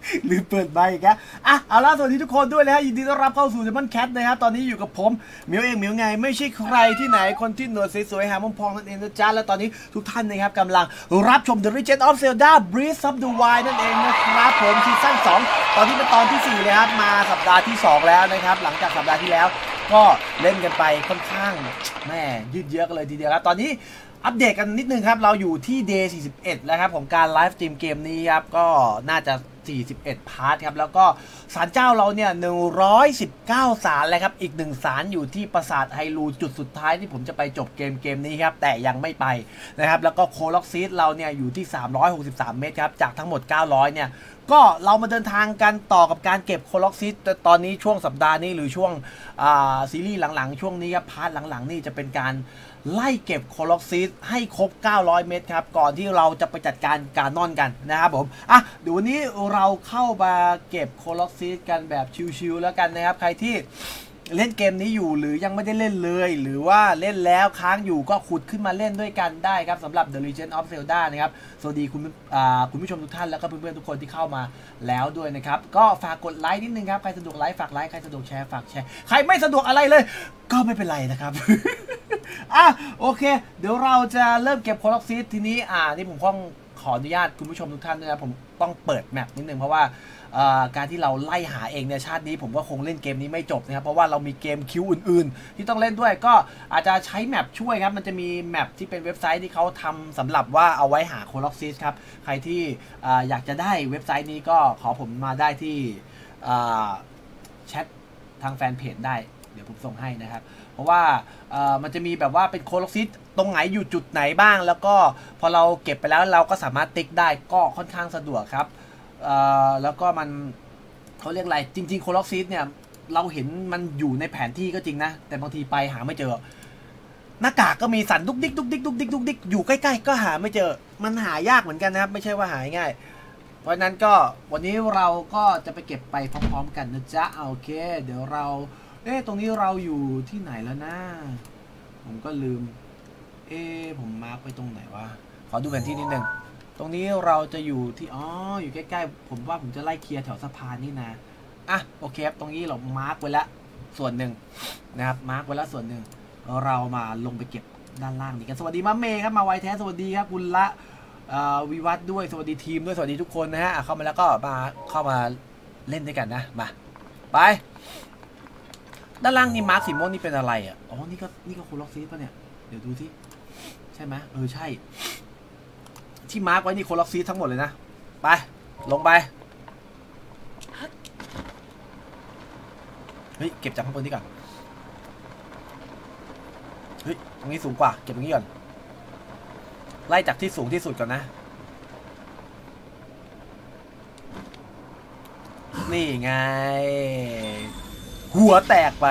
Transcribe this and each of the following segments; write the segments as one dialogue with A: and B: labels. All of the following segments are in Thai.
A: หรือเปิดใบอีกแล้วเอาล่ะสวัสดีทุกคนด้วยนะฮะยินดีต้อนรับเข้าสู่เดมอนแคทนะครับตอนนี้อยู่กับผมเหมียวเองเหมียวไงไม่ใช่ใครที่ไหนคนที่หนวดสวยๆหามุมพองนั่นเองนะจ๊ะและตอนนี้ทุกท่านนะครับกำลังรับชม The Legend of Zelda Breath of the Wild นั่นเองนะครับผมซีซั่น2ตอนนี้เป็นตอนที่4เลยครับมาสัปดาห์ที่2แล้วนะครับหลังจากสัปดาห์ที่แล้วก็เล่นกันไปค่อนข้างแม่ยืดเยื้อกันเลยทีเดียวครับตอนนี้อัปเดตกันนิดนึงครับเราอยู่ที่ Day 41แล้วครับของการไลฟ์สตรีมเกมนี้ครับก็น่าจะ41พาร์ทครับแล้วก็ศาลเจ้าเราเนี่ย119ศาลเลยครับอีก1ศาลอยู่ที่ปราสาทไฮรูจุดสุดท้ายที่ผมจะไปจบเกมนี้ครับแต่ยังไม่ไปนะครับแล้วก็โคล็อกซีดเราเนี่ยอยู่ที่363เมตรครับจากทั้งหมด900เนี่ยก็เรามาเดินทางกันต่อกับการเก็บโคล็อกซีดตอนนี้ช่วงสัปดาห์นี้หรือช่วงซีรีส์หลังๆช่วงนี้ครับพาร์ทหลังๆนี่จะเป็นการไล่เก็บโคล็อกซีดให้ครบ900เมตรครับก่อนที่เราจะไปจัดการการนอนกันนะครับผมเดี๋ยววันนี้เราเข้ามาเก็บโคล็อกซีดกันแบบชิวๆแล้วกันนะครับใครที่เล่นเกมนี้อยู่หรือยังไม่ได้เล่นเลยหรือว่าเล่นแล้วค้างอยู่ก็ขุดขึ้นมาเล่นด้วยกันได้ครับสำหรับ The Legend of Zelda นะครับสวัสดีคุณผู้ชมทุกท่านแล้วก็เพื่อนๆทุกคนที่เข้ามาแล้วด้วยนะครับก็ฝากกดไลค์นิดนึงครับใครสะดวกไลค์ฝากไลค์ใครสะดวกแชร์ฝากแชร์ใครไม่สะดวกอะไรเลยก็ไม่เป็นไรนะครับ โอเคเดี๋ยวเราจะเริ่มเก็บโคล็อกซีดทีนี้นี่ผมต้องขออนุญาตคุณผู้ชมทุกท่านนะครับผมต้องเปิดแมปนิดนึงเพราะว่าการที่เราไล่หาเองในชาตินี้ผมก็คงเล่นเกมนี้ไม่จบนะครับเพราะว่าเรามีเกมคิวอื่นๆที่ต้องเล่นด้วยก็อาจจะใช้แมปช่วยครับมันจะมีแมปที่เป็นเว็บไซต์ที่เขาทำสำหรับว่าเอาไว้หาโคล็อกซีดครับใครที่อยากจะได้เว็บไซต์นี้ก็ขอผมมาได้ที่แชททางแฟนเพจได้เดี๋ยวผมส่งให้นะครับเพราะว่ามันจะมีแบบว่าเป็นโคล็อกซีดตรงไหนอยู่จุดไหนบ้างแล้วก็พอเราเก็บไปแล้วเราก็สามารถติ๊กได้ก็ค่อนข้างสะดวกครับแล้วก็มันเขาเรียกอะไรจริงๆโคล็อกซีดเนี่ยเราเห็นมันอยู่ในแผนที่ก็จริงนะแต่บางทีไปหาไม่เจอหน้ากากก็มีสั่นดุกดิกดุกดิกดุกดิกดุกดิกอยู่ใกล้ๆก็หาไม่เจอมันหายากเหมือนกันนะครับไม่ใช่ว่าหาง่ายเพราะนั้นก็วันนี้เราก็จะไปเก็บไปพร้อมๆกันนะจ๊ะโอเคเดี๋ยวเราตรงนี้เราอยู่ที่ไหนแล้วนะผมก็ลืมผมมาร์กไปตรงไหนวะขอดูแผนที่นิดนึงตรงนี้เราจะอยู่ที่อยู่ใกล้ๆผมว่าผมจะไล่เคลียร์แถวสะพานนี่นะโอเคครับตรงนี้เรามาร์กไว้แล้วส่วนหนึ่งนะครับมาร์กไว้แล้วส่วนหนึ่งเรามาลงไปเก็บด้านล่างนี้กันสวัสดีมาเมย์ครับมาไวแท้สวัสดีครับคุณละวิวัฒน์ด้วยสวัสดีทีมด้วยสวัสดีทุกคนนะฮะเข้ามาแล้วก็เข้ามาเล่นด้วยกันนะมาไปด้านล่างนี่มาร์คสีม่วงนี่เป็นอะไรนี่ก็โคล็อกซีดป่ะเนี่ยเดี๋ยวดูที่ใช่ไหมใช่ที่มาร์คไว้นี่โคล็อกซีดทั้งหมดเลยนะไปลงไปเฮ้ยเก็บจากข้างบนนี่ก่อนเฮ้ยตรงนี้สูงกว่าเก็บตรงนี้ก่อนไล่จากที่สูงที่สุดก่อนนะนี่ไงหัวแตกไป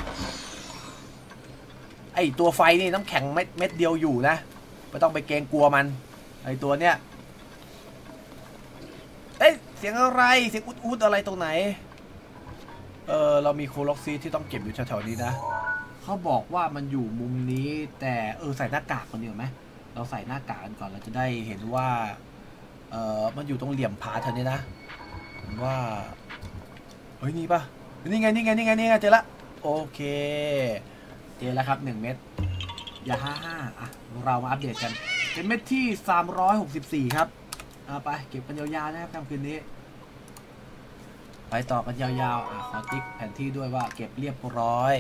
A: ไอตัวไฟนี่น้ำแข็งเม็ดเดียวอยู่นะไม่ต้องไปเกรงกลัวมันไอตัวเนี้ยเสียงอะไรเสียงอุดอะไรตรงไหนเรามีโคล็อกซีที่ต้องเก็บอยู่แถวๆนี้นะเขาบอกว่ามันอยู่มุมนี้แต่ใส่หน้ากากกันดีกว่าไหมเราใส่หน้ากากกันก่อนเราจะได้เห็นว่ามันอยู่ตรงเหลี่ยมผาเธอเนี่ยนะผมว่าเฮ้ยนี่ปะนี่ไงเจอละโอเคเจอแล้วครับ1เม็ดอย่า55เรามาอัปเดตกันเป็นเม็ดที่364ครับไปเก็บกันยาวๆนะครับค่ำคืนนี้ไปต่อกันยาวๆขอติ๊กแผนที่ด้วยว่าเก็บเรียบร้อย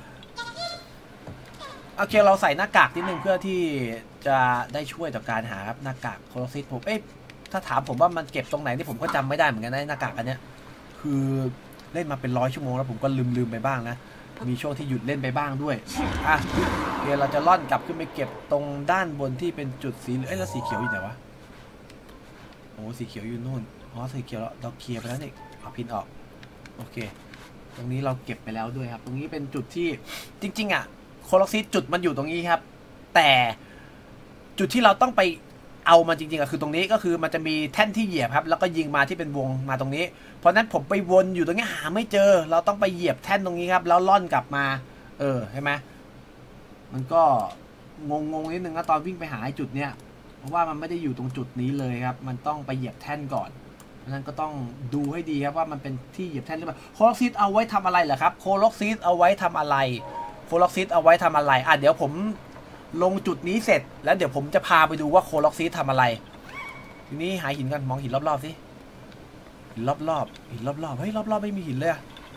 A: โอเคเราใส่หน้ากากนิดนึงเพื่อที่จะได้ช่วยต่อการหาครับหน้ากากโคล็อกซีดผมถ้าถามผมว่ามันเก็บตรงไหนที่ผมก็จำไม่ได้เหมือนกันนะหน้ากากอันเนี้ยคือเล่นมาเป็น100 ชั่วโมงแล้วผมก็ลืมไปบ้างนะมีช่วงที่หยุดเล่นไปบ้างด้วยเดี๋ยวเราจะล่อนกลับขึ้นไปเก็บตรงด้านบนที่เป็นจุดสีแล้วสีเขียวอยู่ไหนวะโอ้สีเขียวอยู่นู่นสีเขียวเราเคลียร์ไปแล้วนี่เอาพินออกโอเคตรงนี้เราเก็บไปแล้วด้วยครับตรงนี้เป็นจุดที่จริงๆโคล็อกซีดจุดมันอยู่ตรงนี้ครับแต่จุดที่เราต้องไปเอามาจริงๆคือตรงนี้ก็คือมันจะมีแท่นที่เหยียบครับแล้วก็ยิงมาที่เป็นวงมาตรงนี้เพราะนั้นผมไปวนอยู่ตรงนี้หาไม่เจอเราต้องไปเหยียบแท่นตรงนี้ครับแล้วล่อนกลับมาใช่ไหมมันก็งงนิดนึงนะตอนวิ่งไปหาจุดเนี้ยเพราะว่ามันไม่ได้อยู่ตรงจุดนี้เลยครับมันต้องไปเหยียบแท่นก่อนนั้นก็ต้องดูให้ดีครับว่ามันเป็นที่เหยียบแท่นหรือเปล่าโคล็อกซิสเอาไว้ทำอะไรเหรอครับโคล็อกซิสเอาไว้ทำอะไรโคล็อกซิสเอาไว้ทำอะไรเดี๋ยวผมลงจุดนี้เสร็จแล้วเดี๋ยวผมจะพาไปดูว่าโคล็อกซิสทำอะไรทีนี้หาหินกันมองหินรอบๆสิหินรอบๆหินรอบๆเฮ้ยรอบๆไม่มีหินเลย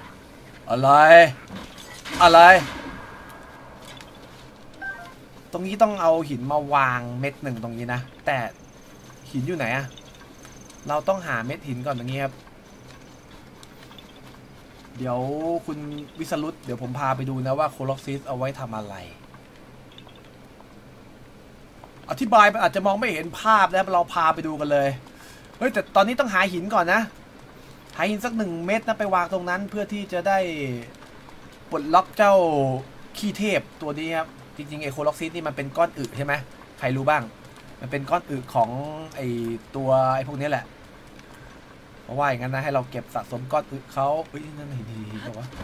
A: อะไรตรงนี้ต้องเอาหินมาวางเม็ดหนึ่งตรงนี้นะแต่หินอยู่ไหนอะเราต้องหาเม็ดหินก่อนตรงนี้ครับเดี๋ยวคุณวิสรุตเดี๋ยวผมพาไปดูนะว่าโคล็อกซิสเอาไว้ทำอะไรอธิบายมันอาจจะมองไม่เห็นภาพแล้วเราพาไปดูกันเลยเฮ้ยแต่ตอนนี้ต้องหาหินก่อนนะหาหินสัก1 เม็ดนะไปวางตรงนั้นเพื่อที่จะได้ปลดล็อกเจ้าขี้เทพตัวนี้ครับจริงๆไอโคล็อกซิสนี่มันเป็นก้อนอึใช่ไหมใครรู้บ้างมันเป็นก้อนอึของไอตัวไอพวกนี้แหละเพราะว่าอย่างนั้นนะให้เราเก็บสะสมก้อนอึเขาเฮ้ยนั่นหินดีบอกว่า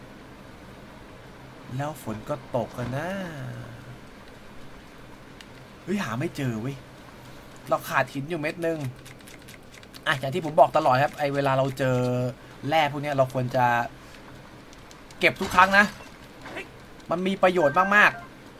A: แล้วฝนก็ตกกันนะเฮ้ยหาไม่เจอเว้ยเราขาดหินอยู่เม็ดนึงอย่างที่ผมบอกตลอดครับไอเวลาเราเจอแร่พวกนี้เราควรจะเก็บทุกครั้งนะมันมีประโยชน์มาก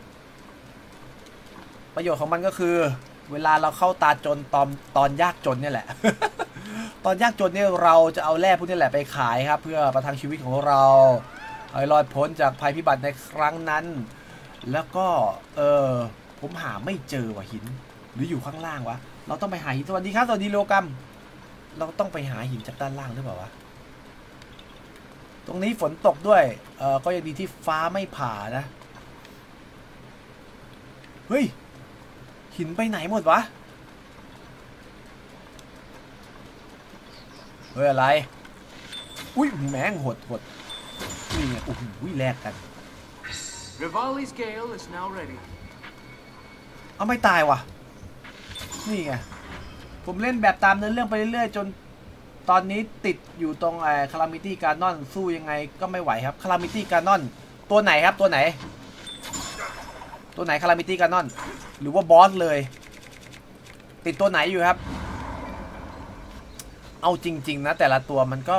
A: ๆประโยชน์ของมันก็คือเวลาเราเข้าตาจนตอนยากจนเนี่ยแหละ ตอนยากจนเนี่ยเราจะเอาแร่พวกนี้แหละไปขายครับเพื่อประทังชีวิตของเราให้รอดพ้นจากภัยพิบัติในครั้งนั้นแล้วก็ผมหาไม่เจอว่ะหินหรืออยู่ข้างล่างวะเราต้องไปหาหินสวัสดีครับสวัสดีโลกัมเราต้องไปหาหินจากด้านล่างหรือเปล่าวะตรงนี้ฝนตกด้วยก็ยังดีที่ฟ้าไม่ผ่านะเฮ้ยหินไปไหนหมดวะเฮ้ยอะไรอุ้ยแมงหดนี่ไงโอ้โหแลกกัน
B: Rivali's Gale is now ready
A: เอาไม่ตายวะนี่ไงผมเล่นแบบตามเนื้อเรื่องไปเรื่อยๆจนตอนนี้ติดอยู่ตรงคารามิตี้การ์นอนสู้ยังไงก็ไม่ไหวครับคารามิตี้การ์นอนตัวไหนครับตัวไหนคารามิตี้การ์นอนหรือว่าบอสเลยติดตัวไหนอยู่ครับเอาจริงๆนะแต่ละตัวมันก็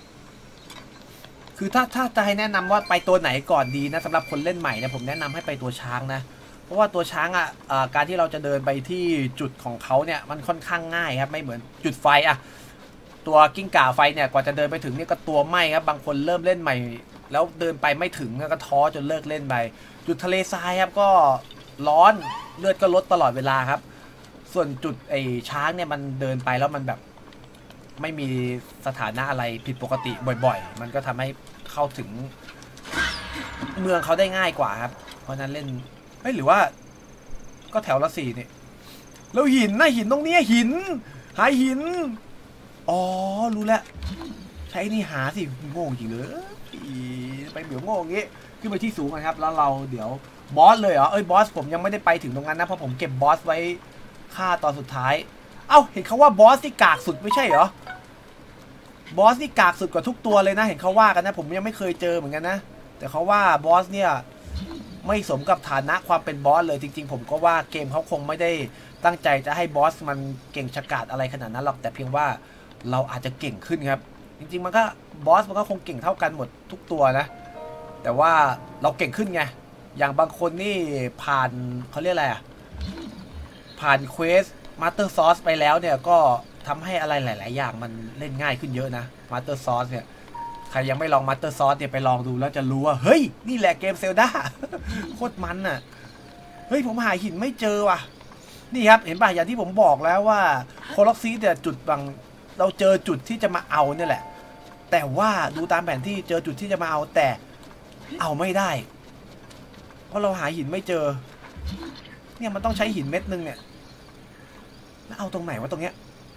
A: คือถ้าจะให้แนะนำว่าไปตัวไหนก่อนดีนะสำหรับคนเล่นใหม่เนี่ยผมแนะนำให้ไปตัวช้างนะเพราะว่าตัวช้างการที่เราจะเดินไปที่จุดของเขาเนี่ยมันค่อนข้างง่ายครับไม่เหมือนจุดไฟตัวกิ้งก่าไฟเนี่ยกว่าจะเดินไปถึงเนี่ยก็ตัวไหม้ครับบางคนเริ่มเล่นใหม่แล้วเดินไปไม่ถึงก็ท้อจนเลิกเล่นไปจุดทะเลทรายครับก็ร้อนเลือดก็ลดตลอดเวลาครับส่วนจุดไอ้ช้างเนี่ยมันเดินไปแล้วมันแบบไม่มีสถานะอะไรผิดปกติบ่อยๆมันก็ทำให้เข้าถึงเมืองเขาได้ง่ายกว่าครับเพราะนั้นเล่นหรือว่าก็แถวละ4นี่แล้วหินนะหินตรงนี้หินหาหินอ๋อรู้แล้วใช้นี่หาสิโง่จริงเลยไปเบี่ยวโง่อย่างงี้ขึ้นไปที่สูงนะครับแล้วเราเดี๋ยวบอสเลยเหรอบอสผมยังไม่ได้ไปถึงตรงนั้นนะเพราะผมเก็บบอสไว้ฆ่าตอนสุดท้ายเห็นเขาว่าบอสที่กากสุดไม่ใช่เหรอบอสที่กากสุดกว่าทุกตัวเลยนะเห็นเขาว่ากันนะผมยังไม่เคยเจอเหมือนกันนะแต่เขาว่าบอสเนี่ยไม่สมกับฐานะความเป็นบอสเลยจริงๆผมก็ว่าเกมเขาคงไม่ได้ตั้งใจจะให้บอสมันเก่งฉกาจอะไรขนาดนั้นหรอกแต่เพียงว่าเราอาจจะเก่งขึ้นครับจริงๆมันก็บอสมันก็คงเก่งเท่ากันหมดทุกตัวนะแต่ว่าเราเก่งขึ้นไงอย่างบางคนนี่ผ่านเขาเรียกอะไรผ่านเควสมาสเตอร์ซอสไปแล้วเนี่ยก็ทำให้อะไรหลายๆอย่างมันเล่นง่ายขึ้นเยอะนะมาสเตอร์ซอสเนี่ยใครยังไม่ลองมาสเตอร์ซอสเนี่ยไปลองดูแล้วจะรู้ว่าเฮ้ยนี่แหละเกมเซลดาโคตรมันน่ะเฮ้ยผมหาหินไม่เจอว่ะนี่ครับเห็นป่ะอย่างที่ผมบอกแล้วว่าโคล็อกซีเนี่ยจุดบางเราเจอจุดที่จะมาเอาเนี่ยแหละแต่ว่าดูตามแผนที่เจอจุดที่จะมาเอาแต่เอาไม่ได้เพราะเราหาหินไม่เจอเนี่ยมันต้องใช้หินเม็ดนึงเนี่ยแล้วเอาตรงไหนวะตรงเนี้ย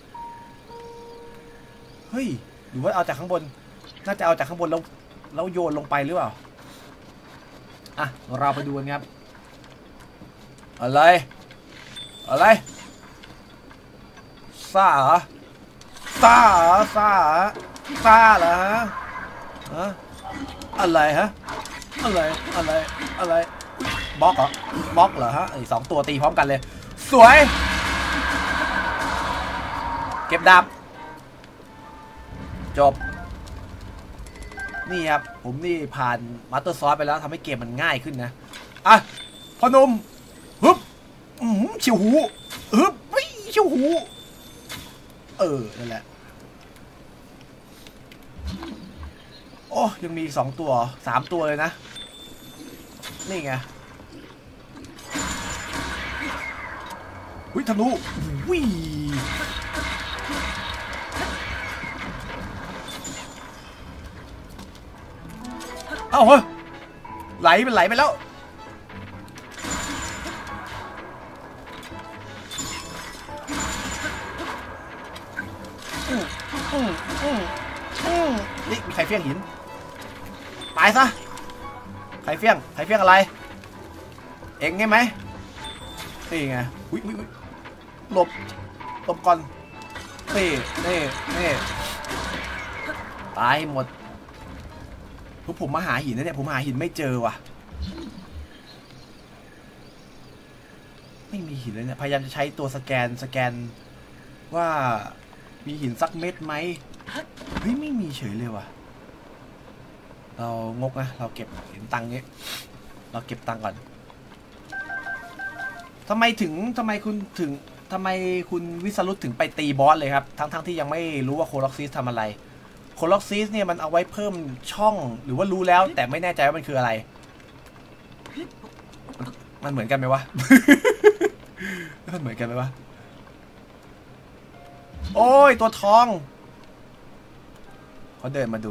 A: เฮ้ยหรือว่าเอาจากข้างบนน่าจะเอาจากข้างบนแล้วโยนลงไปหรือเปล่าเราไปดูกันครับอะไรซ่าเหรอซ่าเหรอฮะอะไรฮะอะไรบล็อกเหรอบล็อกเหรอฮะ2 ตัวตีพร้อมกันเลยสวยเก็บดาบจบนี่ครับผมนี่ผ่านมาสเตอร์ซอสไปแล้วทำให้เกมมันง่ายขึ้นนะอ่ะพนมฮึบเฉียวหูฮึบวิ่งเฉียวหูนั่นแหละโอ้ยังมี2 ตัว3 ตัวเลยนะนี่ไงวิธนูวิเอ้าเฮ้ยไหลไปแล้วนี่มีใครเฟี้ยงหินตายซะใครเฟี้ยงอะไรเอ็งไงไหมนี่ไงวิหลบก่อนนี่ตายหมดผมมาหาหินนะเนี่ยผมหาหินไม่เจอว่ะไม่มีหินเลยเนี่ยพยายามจะใช้ตัวสแกนว่ามีหินสักเม็ดไหมเฮ้ยไม่มีเฉยเลยว่ะเรางกนะเราเก็บเห็นตังค์นี้เราเก็บตังค์ก่อนทำไมคุณวิสรุตถึงไปตีบอสเลยครับทั้งที่ยังไม่รู้ว่าโคล็อกซิสทำอะไรโคล็อกซิสเนี่ยมันเอาไว้เพิ่มช่องหรือว่ารู้แล้วแต่ไม่แน่ใจว่ามันคืออะไรมันเหมือนกันไหมวะ มันเหมือนกันไหมวะโอ้ยตัวทองเขาเดินมาดู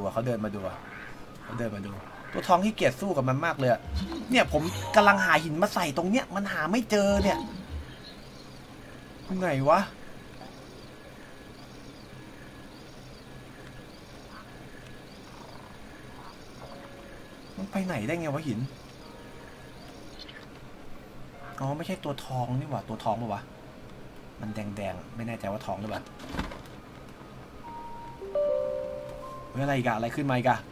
A: ตัวทองที่เกียจสู้กับมันมากเลยเนี่ยผมกำลังหาหินมาใส่ตรงเนี้ยมันหาไม่เจอเนี่ยไงวะมันไปไหนได้ไงวะหินอ๋อไม่ใช่ตัวทองนี่หว่าตัวทองป่ะวะมันแดงไม่แน่ใจว่าทองหรือเปล่าอะไรอีกอะอะไรขึ้นมาอีกอะ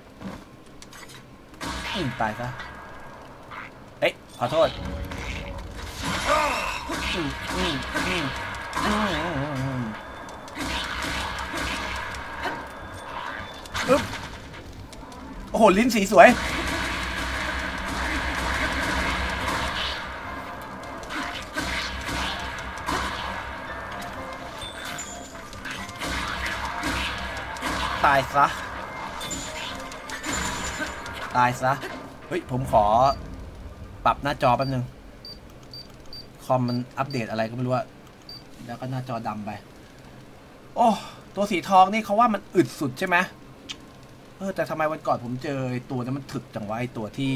A: ตายซะเอ๊ะขอโทษโอ้โหลิ้นสีสวยตายซะเฮ้ยผมขอปรับหน้าจอแป๊บนึงคอมมันอัปเดตอะไรก็ไม่รู้อะแล้วก็หน้าจอดำไปโอ้ตัวสีทองนี่เขาว่ามันอึดสุดใช่ไหมแต่ทำไมวันก่อนผมเจอตัวนั้นมันถึกจังวะไอตัวที่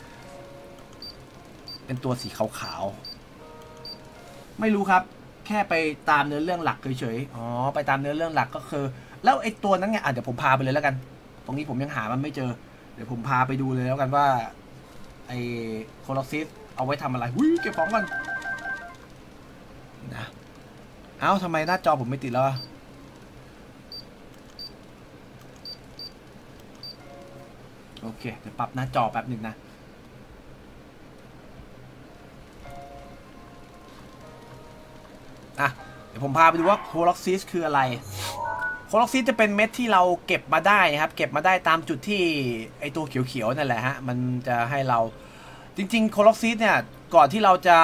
A: เป็นตัวสีขาวๆไม่รู้ครับแค่ไปตามเนื้อเรื่องหลักเฉยๆไปตามเนื้อเรื่องหลักก็คือแล้วไอตัวนั้นไงเดี๋ยวผมพาไปเลยแล้วกันตรงนี้ผมยังหามันไม่เจอเดี๋ยวผมพาไปดูเลยแล้วกันว่าไอโคล็อกซิสเอาไว้ทำอะไรเก็บของก่อนนะทำไมหน้าจอผมไม่ติดแล้วโอเคเดี๋ยวปรับหน้าจอแป๊บหนึ่งนะเดี๋ยวผมพาไปดูว่าโคล็อกซิสคืออะไรโคล็อกซิสจะเป็นเม็ดที่เราเก็บมาได้นะครับเก็บมาได้ตามจุดที่ไอตัวเขียวๆนั่นแหละฮะมันจะให้เราจริงๆโคล็อกซิสเนี่ยก่อนที่เราจะ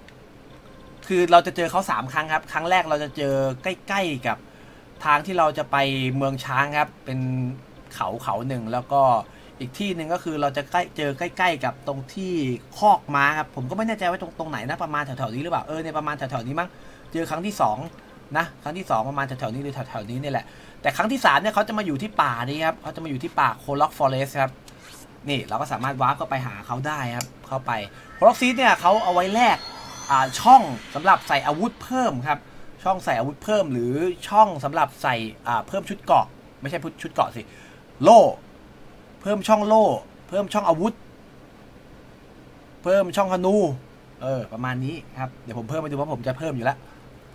A: เจอเขา3 ครั้งครับครั้งแรกเราจะเจอใกล้ๆกับทางที่เราจะไปเมืองช้างครับเป็นเขาหนึ่งแล้วก็อีกที่หนึ่งก็คือเราจะเจอใกล้ๆกับตรงที่คอกม้าครับผมก็ไม่แน่ใจว่าตรงไหนนะประมาณแถวๆนี้หรือเปล่าเนี่ยประมาณแถวๆนี้มั้งเจอครั้งที่2นะครั้งที่2ประมาณแถวๆนี้หรือแถวๆนี้นี่แหละแต่ครั้งที่3เนี่ยเขาจะมาอยู่ที่ป่านี้ครับเขาจะมาอยู่ที่ป่าโคล็อกฟอเรสต์ครับนี่เราก็สามารถวาร์ปเข้าไปหาเขาได้ครับเข้าไปโคล็อกซิสเนี่ยเขาเอาไว้แลกช่องสำหรับใส่อาวุธเพิ่มครับช่องใส่อาวุธเพิ่มหรือช่องสำหรับใส่เพิ่มชุดเกราะไม่ใช่ชุดเกราะสิโล่เพิ่มช่องโล่เพิ่มช่องอาวุธเพิ่มช่องธนูประมาณนี้ครับเดี๋ยวผมเพิ่มไปดูว่าผมจะเพิ่มอยู่แล้ว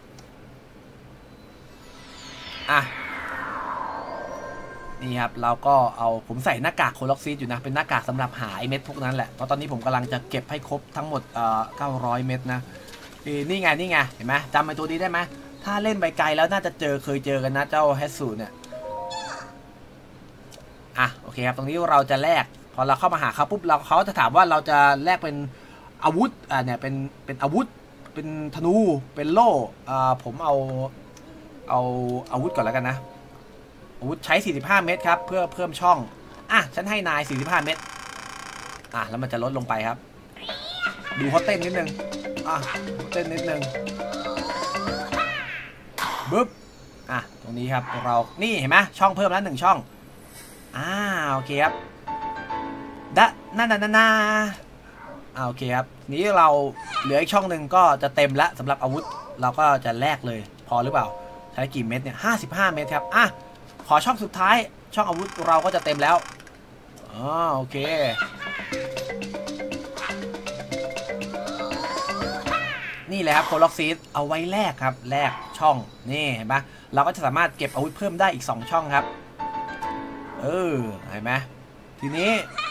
A: นี่ครับเราก็เอาผมใส่หน้ากากโคล็อกซิสอยู่นะเป็นหน้ากากสำหรับหาไอเม็ดพวกนั้นแหละเพราะตอนนี้ผมกำลังจะเก็บให้ครบทั้งหมด900 เม็ดนะนี่ไงเห็นไหมจำไอตัวนี้ได้ไหมถ้าเล่นไปไกลแล้วน่าจะเคยเจอกันนะเจ้าแฮสซูเนี่ยโอเคครับตรงนี้เราจะแลกพอเราเข้ามาหาเขาปุ๊บเขาจะถามว่าเราจะแลกเป็นอาวุธเนี่ยเป็นอาวุธเป็นธนูเป็นโล่ผมเอาอาวุธก่อนแล้วกันนะอาวุธใช้45เม็ดครับเพื่อเพิ่มช่องฉันให้นาย45เม็ดแล้วมันจะลดลงไปครับดูเขาเต้นนิดนึงเต้นนิดนึงปึ๊บตรงนี้ครับเรานี่เห็นไหมช่องเพิ่มแล้ว1ช่องโอเคครับน่าโอเคครับนี้เราเหลืออีกช่องหนึ่งก็จะเต็มแล้วสำหรับอาวุธเราก็จะแลกเลยพอหรือเปล่าใช้กี่เม็ดเนี่ย55เม็ดครับขอช่องสุดท้ายช่องอาวุธเราก็จะเต็มแล้วโอเคนี่แหละครับโคล็อกซีดเอาไว้แลกครับแลกช่องนี่เห็นปะเราก็จะสามารถเก็บอาวุธเพิ่มได้อีก2ช่องครับเห็นไหมทีนี้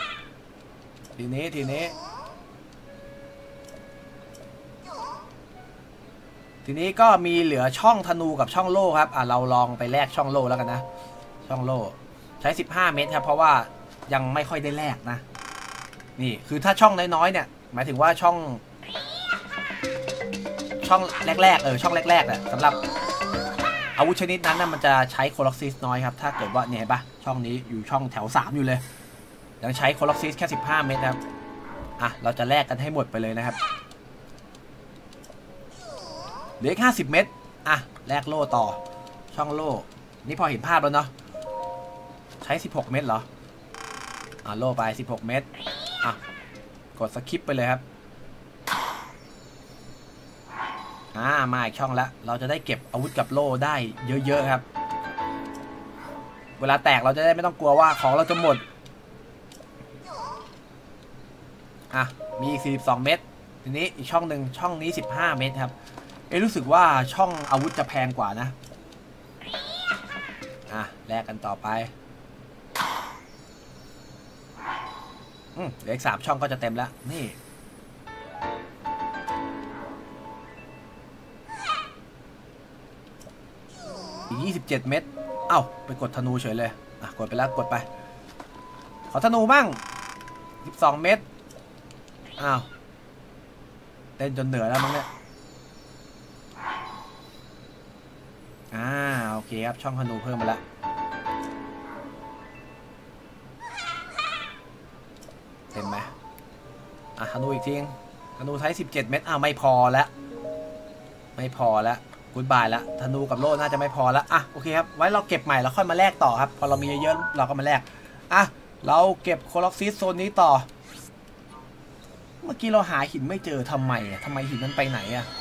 A: ก็มีเหลือช่องธนูกับช่องโล่ครับเราลองไปแลกช่องโล่แล้วกันนะช่องโล่ใช้15เม็ดครับเพราะว่ายังไม่ค่อยได้แลกนะนี่คือถ้าช่องน้อยๆเนี่ยหมายถึงว่าช่องแรกช่องแรกเนี่ยสำหรับอาวุธชนิดนั้นนะมันจะใช้โคล็อกซิสน้อยครับถ้าเกิดว่าเนี่ยเห็นปะช่องนี้อยู่ช่องแถว3อยู่เลยยังใช้โคล็อกซิสแค่15เม็ดครับเราจะแลกกันให้หมดไปเลยนะครับเหลือ50เม็ดแลกโล่ต่อช่องโล่นี่พอเห็นภาพแล้วเนาะใช้16เม็ดเหรอโล่ไป16เม็ดกดสคิปไปเลยครับมาอีกช่องแล้วเราจะได้เก็บอาวุธกับโล่ได้เยอะๆครับเวลาแตกเราจะได้ไม่ต้องกลัวว่าของเราจะหมดมีอีก42เม็ดทีนี้อีกช่องหนึ่งช่องนี้15เม็ดครับรู้สึกว่าช่องอาวุธจะแพงกว่านะแลกกันต่อไปเหลืออีก3ช่องก็จะเต็มแล้วนี่อีก27เม็ดไปกดธนูเฉยเลยกดไปแล้วกดไปขอธนูบ้าง12เม็ดเต้นจนเหนื่อยแล้วมั้งเนี่ยโอเคครับช่องธนูเพิ่มมาแล้วเห็นไหมธนูอีกทีธนูใช้17เม็ดไม่พอแล้วกูดบายแล้วธนูกับโล่น่าจะไม่พอแล้วโอเคครับไว้เราเก็บใหม่แล้วค่อยมาแลกต่อครับพอเรามีเยอะๆเราก็มาแลกเราเก็บโคล็อกซิสโซนนี้ต่อเมื่อกี้เราหาหินไม่เจอทำไมหินมันไปไหน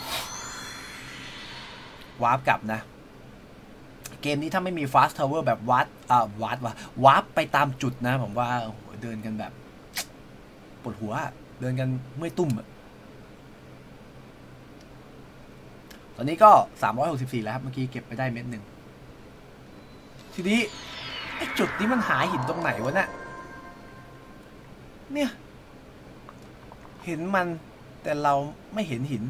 A: วาร์ปกลับนะเกมนี้ถ้าไม่มี Fast Tower แบบวาร์ปไปตามจุดนะผมว่าเดินกันแบบปวดหัวเดินกันเมื่อยตุ้มตอนนี้ก็364แล้วครับเมื่อกี้เก็บไปได้เม็ดหนึ่งทีนี้ไอ้จุดนี้มันหาหินตรงไหนวะเนี่ยเห็นมันแต่เราไม่เห็นหิน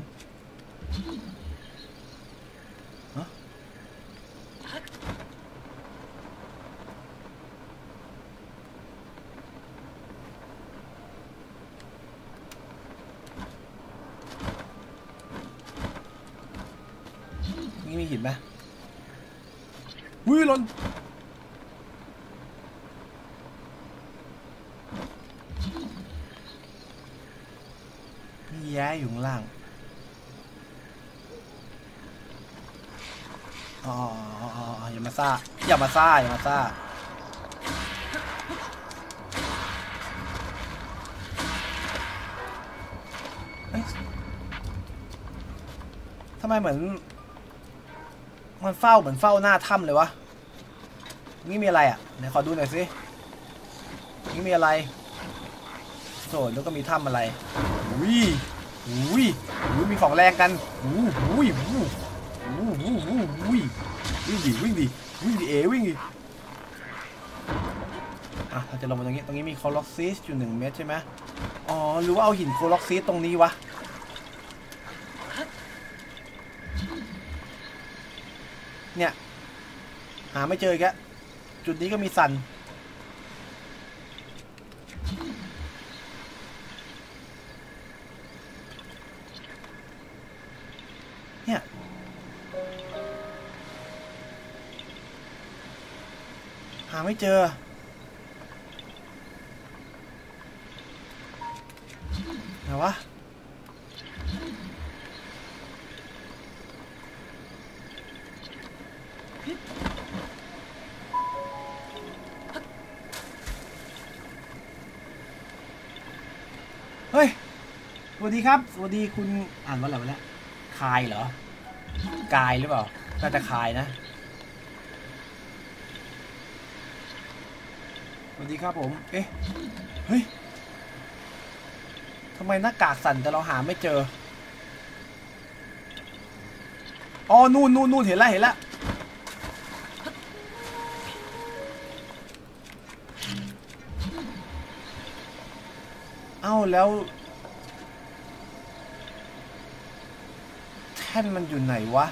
A: นี่มีหินไหมหล่นมีแย้อยู่ข้างล่างอย่ามาซ่าทำไมเหมือนมันเฝ้าหน้าถ้ำเลยวะนี่มีอะไรไหนขอดูหน่อยสินี่มีอะไรโซนแล้วก็มีถ้ำอะไรมีของแรงกันวิ่งดิวิ่งดิเราจะลงมาตรงนี้มีโคล็อกซิสอยู่1เม็ดใช่ไหมหรือว่าเอาหินโคล็อกซิสตรงนี้วะเนี่ยหาไม่เจอแกจุดนี้ก็มีสันเนี่ยหาไม่เจอไหนวะเฮ้ยสวัสดีครับสวัสดีคุณอ่านว่าอะไรวะเนี่ยคายเหรอกายหรือเปล่าน่าจะคายนะสวัสดีครับผมเอ๊ะเฮ้ยทำไมหน้ากากสั่นแต่เราหาไม่เจออ๋อนู่นเห็นแล้วเอ้าแล้วแท่นมันอยู่ไหนวะ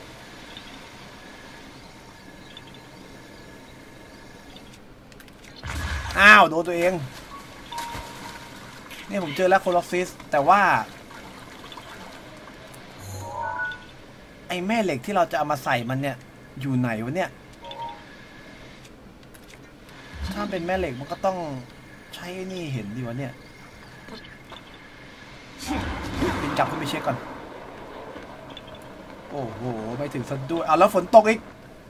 A: อ้าวโดนตัวเองเนี่ยผมเจอแล้วโคลอสซิสแต่ว่าไอ้แม่เหล็กที่เราจะเอามาใส่มันเนี่ยอยู่ไหนวะเนี่ยถ้าเป็นแม่เหล็กมันก็ต้องใช้นี่เห็นดีวะเนี่ยบินกลับขึ้นไปเช็คก่อนโอ้โหไม่ถึงซะด้วยเอาแล้วฝนตกอีก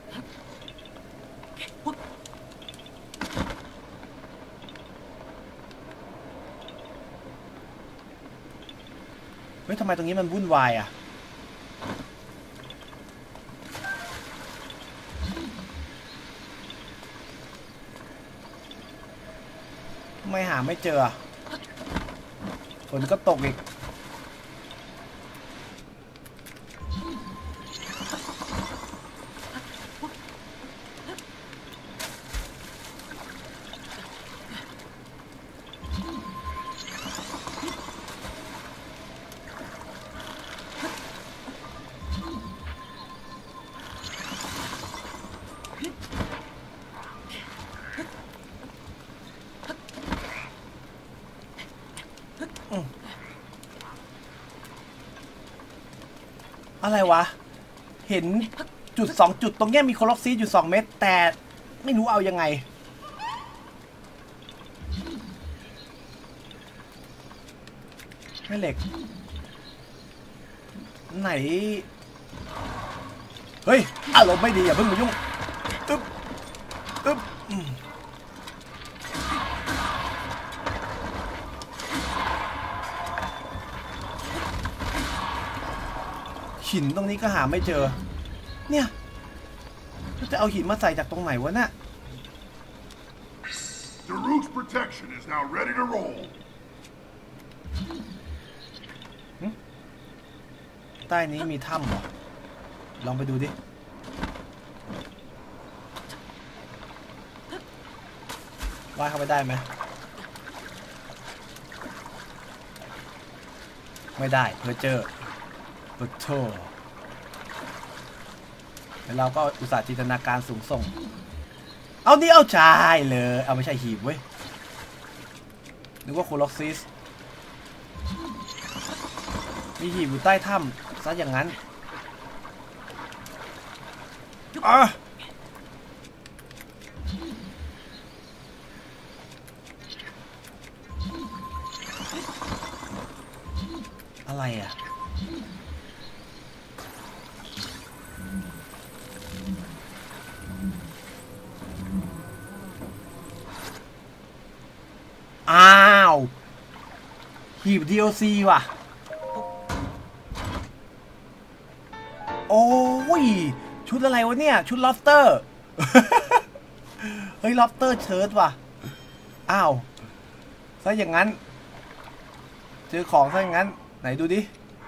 A: เฮ้ยทำไมตรงนี้มันวุ่นวายอ่ะทำไมหาไม่เจอฝนก็ตกอีกอะไรวะเห็นจุด2 จุดตรงเนี้ยมีโคลอสซีอยู่2 เม็ดแต่ไม่รู้เอายังไงไม่เหล็กไหนเฮ้ยอารมณ์ไม่ดีอย่าเพิ่งมายุ่งตึ๊บหินตรงนี้ก็หาไม่เจอเนี่ยจะเอาหินมาใส่จากตรงไหนวะน่ะ
C: Daruk's protection is now ready to roll.
A: ใต้นี้มีถ้ำเหรอลองไปดูดิว่ายเข้าไปได้ไหมไม่ได้เพอเจอปะโถแล้วเราก็อุตส่าห์จินตนาการสูงส่งเอานี่เอาชายเลยเอาไม่ใช่หีบเว้ยนึกว่าโคลอสซิสมีหีบอยู่ใต้ถ้ำซะอย่างนั้นอะไรอ่ะอ้าวหีบ DLC ว่ะโอ้ยชุดอะไรวะเนี่ยชุด lobster เฮ้ย lobster เชิ้ตว่ะอ้าวซะอย่างนั้นเจอของซะอย่างนั้นไหนดูดิ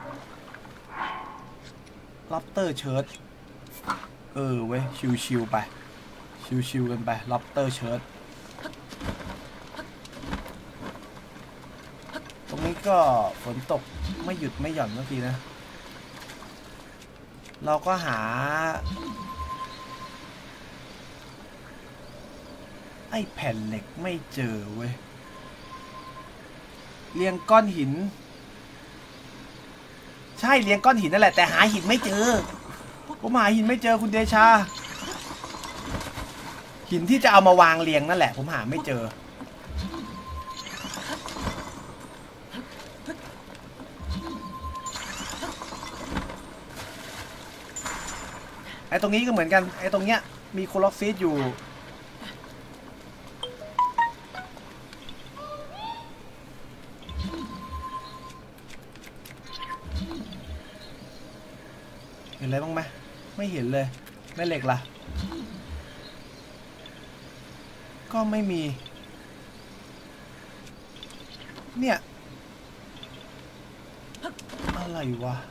A: lobster เชิ้ตเว้ยชิวๆไปชิวๆกันไป lobster เชิ้ตตรงนี้ก็ฝนตกไม่หยุดไม่หย่อนสักทีนะเราก็หาไอ้แผ่นเหล็กไม่เจอเว้ยเรียงก้อนหินใช่เลี้ยงก้อนหินนั่นแหละแต่หาหินไม่เจอผมหาหินไม่เจอคุณเดชาหินที่จะเอามาวางเรียงนั่นแหละผมหาไม่เจอไอ้ตรงนี้ก็เหมือนกันไอ้ตรงเนี้ยมีโคล็อกซีดอยู่เห็นอะไรบ้างไหมไม่เห็นเลยแม่เหล็กล่ะก็ไม่มีเนี่ยอะไรวะ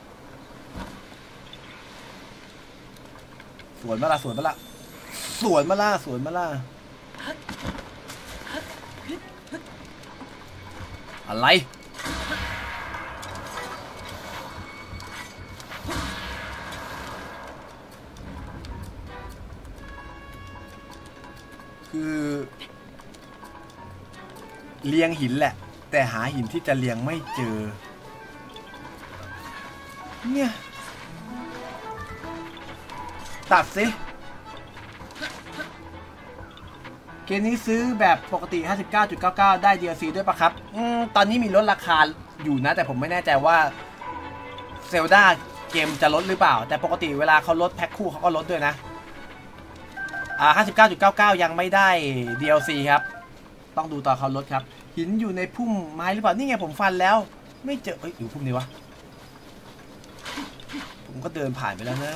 A: สวนมาละสวนมาละสวนมาละสวนมาละอะไรคือเลียงหินแหละแต่หาหินที่จะเลียงไม่เจอเนี่ยตัดสิเกมนี้ซื้อแบบปกติ 59.99 ได้ DLC ด้วยปะครับตอนนี้มีลดราคาอยู่นะแต่ผมไม่แน่ใจว่าเซลดาเกมจะลดหรือเปล่าแต่ปกติเวลาเขาลดแพ็คคู่เขาก็ลดด้วยนะ59.99 ยังไม่ได้ DLC ครับต้องดูตอนเขาลดครับหินอยู่ในพุ่มไม้หรือเปล่านี่ไงผมฟันแล้วไม่เจออยู่พุ่มนี้วะผมก็เดินผ่านไปแล้วนะ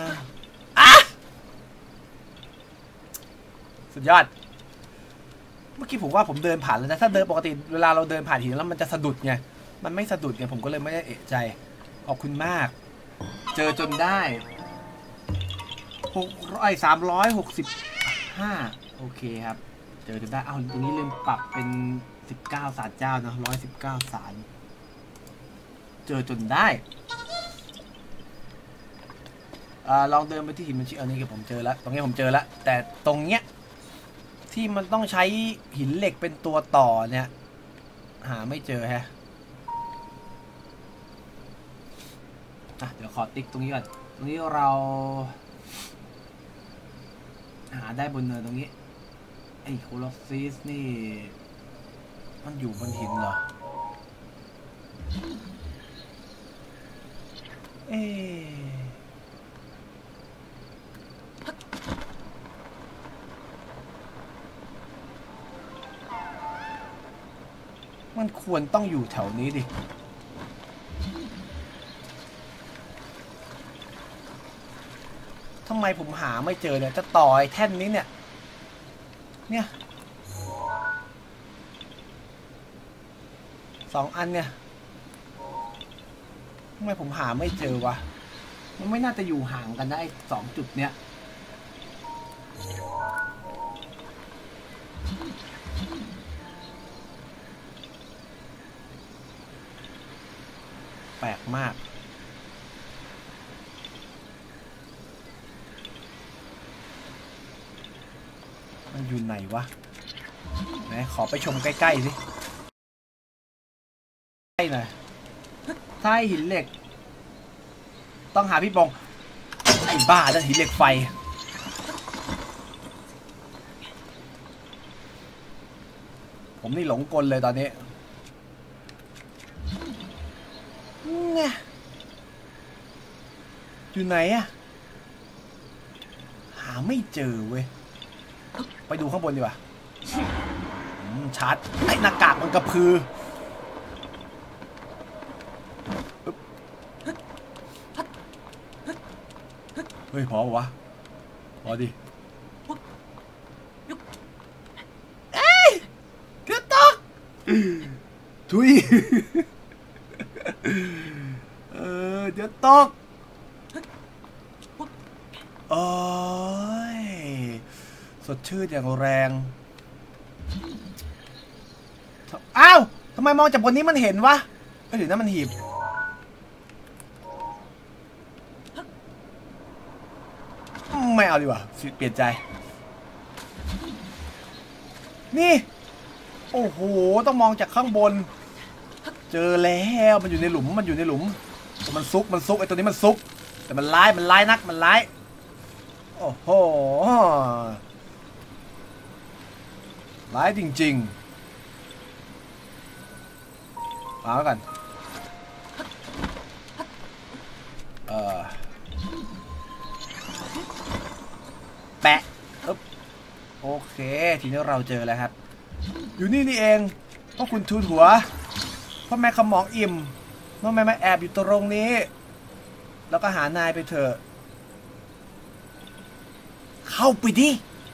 A: สุดยอดเมื่อกี้ผมว่าผมเดินผ่านแล้วนะถ้าเดินปกติเวลาเราเดินผ่านหินแล้วมันจะสะดุดไงมันไม่สะดุดไงผมก็เลยไม่ได้เอะใจขอบคุณมากเจอจนได้365โอเคครับเจอจนได้ตรงนี้ลืมปรับเป็น19ศาลเจ้านะ119ศาลเจอจนได้ลองเดินไปที่หินมันชี้อันนี้ผมเจอแล้วตรงนี้ผมเจอแล้วแต่ตรงเนี้ยที่มันต้องใช้หินเหล็กเป็นตัวต่อเนี่ยหาไม่เจอฮะเดี๋ยวขอติ๊กตรงนี้ก่อนตรงนี้เราหาได้บนเนินตรงนี้ไอ้โคลอสซิสนี่มันอยู่บนหินเหรอมันควรต้องอยู่แถวนี้ดิทำไมผมหาไม่เจอเนี่ยจะต่อไอ้แท่นนี้เนี่ย2 อันเนี่ยทำไมผมหาไม่เจอวะมันไม่น่าจะอยู่ห่างกันได้2 จุดเนี้ยแปลกมากมันอยู่ไหนวะไหนขอไปชมใกล้ๆสิใกล้หน่อยถ้าหินเหล็กต้องหาพี่ปองไอ้บ้านั่นหินเหล็กไฟผมนี่หลงกลเลยตอนนี้เนี่ยอยู่ไหนอะหาไม่เจอเว้ยไปดูข้างบนดีกว่าชัดไอ้หน้ากากมันกระพือเฮ้ยพอปะวะพอดิเอ้ยเดี๋ยวตกทุยเดี๋ยวตกโอ้ยสดชื่นอย่างแรงอ้าวทำไมมองจากบนนี้มันเห็นวะเดี๋ยวนั้นมันหีบไม่เอาดีกว่าเปลี่ยนใจนี่โอ้โหต้องมองจากข้างบนเจอแล้วมันอยู่ในหลุมมันซุกไอ้ตัวนี้มันซุกแต่มันร้ายนักมันร้ายโอ้โหร้ายจริงๆเอากันแปะโอเคทีนี้เราเจอแล้วครับอยู่นี่เองเพราะคุณทูลหัวเพราะแม่ขมองอิ่มเพราะแม่มาแอบอยู่ตรงนี้แล้วก็หานายไปเถอะเข้าไปดิ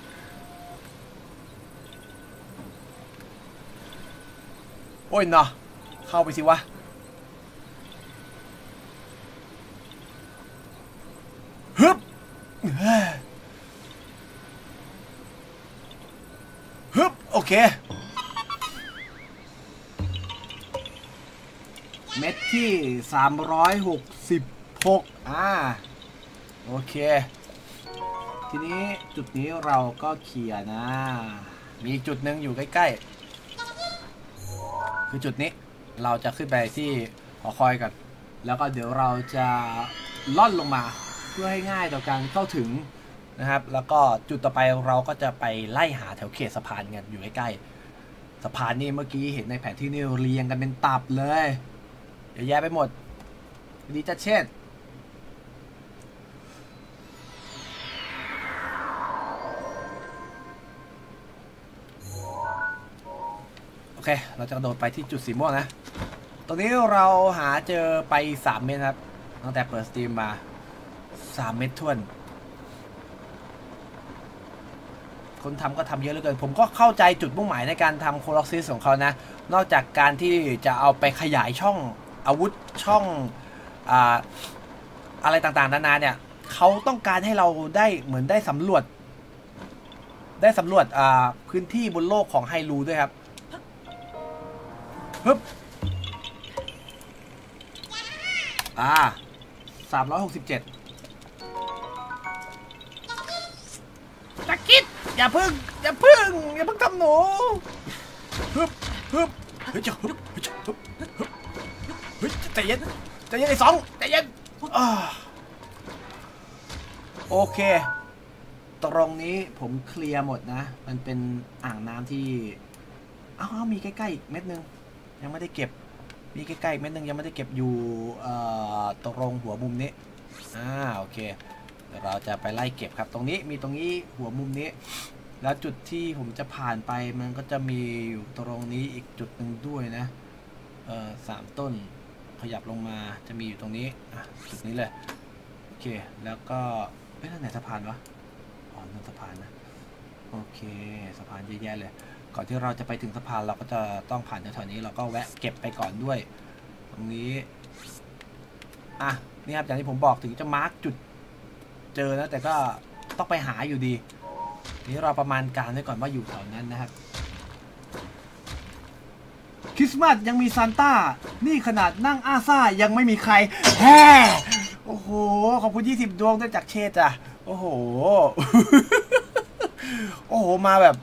A: โอ้ยเนาะเข้าไปสิวะฮึบโอเคเม็ดที่366โอเคทีนี้จุดนี้เราก็เคลียร์นะมีจุดหนึ่งอยู่ใกล้ๆคือจุดนี้เราจะขึ้นไปที่หอคอยกันแล้วก็เดี๋ยวเราจะล่อนลงมาเพื่อให้ง่ายต่อการเข้าถึงนะครับแล้วก็จุดต่อไปเราก็จะไปไล่หาแถวเขตสะพานกันอยู่ใกล้ๆสะพานนี้เมื่อกี้เห็นในแผนที่นี่เรียงกันเป็นตับเลยเยอะแยะไปหมดดีจัดเช่นโอเคเราจะกระโดดไปที่จุดสีม่วงนะตรงนี้เราหาเจอไป3 เม็ดครับตั้งแต่เปิดสตรีมมา3 เม็ดท้วนคนทำก็ทำเยอะเหลือเกินผมก็เข้าใจจุดมุ่งหมายในการทำโคล็อกซิสของเขานะนอกจากการที่จะเอาไปขยายช่องอาวุธช่องอะไรต่างๆนานาเนี่ยเขาต้องการให้เราได้เหมือนได้สำรวจพื้นที่บนโลกของไฮรูด้วยครับฮึบ367จักริดอย่าพึ่งทำหนูฮึบเฮ้ยจะฮึบใจเย็นไอ้สองใจเย็นโอเคตรงนี้ผมเคลียร์หมดนะมันเป็นอ่างน้ำที่มีใกล้ๆอีกเม็ดนึงยังไม่ได้เก็บมีใกล้ๆเม็ดนึงยังไม่ได้เก็บอยู่ตรงหัวมุมนี้โอเคเดี๋ยวเราจะไปไล่เก็บครับตรงนี้มีตรงนี้หัวมุมนี้แล้วจุดที่ผมจะผ่านไปมันก็จะมีอยู่ตรงนี้อีกจุดหนึ่งด้วยนะ3 ต้นขยับลงมาจะมีอยู่ตรงนี้จุดนี้เลยโอเคแล้วก็นั่นไหนสะพานวะนั่นสะพานนะโอเคสะพานเยอะแยะเลยก่อนที่เราจะไปถึงสะพานเราก็จะต้องผ่านแถวๆนี้เราก็แวะเก็บไปก่อนด้วยตรงนี้นี่ครับอย่างที่ผมบอกถึงจะมาร์กจุดเจอนะแต่ก็ต้องไปหาอยู่ดีนี่เราประมาณการไว้ก่อนว่าอยู่แถวนั้นนะครับคริสต์มาสยังมีซานต้านี่ขนาดนั่งอาซ่ายังไม่มีใครแฮ่โอ้โหขอบคุณ20 ดวงด้วยจากเชษจ้ะโอ้โห โอ้โหมาแบบ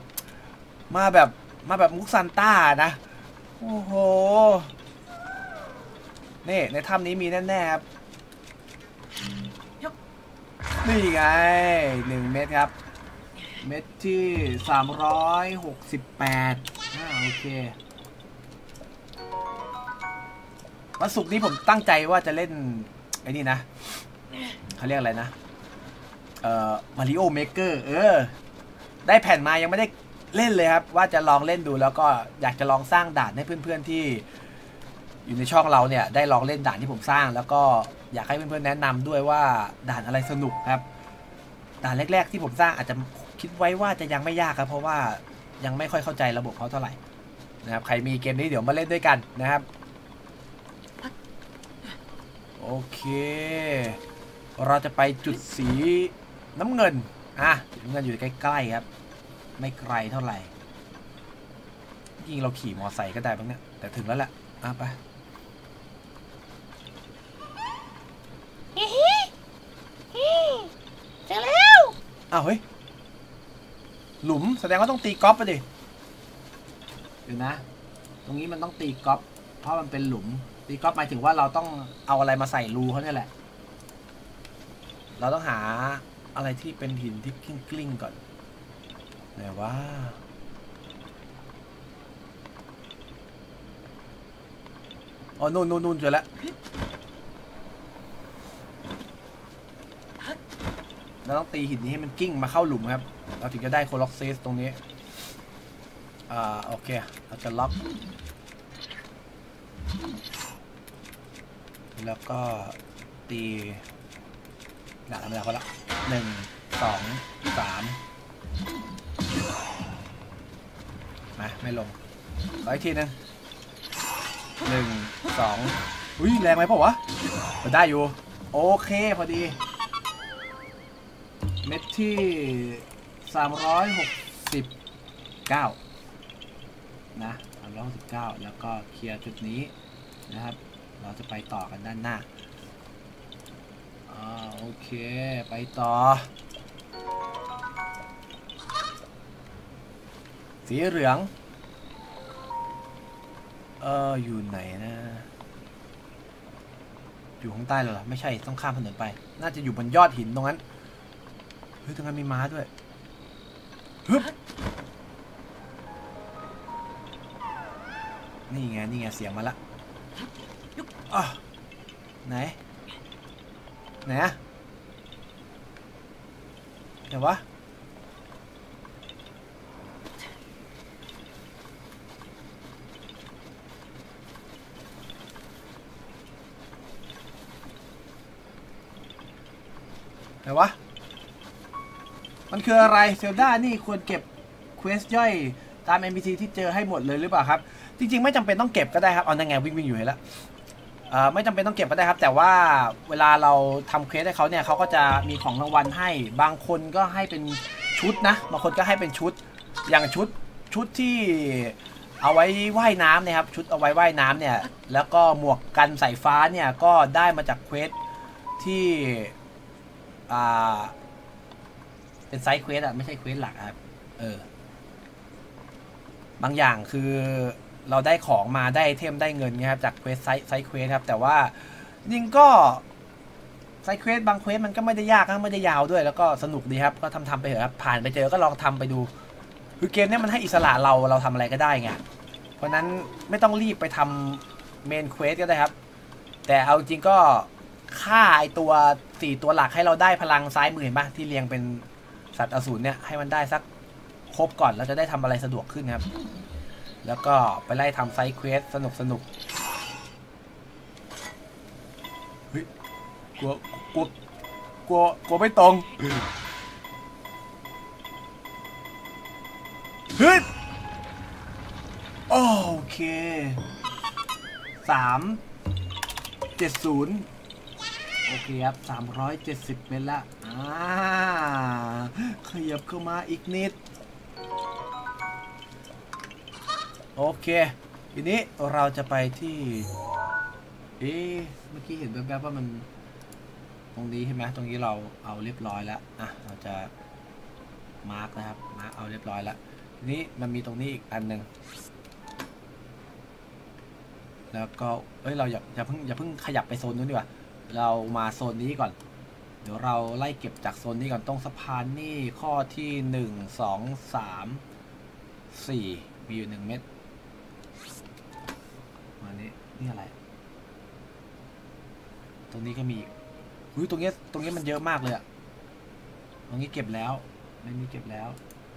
A: มุกซานต้านะโอ้โหนี่ในถ้ำนี้มีแน่ๆครับนี่ไง1 เม็ดครับเม็ดที่368โอเควันศุกร์นี้ผมตั้งใจว่าจะเล่นไอ้นี่นะเขาเรียกอะไรนะมาริโอเมเกอร์ได้แผ่นมายังไม่ได้เล่นเลยครับว่าจะลองเล่นดูแล้วก็อยากจะลองสร้างด่านให้เพื่อนๆที่อยู่ในช่องเราเนี่ยได้ลองเล่นด่านที่ผมสร้างแล้วก็อยากให้เพื่อนๆแนะนำด้วยว่าด่านอะไรสนุกครับด่านแรกๆที่ผมสร้างอาจจะคิดไว้ว่าจะยังไม่ยากครับเพราะว่ายังไม่ค่อยเข้าใจระบบเขาเท่าไหร่นะครับใครมีเกมนี้เดี๋ยวมาเล่นด้วยกันนะครับโอเคเราจะไปจุดสีน้ำเงินน้ำเงินอยู่ใกล้ๆครับไม่ไกลเท่าไหร่ยิ่งเราขี่มอไซค์ก็ได้บ้างเนี่ยแต่ถึงแล้วแหละไปเจอแล้วเฮ้ยหลุมแสดงว่าต้องตีกอล์ฟไปดิเดี๋ยวนะตรงนี้มันต้องตีกอล์ฟเพราะมันเป็นหลุมตีตีกอล์ฟหมายถึงว่าเราต้องเอาอะไรมาใส่รูเขาเนี่ยแหละเราต้องหาอะไรที่เป็นหินที่กลิ้งก่อนไหนว่าอ๋อนู่นเจอแล้วเราต้องตีหินนี้ให้มันกิ้งมาเข้าหลุมครับเราถึงจะได้โคล็อกเซสตรงนี้โอเคเราจะล็อกแล้วก็ตีหนักทำแล้วก็ละ1 2 3มาไม่ลงขออีกทีนึง1 2อุ้ยแรงไหมเปล่าวะได้อยู่โอเคพอดีเม็ดที่369นะ369แล้วก็เคลียร์จุดนี้นะครับเราจะไปต่อกันด้านหน้าโอเคไปต่อสีเหลืองอยู่ไหนนะอยู่ข้างใต้เหรอไม่ใช่ต้องข้ามถนนไปน่าจะอยู่บนยอดหินตรงนั้นเฮ้ยตรงนั้นมีม้าด้วยฮึบนี่ไงเสียงมาละไหนอะเดี๋ยววะมันคืออะไรเซลดานี่ควรเก็บเควสย่อยตาม NPC ที่เจอให้หมดเลยหรือเปล่าครับจริงๆไม่จำเป็นต้องเก็บก็ได้ครับเอานั่นไงวิ่งอยู่เห็นแล้วไม่จำเป็นต้องเก็บก็ได้ครับแต่ว่าเวลาเราทำเควสให้เขาเนี่ยเขาก็จะมีของรางวัลให้บางคนก็ให้เป็นชุดนะบางคนก็ให้เป็นชุดอย่างชุดที่เอาไว้ว่ายน้ำนะครับชุดเอาไว้ว่ายน้ำเนี่ยแล้วก็หมวกกันสายฟ้าเนี่ยก็ได้มาจากเควสที่เป็นไซด์เควสไม่ใช่เควสหลักครับบางอย่างคือเราได้ของมาได้ไอเทมได้เงินนะครับจากเควสไซด์เควสครับแต่ว่าจริงก็ไซด์เควสบางเควสมันก็ไม่ได้ยากนะไม่ได้ยาวด้วยแล้วก็สนุกดีครับก็ทำไปเถอะครับผ่านไปเจอก็ลองทำไปดูคือเกมนี้มันให้อิสระเราทำอะไรก็ได้ไงเพราะนั้นไม่ต้องรีบไปทำเมนเควสก็ได้ครับแต่เอาจริงก็ฆ่าไอตัว4ตัวหลักให้เราได้พลังซ้ายมือเห็นปะที่เรียงเป็นสัตว์อสูรเนี่ยให้มันได้สักครบก่อนเราจะได้ทำอะไรสะดวกขึ้นครับแล้วก็ไปไล่ทำไซด์เควสสนุกเฮ้ยกลัวไม่ตรงเฮ้ยโอเค370โอเคครับ370เมตรละขยับเข้ามาอีกนิดโอเคทีนี้เราจะไปที่เมื่อกี้เห็นแวบๆว่ามันตรงนี้ใช่ไหมตรงนี้เราเอาเรียบร้อยแล้วเราจะมาร์กนะครับมาร์กเอาเรียบร้อยแล้วทีนี้มันมีตรงนี้อีกอันหนึ่งแล้วก็เราอย่าเพิ่งขยับไปโซนนู้นดีกว่าเรามาโซนนี้ก่อนเดี๋ยวเราไล่เก็บจากโซนนี้ก่อนตรงสะพานนี่ข้อที่1 2 3 4มีอยู่1 เม็ดมานี่อะไรตรงนี้ก็มีตรงนี้มันเยอะมากเลยอะตรงนี้เก็บแล้วไม่มีเก็บแล้ว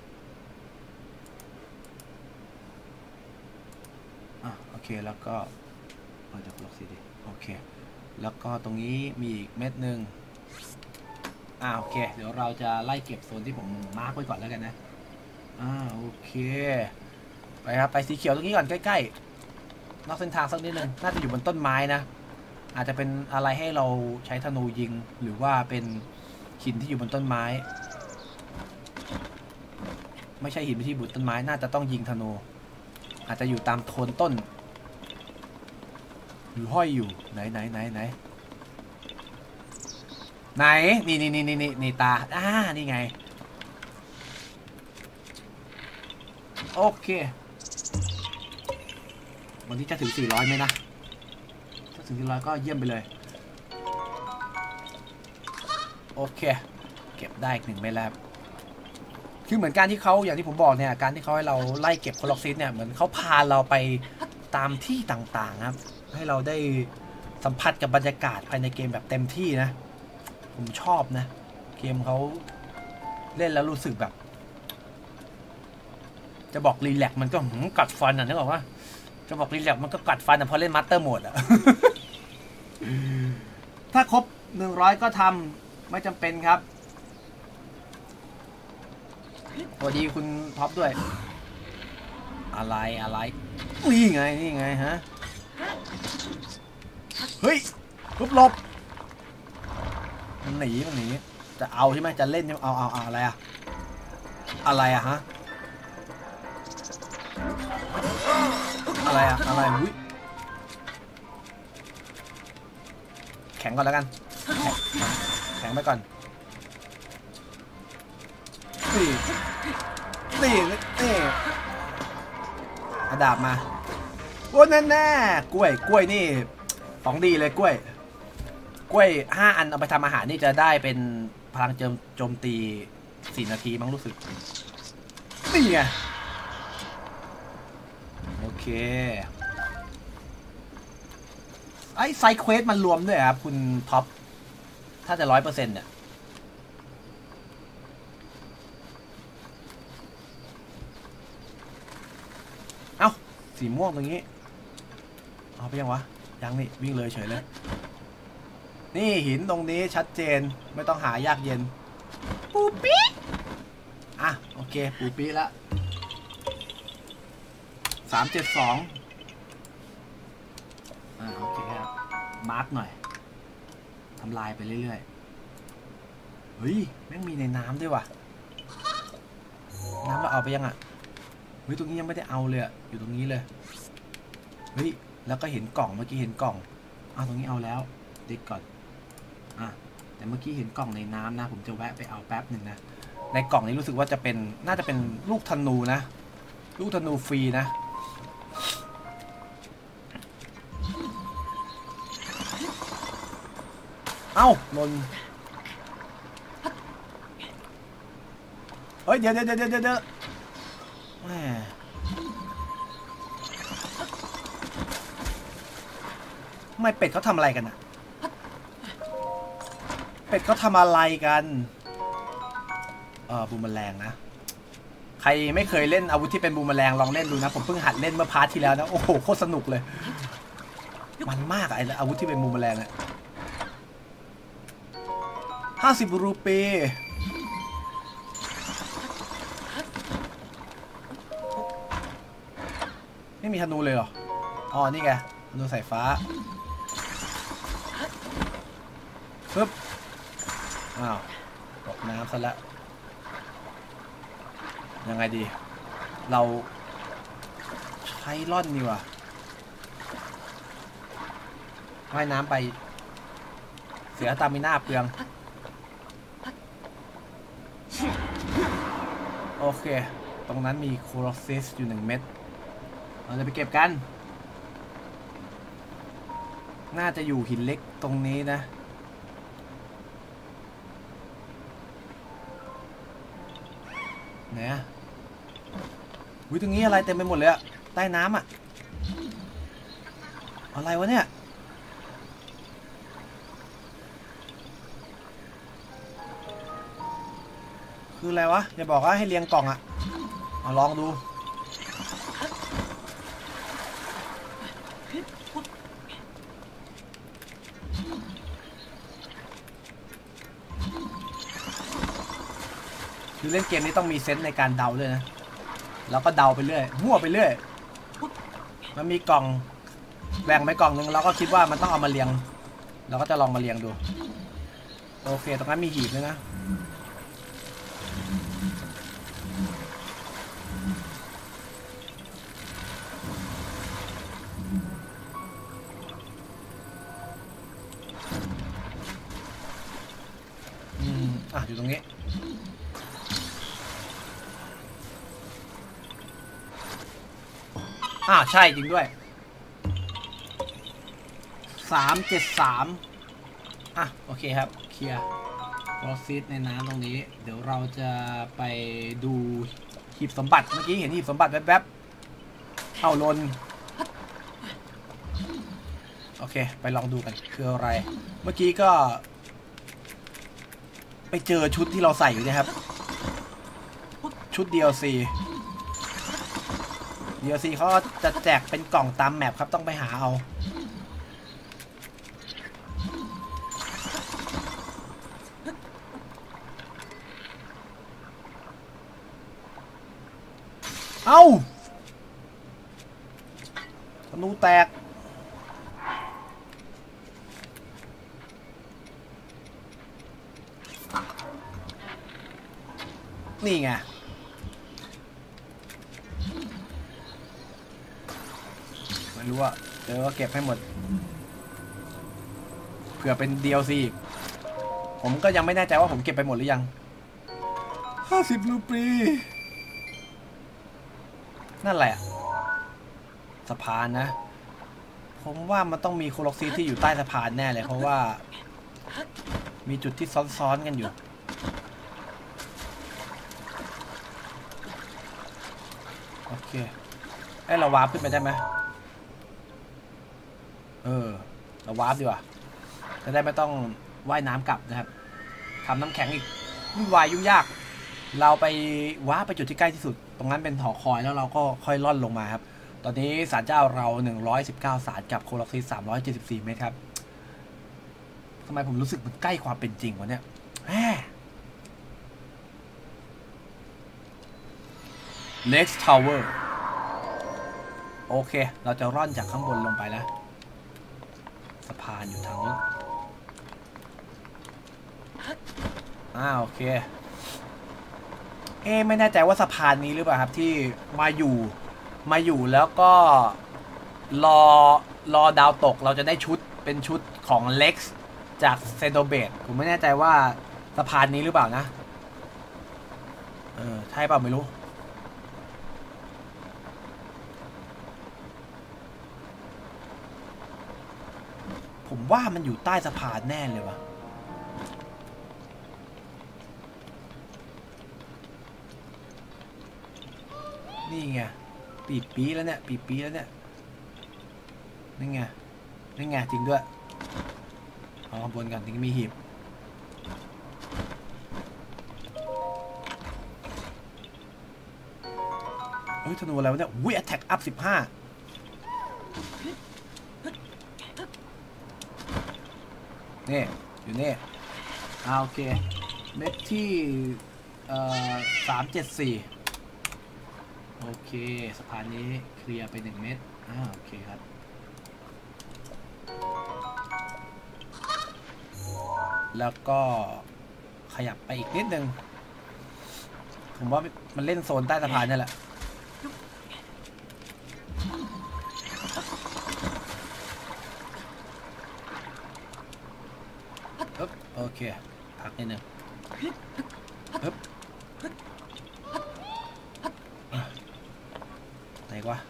A: โอเคแล้วก็เดี๋ยวลองสิดิโอเคแล้วก็ตรงนี้มีอีกเม็ดหนึ่งโอเคเดี๋ยวเราจะไล่เก็บโซนที่ผมมาร์กไว้ก่อนแล้วกันนะโอเคไปครับไปสีเขียวตรงนี้ก่อนใกล้ๆนอกเส้นทางสักนิดนึงน่าจะอยู่บนต้นไม้นะอาจจะเป็นอะไรให้เราใช้ธนูยิงหรือว่าเป็นหินที่อยู่บนต้นไม้ไม่ใช่หินที่บนต้นไม้น่าจะต้องยิงธนูอาจจะอยู่ตามโคนต้นหรือห้อยอยู่ไหนนี่ตานี่ไงโอเควันนี้จะถึง400ไหมนะถึง100ก็เยี่ยมไปเลยโอเคเก็บได้อีก1เม็ดแล้วคือเหมือนการที่เขาอย่างที่ผมบอกเนี่ยการที่เขาให้เราไล่เก็บโคล็อกซิสเนี่ยเหมือนเขาพาเราไปตามที่ต่างๆครับให้เราได้สัมผัสกับบรรยากาศภายในเกมแบบเต็มที่นะผมชอบนะเกมเขาเล่นแล้วรู้สึกแบบจะบอกรีแลกมันก็กัดฟันอ่ะนึกออกว่าจะบอกรีแลกมันก็กัดฟันแต่พอเล่นมาสเตอร์โหมดอ่ะ ถ้าครบ100ก็ทำไม่จำเป็นครับสวัสดีคุณท็อปด้วยอะไรนี่ไงฮะเฮ้ยปุ๊บหลบมันหนีจะเอาใช่ไหมจะเล่นใช่ไหมเอาอะไรอะฮะอะไรอุ้ยแข็งก่อนแล้วกันแข็งไปก่อนนี่เอาดาบมาโอ้แน่กล้วยนี่ของดีเลยกล้วย5 อันเอาไปทำอาหารนี่จะได้เป็นพลังโจมตี4 นาทีมั้งรู้สึกนี่ไงโอเคไอ้ไซเควสมันรวมด้วยครับคุณท็อปถ้าจะ100%เนี่ยเอ้าสีม่วงตรงนี้เอาไปยังวะยังนี่วิ่งเลยเฉยเลยนี่หินตรงนี้ชัดเจนไม่ต้องหายากเย็นปูปี้อ่ะโอเคปูปี้ละ372โอเคครับมาร์กหน่อยทำลายไปเรื่อยๆเฮ้ยแม่งมีในน้ำด้วยว่ะน้ำเราเอาไปยังอ่ะเฮ้ยตรงนี้ยังไม่ได้เอาเลยอยู่ตรงนี้เลยเฮ้ยแล้วก็เห็นกล่องเมื่อกี้เห็นกล่องตรงนี้เอาแล้วติ๊กก่อนแต่เมื่อกี้เห็นกล่องในน้ำนะผมจะแวะไปเอาแป๊บหนึ่งนะในกล่องนี้รู้สึกว่าจะเป็นน่าจะเป็นลูกธนูนะลูกธนูฟรีนะเอ้าหล่นเฮ้ยเดี๋ยวแหมทำไมเป็ดเขาทำอะไรกันอะเป็ดเขาทำอะไรกันบูมแมลงนะใครไม่เคยเล่นอาวุธที่เป็นบูมแมลงลองเล่นดูนะผมเพิ่งหัดเล่นเมื่อพาร์ทที่แล้วนะโอ้โหโคตรสนุกเลยมันมากไอ้อาวุธที่เป็นบูมแมลงอะ50 รูปีไม่มีธนูเลยเหรอนี่ไงธนูสายฟ้าปึ๊บตกน้ำซะแล้วยังไงดีเราใช้ล่อนดีกว่าว่ายน้ำไปเสียตามิน่าเปลืองโอเคตรงนั้นมีโคลอสซิสอยู่1 เม็ดเราจะไปเก็บกันน่าจะอยู่หินเล็กตรงนี้นะเนี่ยตรงนี้อะไรเต็มไปหมดเลยอะใต้น้ำอะอะไรวะเนี่ยคืออะไรวะอย่าบอกว่าให้เรียงกล่องอะลองดูคือเล่นเกมนี้ต้องมีเซนส์ในการเดาด้วยนะแล้วก็เดาไปเรื่อยมั่วไปเรื่อยมันมีกล่องแบ่งไปกล่องนึงเราก็คิดว่ามันต้องเอามาเรียงเราก็จะลองมาเรียงดูโอเคตรงนั้นมีหีบด้วยนะอยู่ตรงนี้ใช่จริงด้วย 373อ่ะโอเคครับเคลียร์คอซิสในน้ำตรงนี้เดี๋ยวเราจะไปดูหีบสมบัติเมื่อกี้เห็นหีบสมบัติแวบๆเอาลนโอเคไปลองดูกันคืออะไรเมื่อกี้ก็ไปเจอชุดที่เราใส่อยู่นะครับชุด DLC เขาจะแจกเป็นกล่องตามแมปครับต้องไปหาเอาธนูแตกนี่ไงไม่รู้อะเดี๋ยวก็เก็บให้หมดเผื่อเป็น DLC อีกผมก็ยังไม่แน่ใจว่าผมเก็บไปหมดหรือยัง50 รูปีนั่นแหละสะพานนะผมว่ามันต้องมีโคลอกซีที่อยู่ใต้สะพานแน่เลยเพราะว่ามีจุดที่ซ้อนๆกันอยู่โอเคเราวาร์ปขึ้นไปได้ไหมเราวาร์ปดีกว่าจะได้ไม่ต้องว่ายน้ำกลับนะครับทำน้ำแข็งอีกวุ่นวายยุ่งยากเราไปวาร์ปไปจุดที่ใกล้ที่สุดตรงนั้นเป็นหอคอยแล้วเราก็ค่อยล่อนลงมาครับตอนนี้ศาลเจ้าเรา119ศาลกับโคลอกซิส374เมตรครับทำไมผมรู้สึกมันใกล้ความเป็นจริงวะเนี่ยLex Tower โอเคเราจะร่อนจากข้างบนลงไปแล้วสะพานอยู่ทางนู้นโอเคไม่แน่ใจว่าสะพานนี้หรือเปล่าครับที่มาอยู่แล้วก็รอดาวตกเราจะได้ชุดเป็นชุดของ Lex จากเซโดเบตผมไม่แน่ใจว่าสะพานนี้หรือเปล่านะใช่เปล่าไม่รู้ผมว่ามันอยู่ใต้สะพานแน่เลยวะนี่ไงปีแล้วเนี่ยปีแล้วเนี่ยนี่ไงจริงด้วยเอาข้างบนกันถึงมีหีบธนูอะไรวะเนี่ยอุ้ย attack up 15นี่อยู่นี่โอเคเม็ดที่374โอเคสะพานนี้เคลียร์ไป1 เม็ดโอเคครับแล้วก็ขยับไปอีกนิดนึงผมว่ามันเล่นโซนใต้สะพานนี่แหละโอเคพักนิดนึงไหนวะ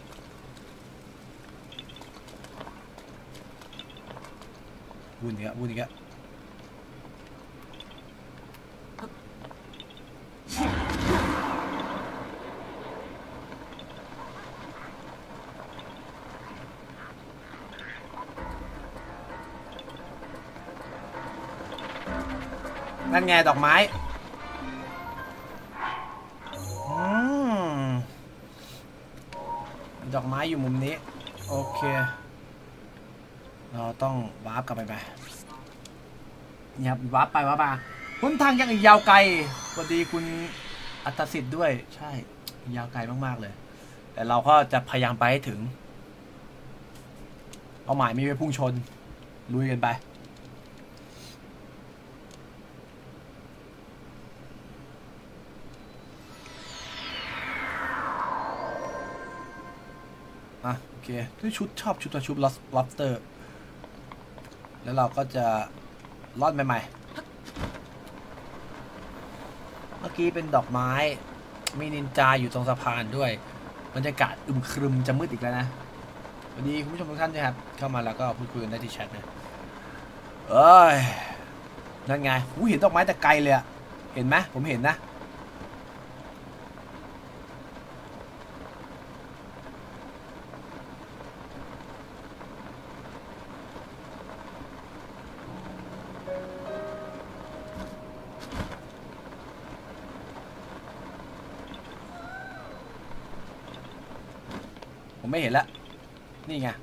A: วุ่นอีกแล้วนั่นไงดอกไม้ดอกไม้อยู่มุมนี้โอเคเราต้องวาร์ปกลับไปเนี่ยครับวาร์ปไปวาร์ปมาหนทางยังอีกยาวไกลสวัสดีคุณอัตสิทธิ์ด้วยใช่ยาวไกลมากๆเลยแต่เราก็จะพยายามไปให้ถึงเป้าหมายมีไว้พุ่งชนลุยกันไปโอเคด้วยชุดชอบชุดตัวชุดล็อบสเตอร์แล้วเราก็จะรอดใหม่ๆเมื่อกี้เป็นดอกไม้มีนินจาอยู่ตรงสะพานด้วยบรรยากาศอึมครึมจะมืดอีกแล้วนะวัสดีคุณผู้ชมทุกท่านนะครับเข้ามาแล้วก็พูดคุยกันได้ที่แชทนะเอ้ยนั่นไงเห็นดอกไม้แต่ไกลเลยอะเห็นไหมผมเห็นนะผมไม่เห็นแล้วนี่ไง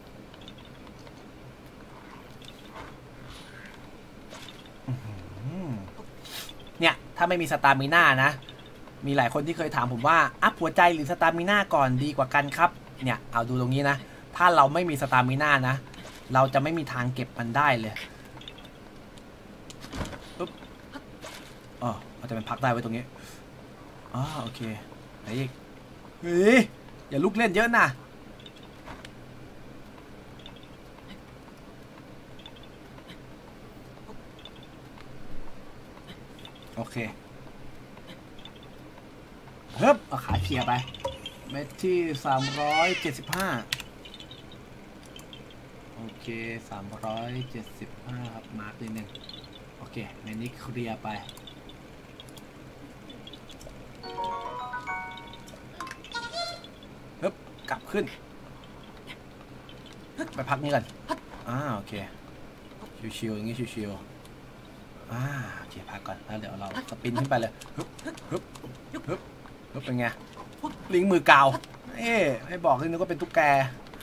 A: เนี่ยถ้าไม่มีสตามิน่านะมีหลายคนที่เคยถามผมว่าอัพหัวใจหรือสตามิน่าก่อนดีกว่ากันครับเนี่ยเอาดูตรงนี้นะถ้าเราไม่มีสตามิน่านะเราจะไม่มีทางเก็บมันได้เลยปุ๊บเราจะเป็นพักได้ไว้ตรงนี้โอเคไหนอีกเฮ้ยอย่าลุกเล่นเยอะนะโอเคเฮ้ยเอาขาเขี่ยไปเม็ดที่375โอเค375ครับมาร์กนิดนึงโอเคในนี้เคลียร์ไปเฮ้ยกลับขึ้นไปพักนี้กันโอเคชิวๆอย่างงี้ชิวๆโอเคพักก่อนแล้วเดี๋ยวเราสปินขึ้นไปเลยฮึบเป็นไงลิงมือกาวให้บอกเลยนึกว่าเป็นตุ๊กแก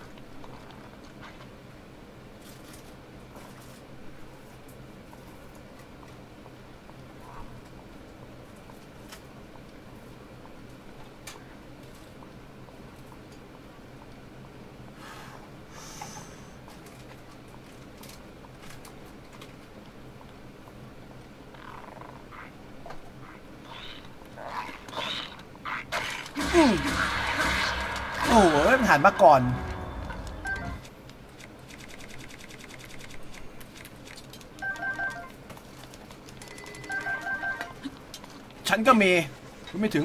A: โอ้โหมันหันมาก่อนฉันก็มีคุณไม่ถึง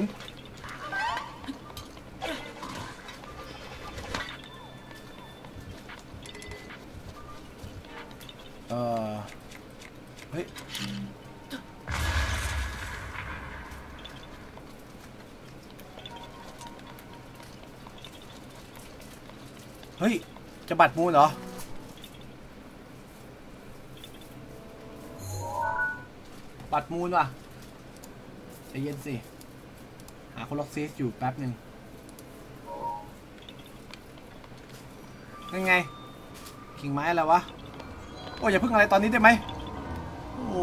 A: เฮ้ยจะบัดมูลเหรอบัดมูลว่ะใจเย็นสิหาคนล็อกซีสอยู่แป๊บหนึ่งยังไงกิ่งไม้อะไรวะโอ้ยอย่าพึ่งอะไรตอนนี้ได้ไหมโอ้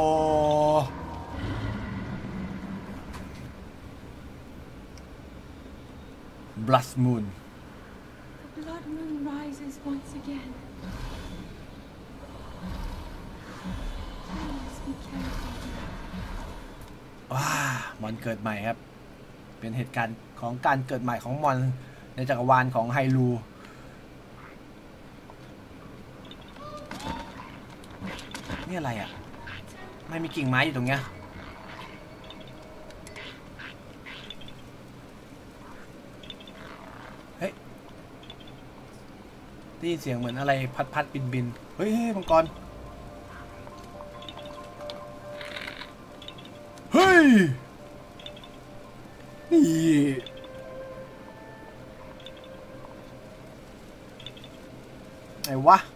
A: บลัดมูน
D: Blood moon rises once again. Please be careful.
A: มอนเกิดใหม่ครับเป็นเหตุการณ์ของการเกิดใหม่ของมอนในจักรวาลของไฮรูนี่อะไรอ่ะไม่มีกิ่งไม้อยู่ตรงเนี้ยได้ยินเสียงเหมือนอะไรพัดบินเฮ้ยมังกรเฮ้ยนี่ไหนวะ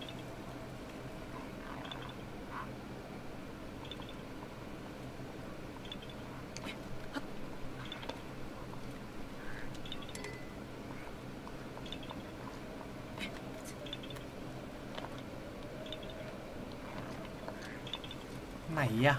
A: ไหนอะ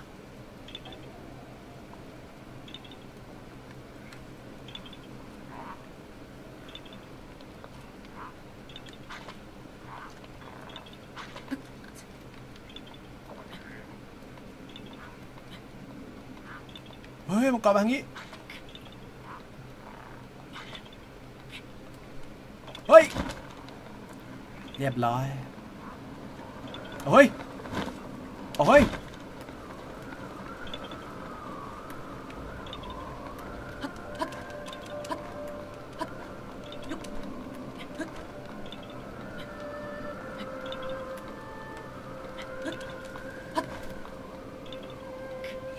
A: เฮ้ยมังกรมาทางนี้เฮ้ยเรียบร้อยเฮ้ยเฮ้ย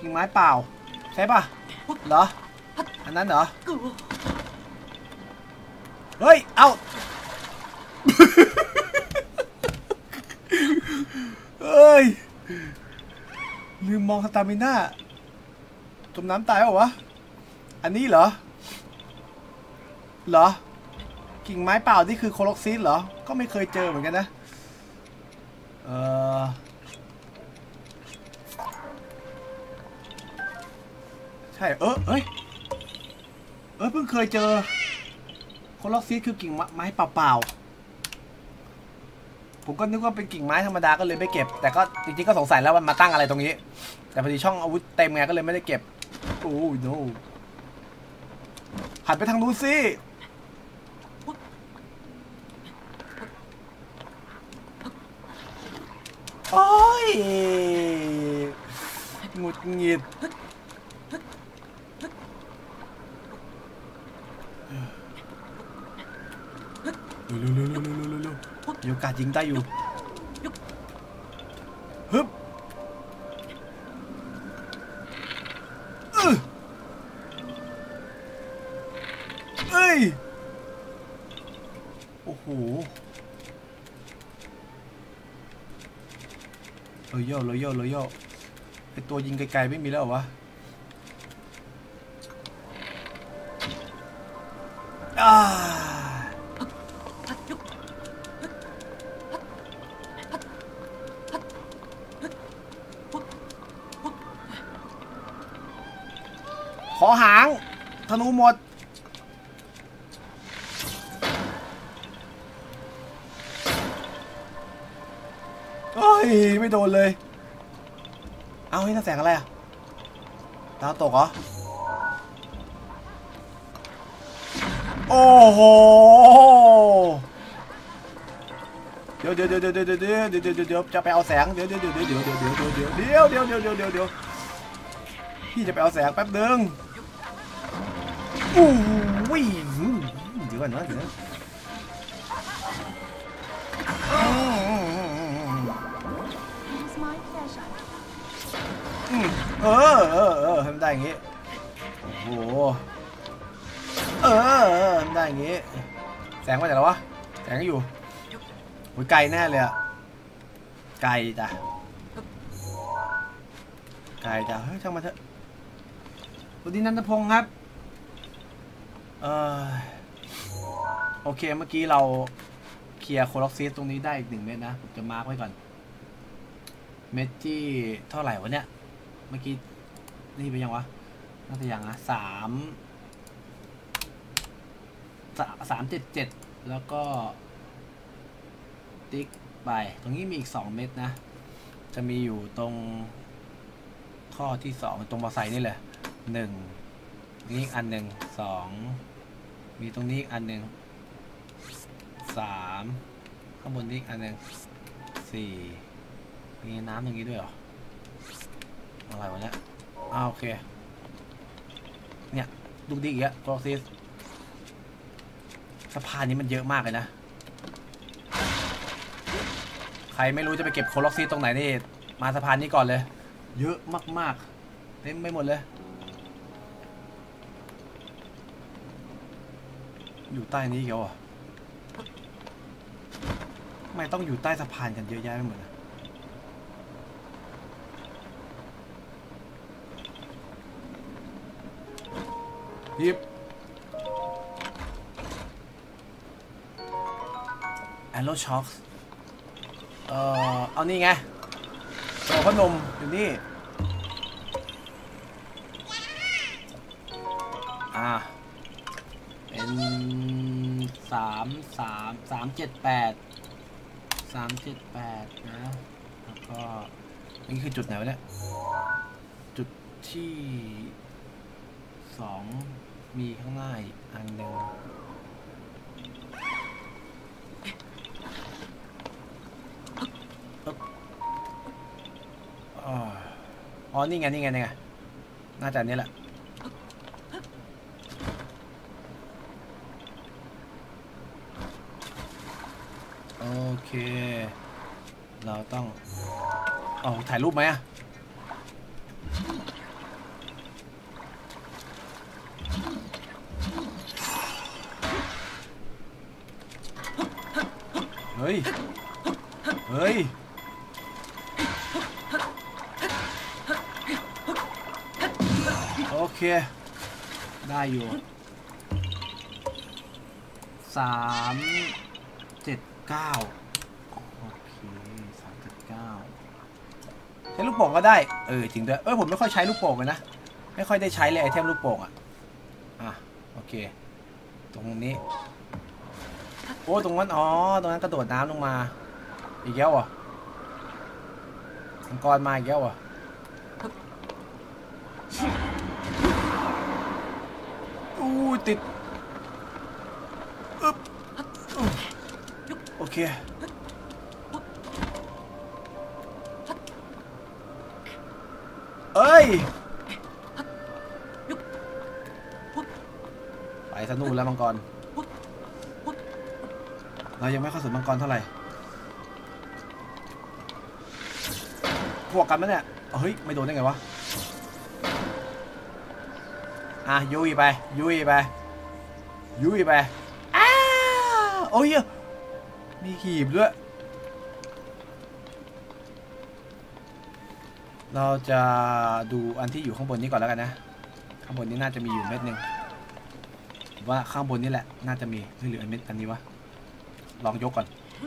A: กิ่งไม้เปล่าใช่ป่ะเหรออันนั้นเหรอเฮ้ยเอาเอ้ยลืมมองสตามิน่าจมน้ำตายเปล่าวะอันนี้เหรอกิ่งไม้เปล่านี่คือโคล็อกซิสเหรอก็ไม่เคยเจอเหมือนกันนะใช่เฮ้ยเพิ่งเคยเจอโคล็อกซิสคือกิ่งไม้เปล่าผมก็นึกว่าเป็นกิ่งไม้ธรรมดาก็เลยไม่เก็บแต่ก็จริงๆก็สงสัยแล้วมันมาตั้งอะไรตรงนี้แต่พอดีช่องอาวุธเต็มไงก็เลยไม่ได้เก็บโอ้ย no หันไปทางนู้นสิโอ้ยหงุดหงิดเร็วมีโอกาสยิงได้อยู่ฮึบเอ้ยโอ้โหโรโยไอตัวยิงไกลๆไม่มีแล้วเหรอวะขอหางธนูหมดโอ้ยไม่โดนเลยเอาให้น่าแสงอะไรอะดาวตกเหรอโอ้โหเดี๋ยวจะไปเอาแสงเดี๋ยวพี่จะไปเอาแสงแป๊บนึงอู้วิ่งเดี๋ยวก่อนนะทำได้อย่างงี้โอ้โหทำได้อย่างงี้แสงมาจากไหนวะแสงก็อยู่โอ้ยไกลแน่เลยอะไกลจ้ะเฮ้ยช่างมาเถอะสวัสดีนันทพงศ์ครับโอเคเมื่อกี้เราเคลียร์โคล็อกซิสตรงนี้ได้อีก1 เม็ดนะผมจะมาร์กไว้ก่อนเม็ดที่เท่าไหร่วะเนี่ยเมื่อกี้นี่เป็นยังวะน่าจะยังนะ377แล้วก็ติ๊กไปตรงนี้มีอีก2 เม็ดนะจะมีอยู่ตรงข้อที่2ตรงบอไซนี่เลย1นี่อีกอันหนึ่ง2มีตรงนี้อีกอันหนึ่ง3ข้างบนนี้อีกอันหนึ่ง4มีน้ำอย่างนี้ด้วยเหรออะไรวะเนี่ยโอเคเนี่ยดูดีอีกแล้วโคล็อกซิสสะพานนี้มันเยอะมากเลยนะใครไม่รู้จะไปเก็บโคล็อกซิสตรงไหนนี่มาสะพานนี้ก่อนเลยเยอะมากๆเต็มไปหมดเลยอยู่ใต้นี้เกี่ยวอ่ะไม่ต้องอยู่ใต้สะพานกันเยอะแยะไปหมดเลยยิบแอโรช็อคเอานี่ไงโอ้พนมอยู่นี่เป็น378นะแล้วก็นี่คือจุดไหนวะเนี่ยจุดที่2มีข้างหน้าอีกอันหนึ่งอ๋อนี่ไงน่าจะนี้แหละโอเคเราต้องถ่ายรูปไหมอะเฮ้ยเฮ้ยโอเคได้อยู่379โอเค379ใช้ลูกโป่งก็ได้จริงด้วยผมไม่ค่อยใช้ลูกโป่งเลยนะไม่ค่อยได้ใช้เลยไอเทมลูกโป่งโอเคตรงนี้โอ้ตรงนั้นตรงนั้นกระโดดน้ำลงมาอีกแล้วอ่ะมังกรมาอีกแล้วอ่ะติดโอเคไปสนุกแล้วมังกรเรายังไม่เข้าสู่มังกรเท่าไหร่พวกกันมั้ยเนี่ยเฮ้ยไม่โดนได้ไงวะยุยไปโอ้ยมีขีบด้วยเราจะดูอันที่อยู่ข้างบนนี้ก่อนแล้วกันนะข้างบนนี้น่าจะมีอยู่เม็ดหนึ่งว่าข้างบนนี่แหละน่าจะมีหรือเม็ดอันนี้วะลองยกก่อน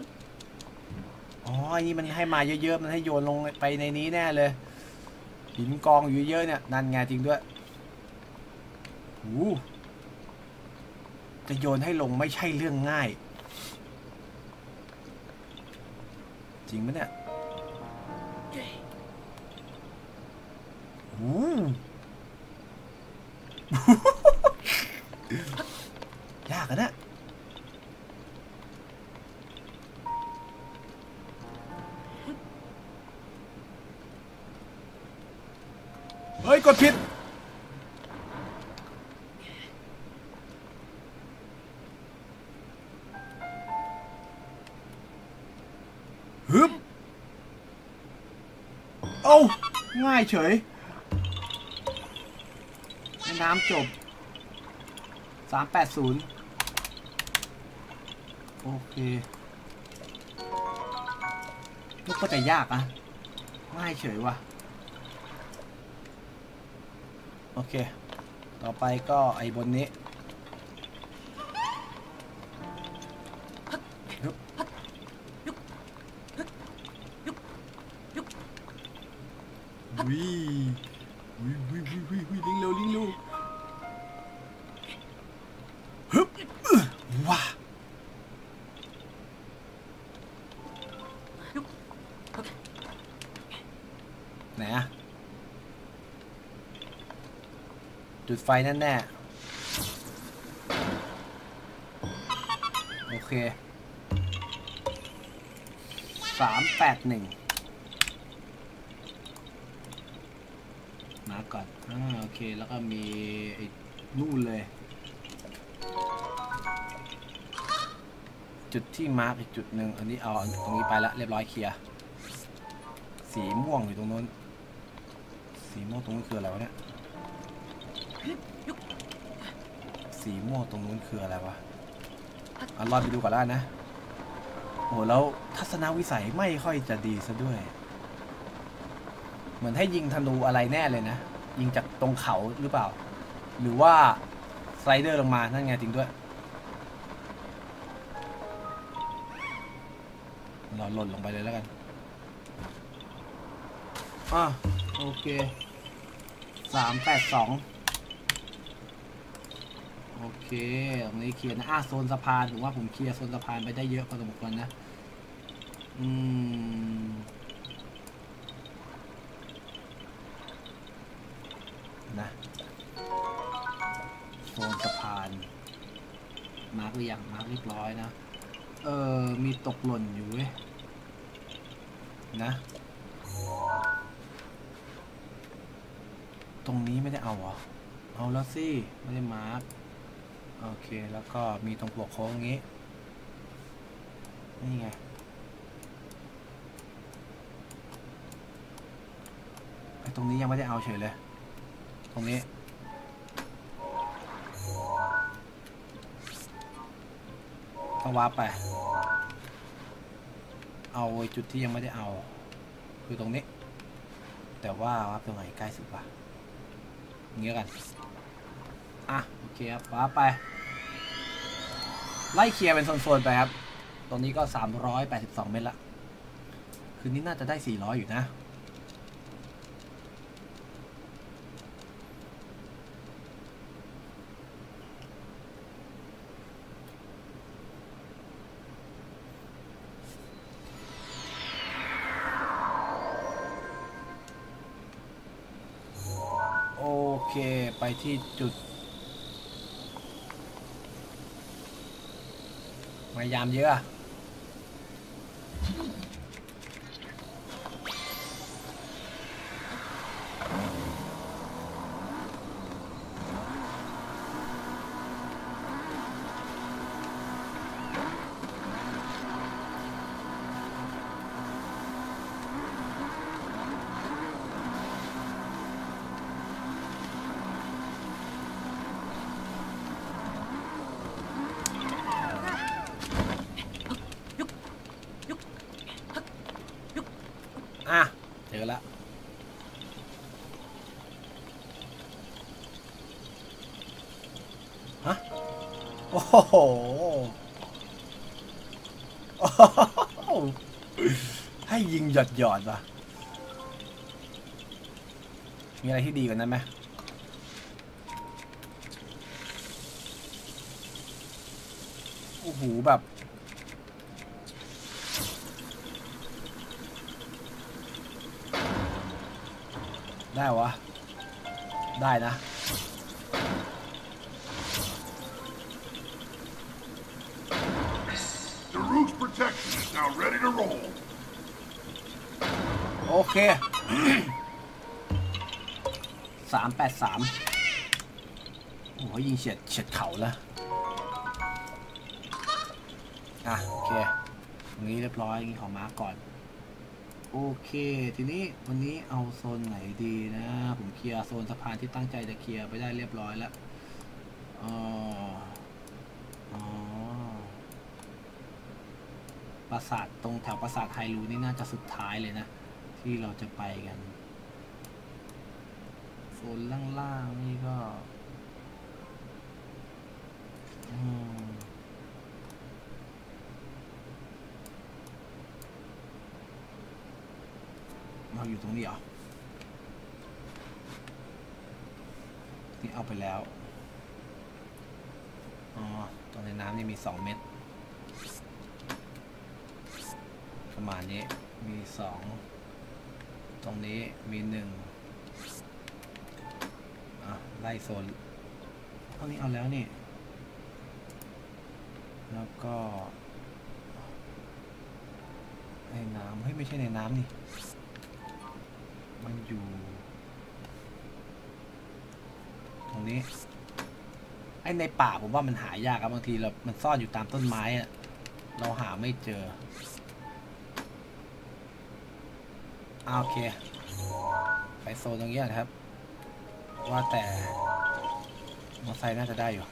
A: อันนี้มันให้มาเยอะๆมันให้โยนลงไปในนี้แน่เลยหินกองอยู่เยอะเนี่ยนั่นไงจริงด้วยจะโยนให้ลงไม่ใช่เรื่องง่ายจริงไหมเนี่ยยากอะนะเฮ้ยกดผิดฮึบง่ายเฉยน้ำจบ380โอเคลูกก็จะยากอะง่ายเฉยว่ะโอเคต่อไปก็ไอ้บนนี้ลิงเร็วฮึบว้าไหนอะจุดไฟแน่โอเค381มาก่อนโอเคแล้วก็มีไอ้นู่นเลยจุดที่มาร์กอีกจุดหนึ่งอันนี้เอาตรงนี้ไปละเรียบร้อยเคลียร์สีม่วงอยู่ตรงนู้นสีม่วงตรงนู้นคืออะไรวะเนี่ยสีม่วงตรงนู้นคืออะไรวะรอไปดูก่อนแล้วนะโอ้แล้วทัศนวิสัยไม่ค่อยจะดีซะด้วยเหมือนให้ยิงธนูอะไรแน่เลยนะยิงจากตรงเขาหรือเปล่าหรือว่าสไลเดอร์ลงมานั่นไงจริงด้วยเราหล่นลงไปเลยแล้วกันโอเค382โอเคตรงนี้เคลียร์นะโซนสะพานผมว่าผมเคลียร์โซนสะพานไปได้เยอะพอสมควรนะนะโซนสะพานมาร์กหรือยังมาร์กเรียบร้อยนะมีตกหล่นอยู่เว้ยนะตรงนี้ไม่ได้เอาเหรอเอาแล้วสิไม่ได้มาร์กโอเคแล้วก็มีตรงปลอกโค้งงี้นี่ไงไอ้ตรงนี้ยังไม่ได้เอาเฉยเลยตรงนี้ต้องวาร์ปไปเอาจุดที่ยังไม่ได้เอาคือตรงนี้แต่ว่าตรงไหนใกล้สุดวะเงี้ยกันอ่ะโอเคครับว้าไปไล่เคลียร์เป็นโซนๆไปครับตรงนี้ก็382 เมตรละคืนนี้น่าจะได้400อยู่นะโอเคไปที่จุดพยายามเยอะอ่ะเจอแล้วฮะโอ้โหให้ยิงหยอดๆว่ะมีอะไรที่ดีกว่านั้นไหมโอ้โหแบบได้วะได้นะ
C: The Rook's protection is now ready to roll.
A: โอเค383โอ้ยยิงเฉียดเข่าแล้วอ่ะโอเคตรงนี้เรียบร้อยอย่างนี้ขอมาร์กก่อนโอเคทีนี้วันนี้เอาโซนไหนดีนะผมเคลียร์โซนสะพานที่ตั้งใจจะเคลียร์ไปได้เรียบร้อยแล้วปราสาทตรงแถวปราสาทไฮรูนี่น่าจะสุดท้ายเลยนะที่เราจะไปกันโซนล่างๆนี่ก็เราอยู่ตรงนี้เหรอนี่เอาไปแล้วตรงในน้ำนี่มี2 เม็ดประมาณนี้มี2ตรงนี้มี1ไล่โซนเท่านี้เอาแล้วนี่แล้วก็ในน้ำเฮ้ยไม่ใช่ในน้ำนี่มันอยู่ตรงนี้ไอ้ในป่าผมว่ามันหายากครับบางทีมันซ่อนอยู่ตามต้นไม้อะเราหาไม่เจอโอเคไปโซนตรงนี้นะครับว่าแต่มอเตอร์ไซค์น่าจะได้อยู่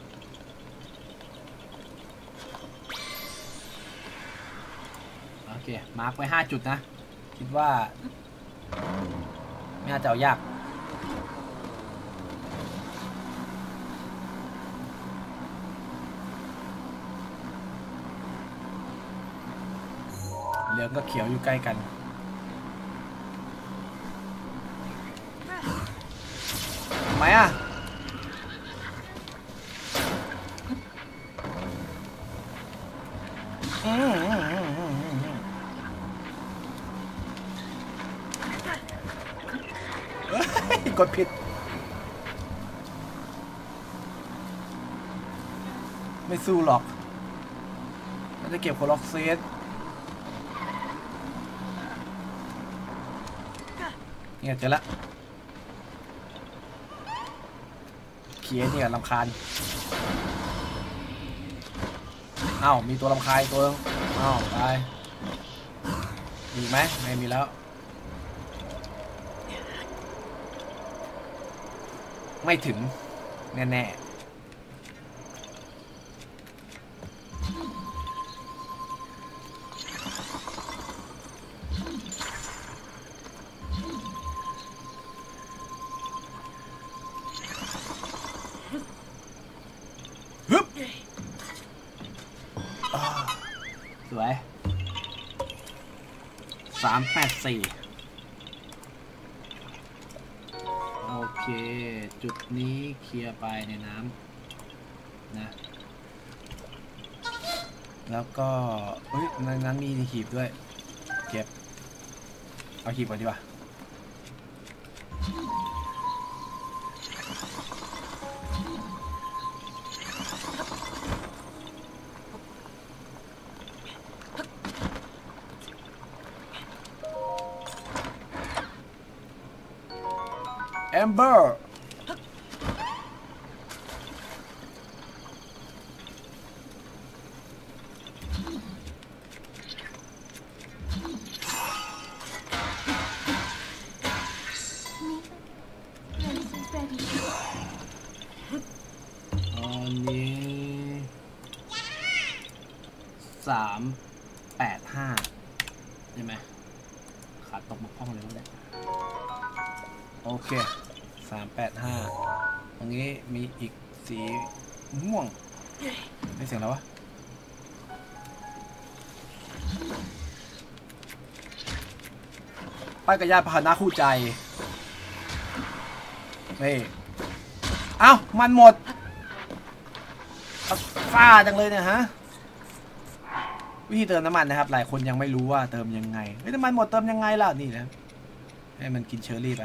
A: โอเคมาร์คไว้5 จุดนะคิดว่าไม่น่าจะเอายากเหลืองกับเขียวอยู่ใกล้กันทำไมอ่ะกดผิดไม่สู้หรอกมันจะเก็บโคล็อกเซตเนี่ยเจอละเขียนเนี่ยรำคาญอ้าวมีตัวรำคาญตัวอ้าวตายมีไหมไม่มีแล้วไม่ถึงแน่ๆวย384โอเคจุดนี้เคลียร์ไปในน้ำนะแล้วก็เฮ้ยในนั้นมีหีบด้วยเก็บเอาหีบก่อนดีกว่าAmber อันนี้385ใช่ไหมขาดตกบกพร่องเลยแล้วโอเค385ตรงนี้มีอีกสีม่วงได้เสียงแล้ววะป้ายกระยาพาหนะคู่ใจนี่เอ้ามันหมดฟ้าจังเลยเนี่ยฮะวิธีเติมน้ำมันนะครับหลายคนยังไม่รู้ว่าเติมยังไงเฮ้ยน้ำมันหมดเติมยังไงล่ะนี่นะให้มันกินเชอร์รี่ไป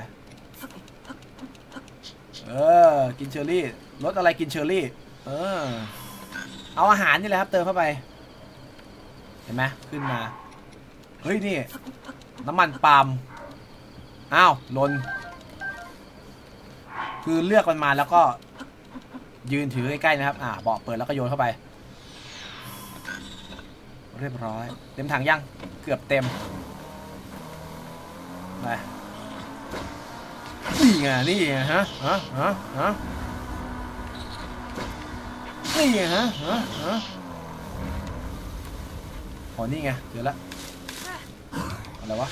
A: กินเชอร์รี่รสอะไรกินเชอร์รี่เอาอาหารนี่แหละครับเติมเข้าไปเห็นไหมขึ้นมาเฮ้ยนี่น้ำมันปาล์มอ้าวลนคือเลือกมันมาแล้วก็ยืนถือใกล้ๆนะครับเบาะเปิดแล้วก็โยนเข้าไปเรียบร้อยเต็มถังยังเกือบเต็มไปนี่ไงนี่ไงฮะนี่ไงฮะอ๋อนี่ไงเจอแล้วอะไรวะ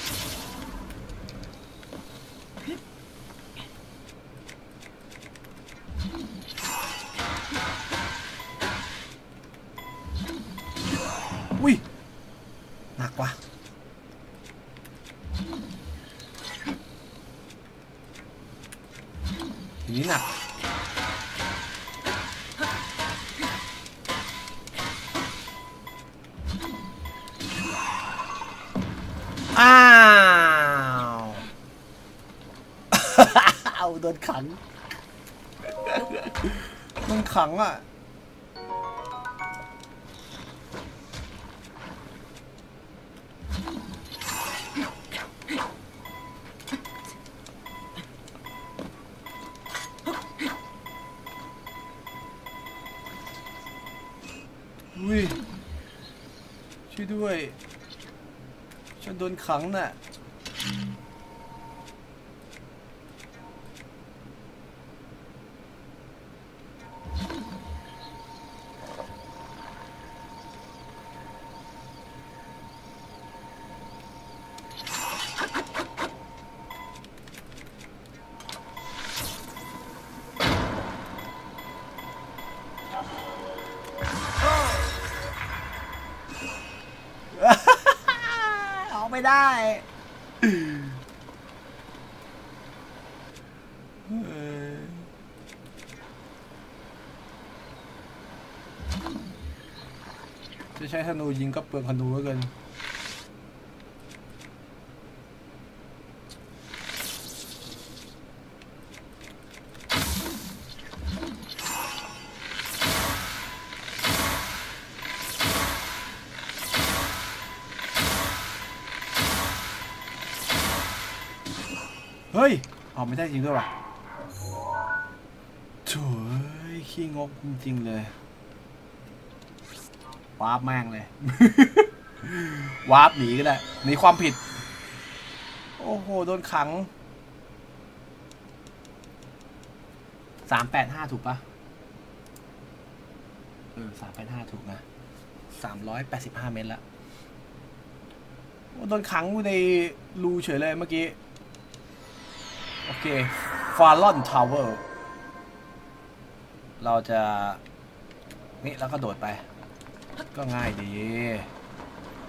A: อุ้ยหนักว่ะทีนี้หนักอ้าวเอาโดนขังมันขังอ่ะอุ้ยช่วยด้วยฉันโดนขังน่ะไม่ได้จะใช้ธนูยิงก็เปลืองธนูเหลือเกินเฮ้ยออกไม่ได้จริงด้วยว่ะโถ่ขี้งกจริงๆเลยวาร์ปแม่งเลยวาร์ปหนีก็ได้หนีความผิดโอ้โหโดนขัง385ถูกปะ385ถูกนะ385เมตรละโดนขังอยู่ในรูเฉยเลยเมื่อกี้โอเคฟาลอนทาวเวอร์เราจะนี่แล้วก็โดดไปก็ง่ายดี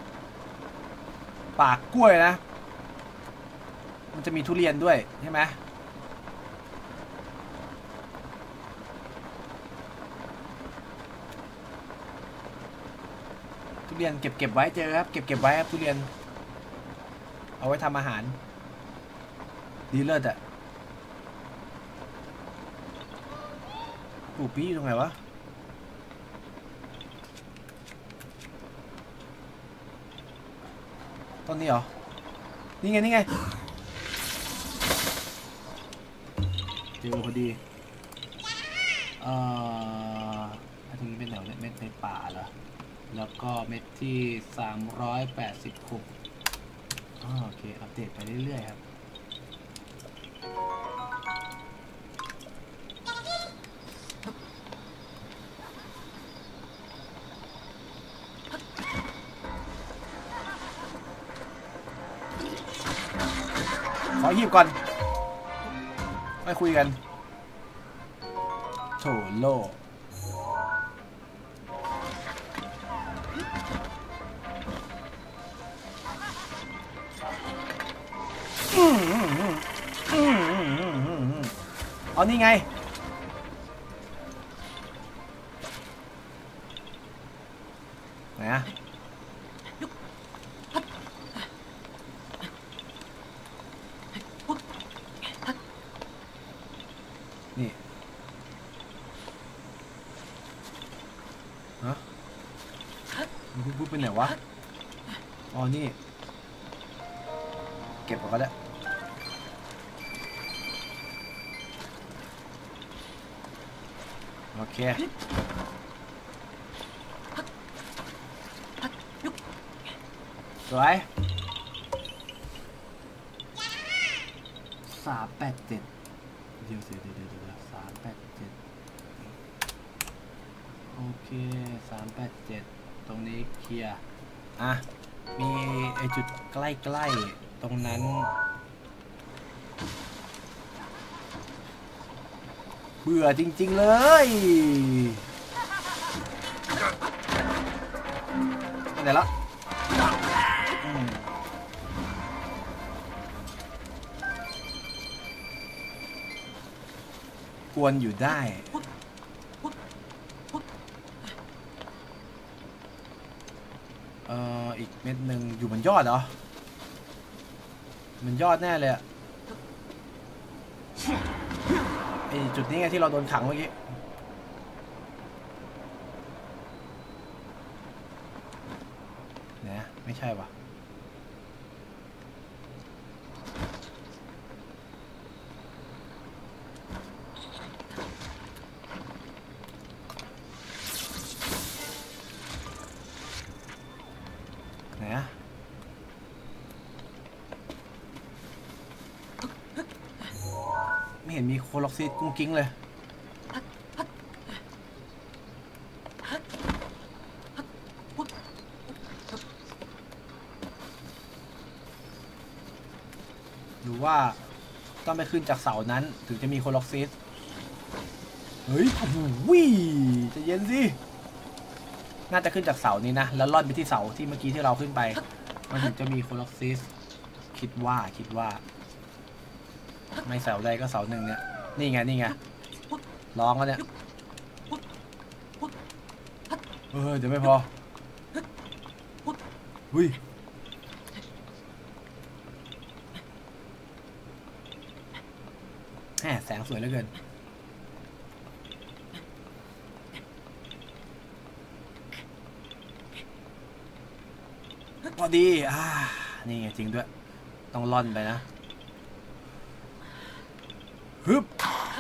A: ปากกล้วยนะมันจะมีทุเรียนด้วยใช่ไหมทุเรียนเก็บไว้เจอครับเก็บไว้ครับทุเรียนเอาไว้ทำอาหารดีเลิศอะปู่ปี้ตรงไหนวะต้นนี้เหรอนี่ไงเจอพอดีอันนี้เป็นแถวเม็ดในป่าเหรอแล้วก็เม็ดที่386โอเคอัปเดตไปเรื่อยๆครับขอหยิบก่อนไม่คุยกันโถโลเอานี่ไงไหนอะนี่ฮะมันพูดเป็นไหนวะอ๋อนี่เก็บก็ได้โอเคสวย387เดี๋ยว387โอเค387ตรงนี้เคลียร์อ่ะมีไอจุดใกล้ๆตรงนั้นเบื่อจริงๆเลยไหนละกวนอยู่ได้อีกเม็ดหนึ่งอยู่บนยอดเหรอมันยอดแน่เลยอะไอจุดนี้ไงที่เราโดนขังเมื่อกี้เนี่ยไม่ใช่ปะเนี่ยไม่เห็นมีโคล็อกซิสกุ้งกิ้งเลยหรือว่าต้องไปขึ้นจากเสานั้นถึงจะมีโคล็อกซิสเฮ้ยโอ้โหจะเย็นสิน่าจะขึ้นจากเสานี้นะแล้วล่อนไปที่เสาที่เมื่อกี้ที่เราขึ้นไปมันถึงจะมีโคล็อกซิสคิดว่าไม่เสาใดก็เสาหนึ่งเนี่ยนี่ไงร้องแล้วเนี่ยเดี๋ยวไม่พอแสงสวยเหลือเกินพอดีนี่ไงจริงด้วยต้องล่อนไปนะฮึบ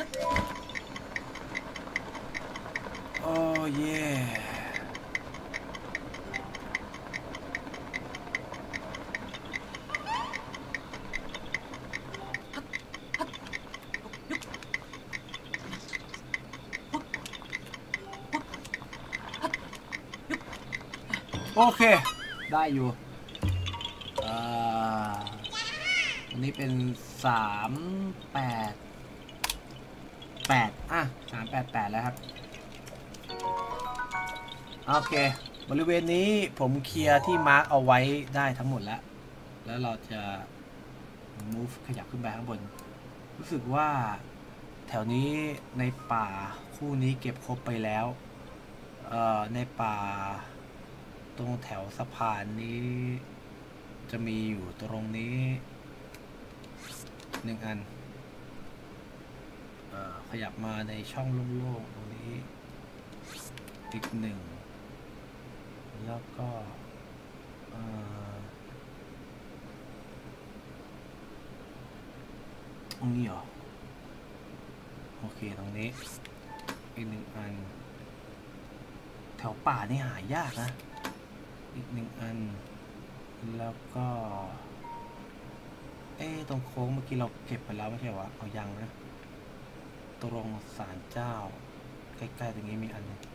A: โอ้เย่โอเคได้อยู่อันนี้เป็น388 388แล้วครับโอเคบริเวณนี้ผมเคลียร์ที่มาร์กเอาไว้ได้ทั้งหมดแล้วแล้วเราจะ move ขยับขึ้นไปข้างบนรู้สึกว่าแถวนี้ในป่าคู่นี้เก็บครบไปแล้วในป่าตรงแถวสะพานนี้จะมีอยู่ตรงนี้1 อันขยับมาในช่องโล่งๆตรงนี้อีก1แล้วก็ตรงนี้เหรอโอเคตรงนี้อีก1 อันแถวป่านี่หายากนะอีก1 อันแล้วก็ตรงโค้งเมื่อกี้เราเก็บไปแล้วไม่ใช่วะเอายังนะตรงศาลเจ้าใกล้ๆตรงนี้มีอันนึง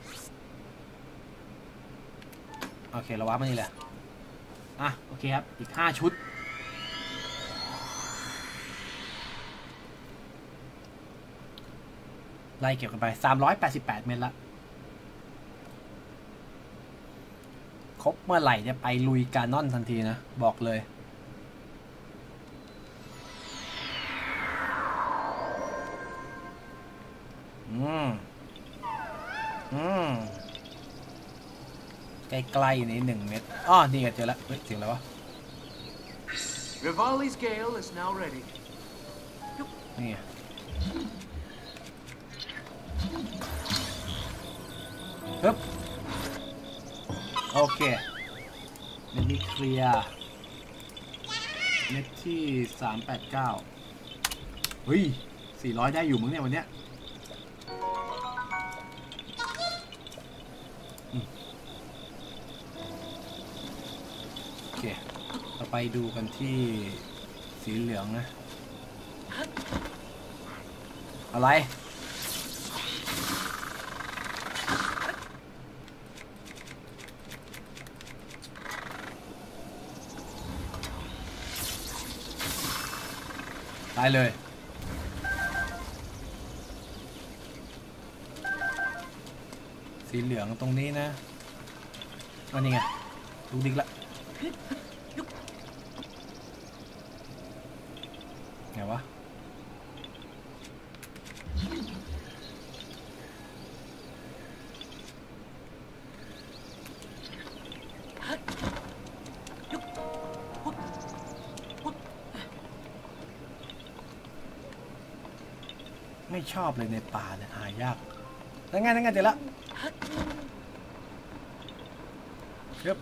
A: โอเคเราวัดมานี่แหละโอเคครับอีก5 ชุดไล่เก็บกันไป388 เมตรละครบเมื่อไหร่จะไปลุยกานอนทันทีนะบอกเลยใกล้ๆนี้1 เมตรนี่ก็เจอแล้วเฮ้ยเสียงอะไรวะ
B: Rivali's Gale is now ready.
A: นี่ฮึบโอเคเม็ดนี้เคลียร์เม็ดที่389เฮ้ย400ได้อยู่มึงเนี่ยวันเนี้ยโอเคเราไปดูกันที่สีเหลืองนะอะไรตายเลยสีเหลืองตรงนี้นะนี่ไงดูดิกละไงวะไม่ชอบเลยในป่าเนี่ยหายากนั่นไงเจอแล้วครับ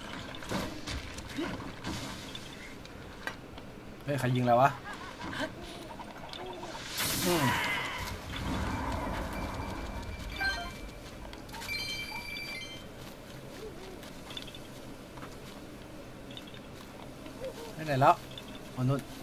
A: เฮ้ยใครยิงแล้ววะไม่ไหนแล้วมนุษย์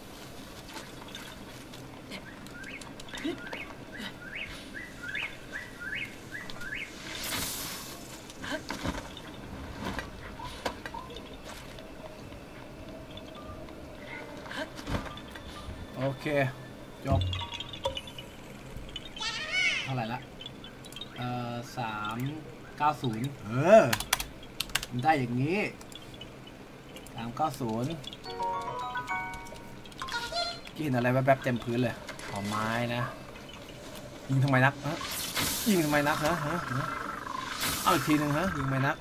A: โอเคจบเท่าไหร่ละ390ได้อย่างนี้390กินอะไรแวบๆเต็มพื้นเลยไม้นะยิงทำไมนักยิงทำไมนักเอาอีกทีหนึ่งยิงทำไมนัก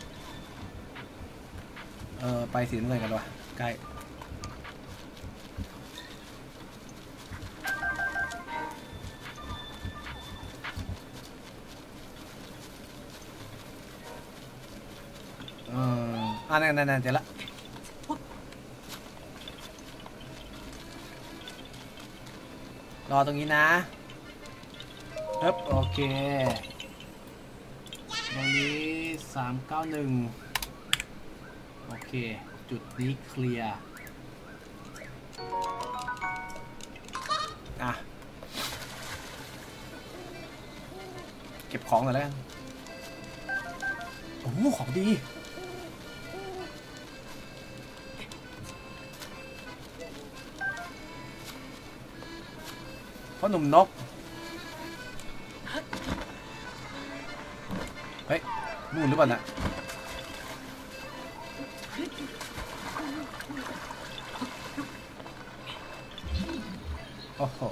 A: ไปสีน้ำเงินกันวะใกล้นั่นเจอละรอตรงนี้นะครับโอเคตรงนี้391โอเคจุดนี้เคลียร์เก็บของหน่อยแล้วกันโอ้โหของดีพ่อหนุ่มนกเฮ้ยนู่นหรือเปล่านะโอ้โห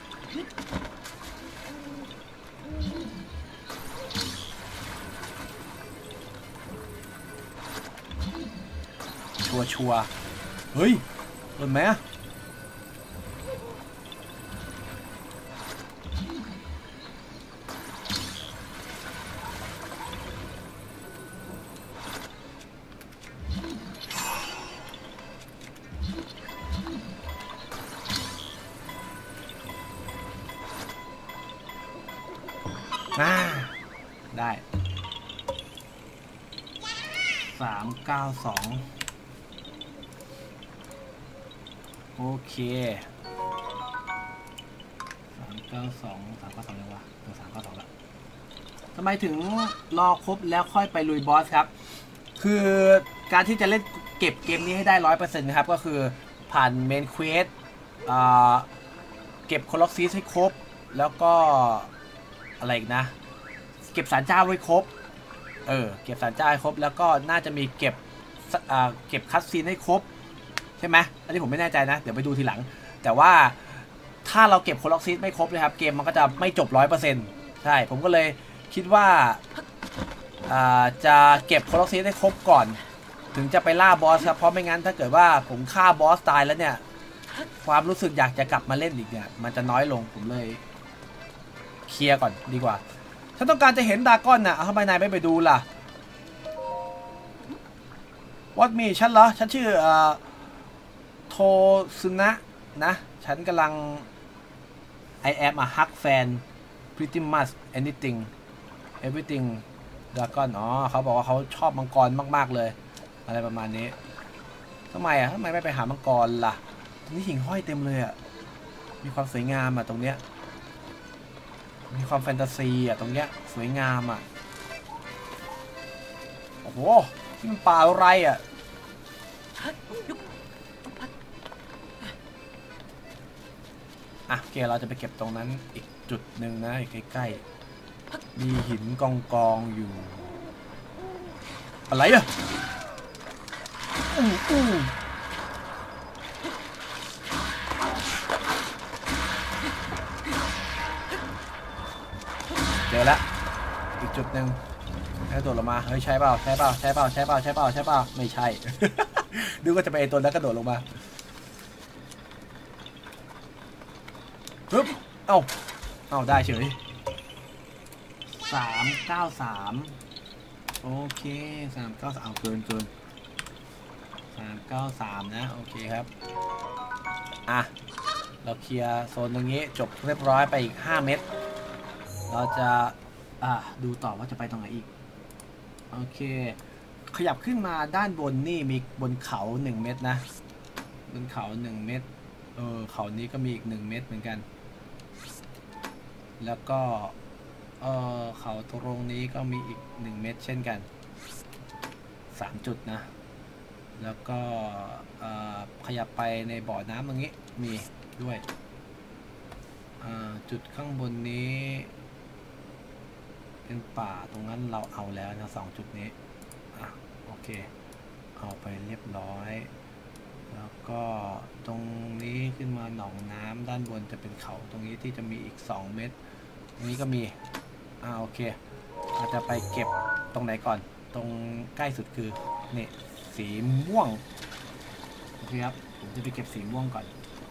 A: ชัวเฮ้ยโดนไหมได้392โอเค392เลยวะ392แล้วทำไมถึงรอครบแล้วค่อยไปลุยบอสครับคือการที่จะเล่นเก็บเกมนี้ให้ได้ 100% นะครับก็คือผ่านเมนเควสเก็บโคล็อกซีสให้ครบแล้วก็อะไรอีกนะเก็บสารเจ้าไว้ครบเก็บสารเจ้าให้ครบแล้วก็น่าจะมีเก็บคัตซีนให้ครบใช่ไหมอันนี้ผมไม่แน่ใจนะเดี๋ยวไปดูทีหลังแต่ว่าถ้าเราเก็บโคล็อกซีสไม่ครบเลยครับเกมมันก็จะไม่จบ 100% ใช่ผมก็เลยคิดว่าจะเก็บโคล็อกซีสให้ครบก่อนถึงจะไปล่าบอสครับเพราะไม่งั้นถ้าเกิดว่าผมฆ่าบอสตายแล้วเนี่ยความรู้สึกอยากจะกลับมาเล่นอีกเนี่ยมันจะน้อยลงผมเลยเคลียร์ก่อนดีกว่าฉันต้องการจะเห็นดากอนน่ะทำไมนายไม่ไปดูล่ะวัดมีฉันเหรอฉันชื่อโทซึนะนะฉันกำลัง I am a hug fan pretty much anything everything dragon อ๋อเขาบอกว่าเขาชอบมังกรมากๆเลยอะไรประมาณนี้ทำไมไม่ไปหามังกรล่ะตรงนี้หิ่งห้อยเต็มเลยมีความสวยงามตรงเนี้ยมีความแฟนตาซีตรงเนี้ยสวยงามโอ้โหที่มันป่าอะไรโอเคเราจะไปเก็บตรงนั้นอีกจุดหนึ่งนะอีกใกล้ๆมีหินกองอยู่อะไรเจอแล้วอีกจุดหนึ่งให้โดดลงมาเฮ้ยใช่เปล่าไม่ใช่ ดูก็จะไปตัวแล้วกระโดดลงมาปึ๊บเอ้าได้เฉย393โอเค393เอาเกิน393นะโอเคครับเราเคลียร์โซนตรงนี้จบเรียบร้อยไปอีก5 เม็ดเราจะดูต่อว่าจะไปตรงไหนอีกโอเคขยับขึ้นมาด้านบนนี่มีบนเขา1 เม็ดนะบนเขา1 เม็ดเขานี้ก็มีอีก1 เม็ดเหมือนกันแล้วก็เขาตรงนี้ก็มีอีก1 เม็ดเช่นกัน3 จุดนะแล้วก็ขยับไปในบ่อน้ำตรงนี้มีด้วยจุดข้างบนนี้เป็นป่าตรงนั้นเราเอาแล้วนะ2 จุดนี้โอเคเอาไปเรียบร้อยแล้วก็ตรงนี้ขึ้นมาหนองน้ำด้านบนจะเป็นเขาตรงนี้ที่จะมีอีก2 เม็ดตรงนี้ก็มีโอเคเราจะไปเก็บตรงไหนก่อนตรงใกล้สุดคือนี่สีม่วงโอเคครับผมจะไปเก็บสีม่วงก่อน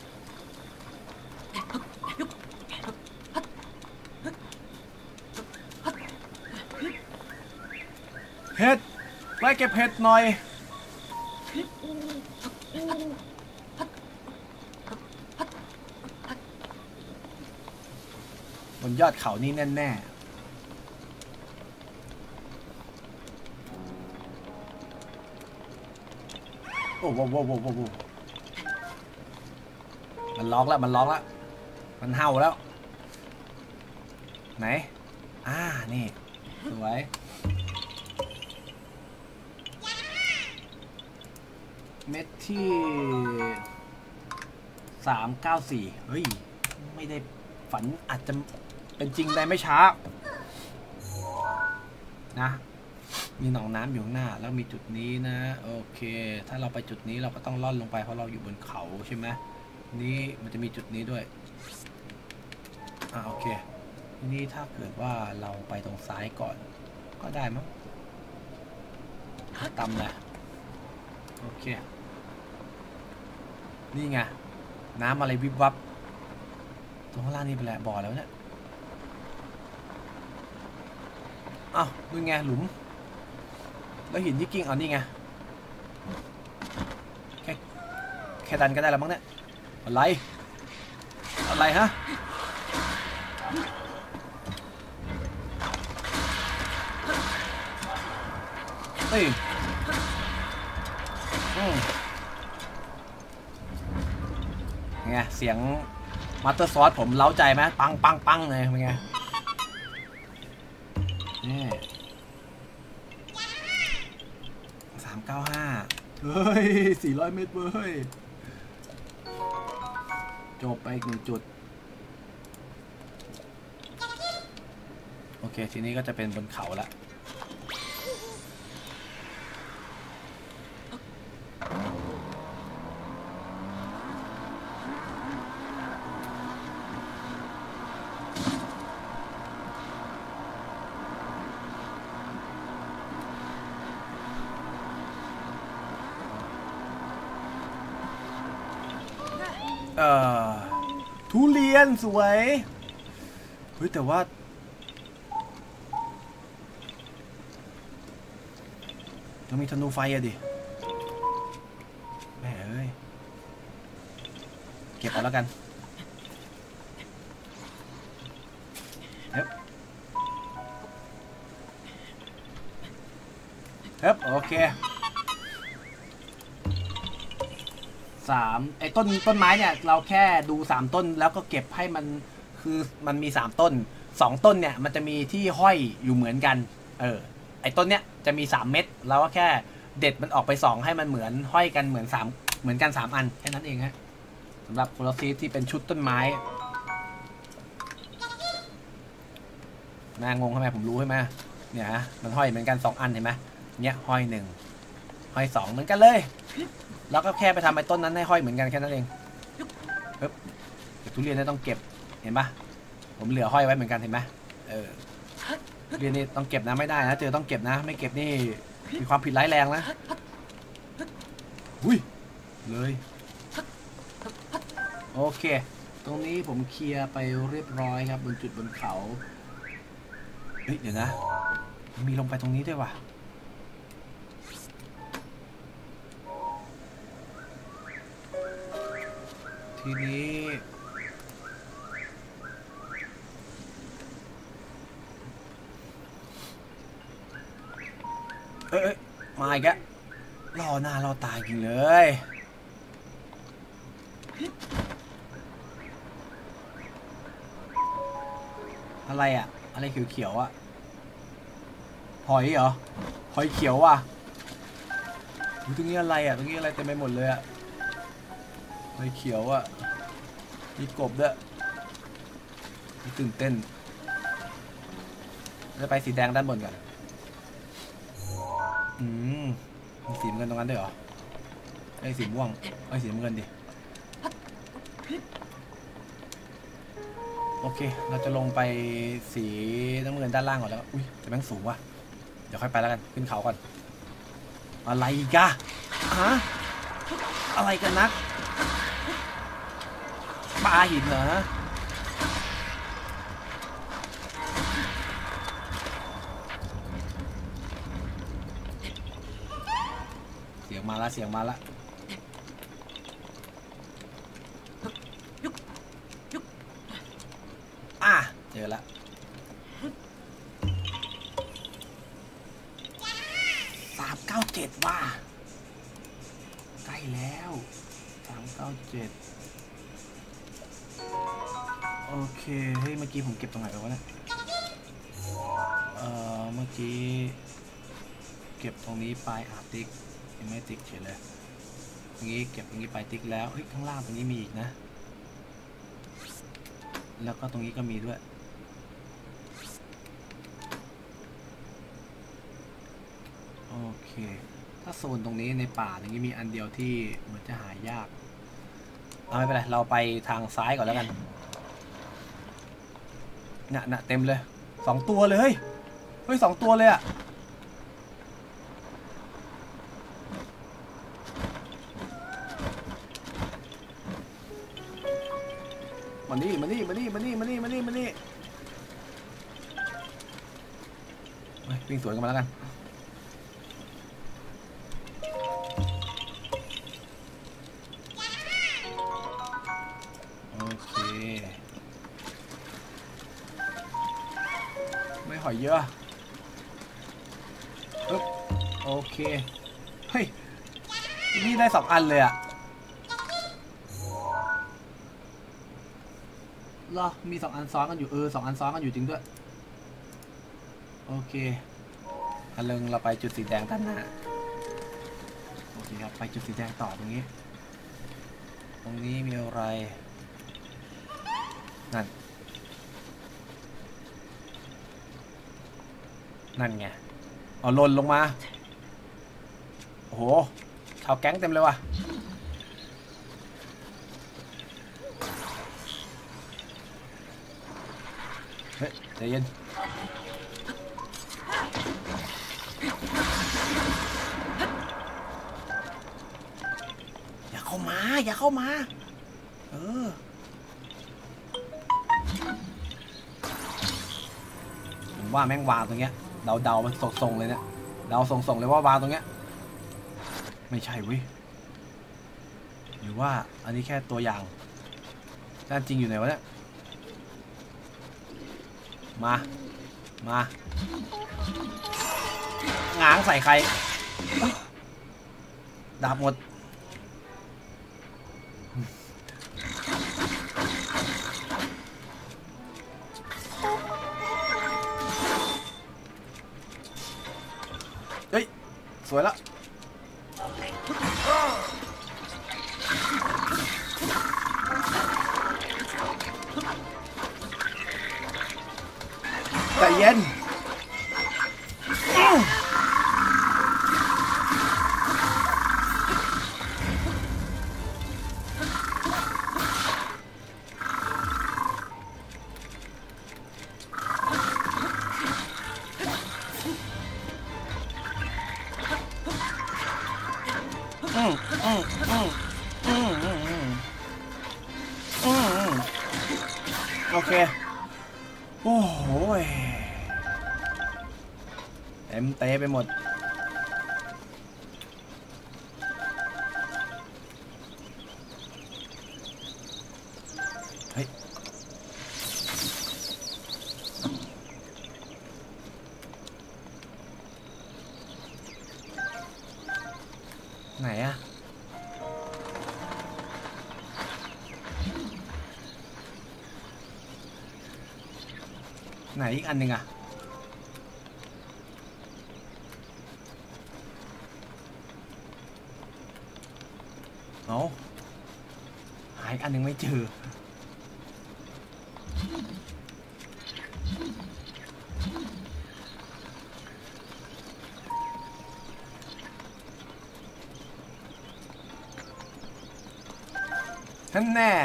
A: เห็ดไปเก็บเห็ดหน่อยบนยอดเขานี่แน่ๆโอ้โหมันล็อกแล้วมันเห่าแล้วไหนนี่สวยเม็ดที่394เฮ้ยไม่ได้ฝันอาจจะเป็นจริงได้ไม่ช้านะมีหนองน้ำอยู่ข้างหน้าแล้วมีจุดนี้นะโอเคถ้าเราไปจุดนี้เราก็ต้องล่อนลงไปเพราะเราอยู่บนเขาใช่ไหมนี่มันจะมีจุดนี้ด้วยโอเคทีนี้ถ้าเกิดว่าเราไปตรงซ้ายก่อนก็ได้มั้งตำเลยโอเคนี่ไงน้ำอะไรวิบวับตรงข้างล่างนี่เป็นแหละบ่อแล้วเนี่ยอ้าวดูไงหลุมแล้วหินที่กิ้งนี่ไงแค่ดันก็ได้แล้วมั้งเนี่ยอะไรฮะเฮ้ยไงเสียงมาสเตอร์ซอสผมเล้าใจไหมปังเลยเป็นไงนี่395เฮ้ย400 เมตรเว้ยจบไปอีก1 จุดโอเคทีนี้ก็จะเป็นบนเขาละทุเรียนสวยเฮ้ยแต่ว่าเรามีธนูไฟอะดิแม่เอ้ยเก็บเอาแล้วกันเฮ้ยโอเคไอ้ต้นไม้เนี่ยเราแค่ดู3 ต้นแล้วก็เก็บให้มันคือมันมี3 ต้น2 ต้นเนี่ยมันจะมีที่ห้อยอยู่เหมือนกันไอ้ต้นเนี้ยจะมี3 เม็ดเราก็แค่เด็ดมันออกไป2ให้มันเหมือนห้อยกันเหมือนกัน3 อันแค่นั้นเองฮะสำหรับโคโลซีที่เป็นชุดต้นไม้น่างงใช่ไหมผมรู้ใช่ไหมเนี่ยฮะมันห้อยเหมือนกัน2 อันเห็นไหมเนี่ยห้อย1ห้อย2เหมือนกันเลยแล้วก็แค่ไปทำไอ้ต้นนั้นให้ห้อยเหมือนกันแค่นั้นเองปึ๊บทุเรียนนี่ต้องเก็บเห็นปะผมเหลือห้อยไว้เหมือนกันเห็นไหมทุเรียนนี่ต้องเก็บนะไม่ได้นะต้องเก็บนะไม่เก็บนี่มีความผิดร้ายแรงนะอุ้ยเลยโอเคตรงนี้ผมเคลียร์ไปเรียบร้อยครับบนจุดบนเขาเฮ้ยเดี๋ยวนะมีลงไปตรงนี้ด้วยว่ะทีนี้มาอีกแล้วรอหน้ารอตายจริงเลยอะไรอะอะไรเขียวๆอะหอยเหรอหอยเขียวว่ะตรงนี้อะไรอะตรงนี้อะไรเต็มไปหมดเลยอะหอยเขียวอะมีกบด้วยตื่นเต้นจะไปสีแดงด้านบนกันมีสีเงินตรงนั้นด้วยเหรอไอ้สีม่วงไอ้สีเงินดิโอเคเราจะลงไปสีน้ำเงินด้านล่างก่อนแล้วอุ้ยแต่แม่งสูงว่ะเดี๋ยวค่อยไปแล้วกันขึ้นเขาก่อนอะไรกะฮะอะไรกันนักปลาหินเหรอเสียงมาละเจอละ397ว่ะใกล้แล้ว397โอเคเฮ้ยเมื่อกี้ผมเก็บตรงไหนไปวะเนี่ยเมื่อกี้เก็บตรงนี้ไปติ๊กยังไม่ติ๊กเฉยเลยตรงนี้เก็บตรงนี้ไปติ๊กแล้วเฮ้ยข้างล่างตรงนี้มีอีกนะแล้วก็ตรงนี้ก็มีด้วยโอเคถ้าโซนตรงนี้ในป่าตรงนี้มีอันเดียวที่เหมือนจะหายากไม่เป็นไรเราไปทางซ้ายก่อนแล้วกันน่ะเต็มเลย2ตัวเลยเฮ้ย2ตัวเลยอะมานี่วิ่งสวนกันมาแล้วกันโอเคไม่หอยเยอะปึ๊บโอเคเฮ้ยนี่ได้2 อันเลยอะเหรอมี2 อันซ้อนกันอยู่2 อันซ้อนกันอยู่จริงด้วยโอเคอันนึงเราไปจุดสีแดงด้านหน้าโอเคครับไปจุดสีแดงต่อตรงนี้มีอะไรนั่นไงเอาหล่นลงมาโอ้โหชาวแก๊งเต็มเลยว่ะเฮ้ยใจเย็นอย่าเข้ามาผมว่าแม่งวางตรงเนี้ยเดามันส่งเลยเนี่ยเดาส่งเลยว่าวางตรงเนี้ยไม่ใช่เว้ยหรือว่าอันนี้แค่ตัวอย่างด้านจริงอยู่ไหนวะเนี่ยมาง้างใส่ใครดาบหมดเฮ้ยสวยแล้วใจเย็นโอเคโอ้โหเต็มเตะไปหมดเฮ้ยไหนอะไหนอีกอันหนึ่งอะเอาหายอันหนึ่งไม่เจอท่านแน่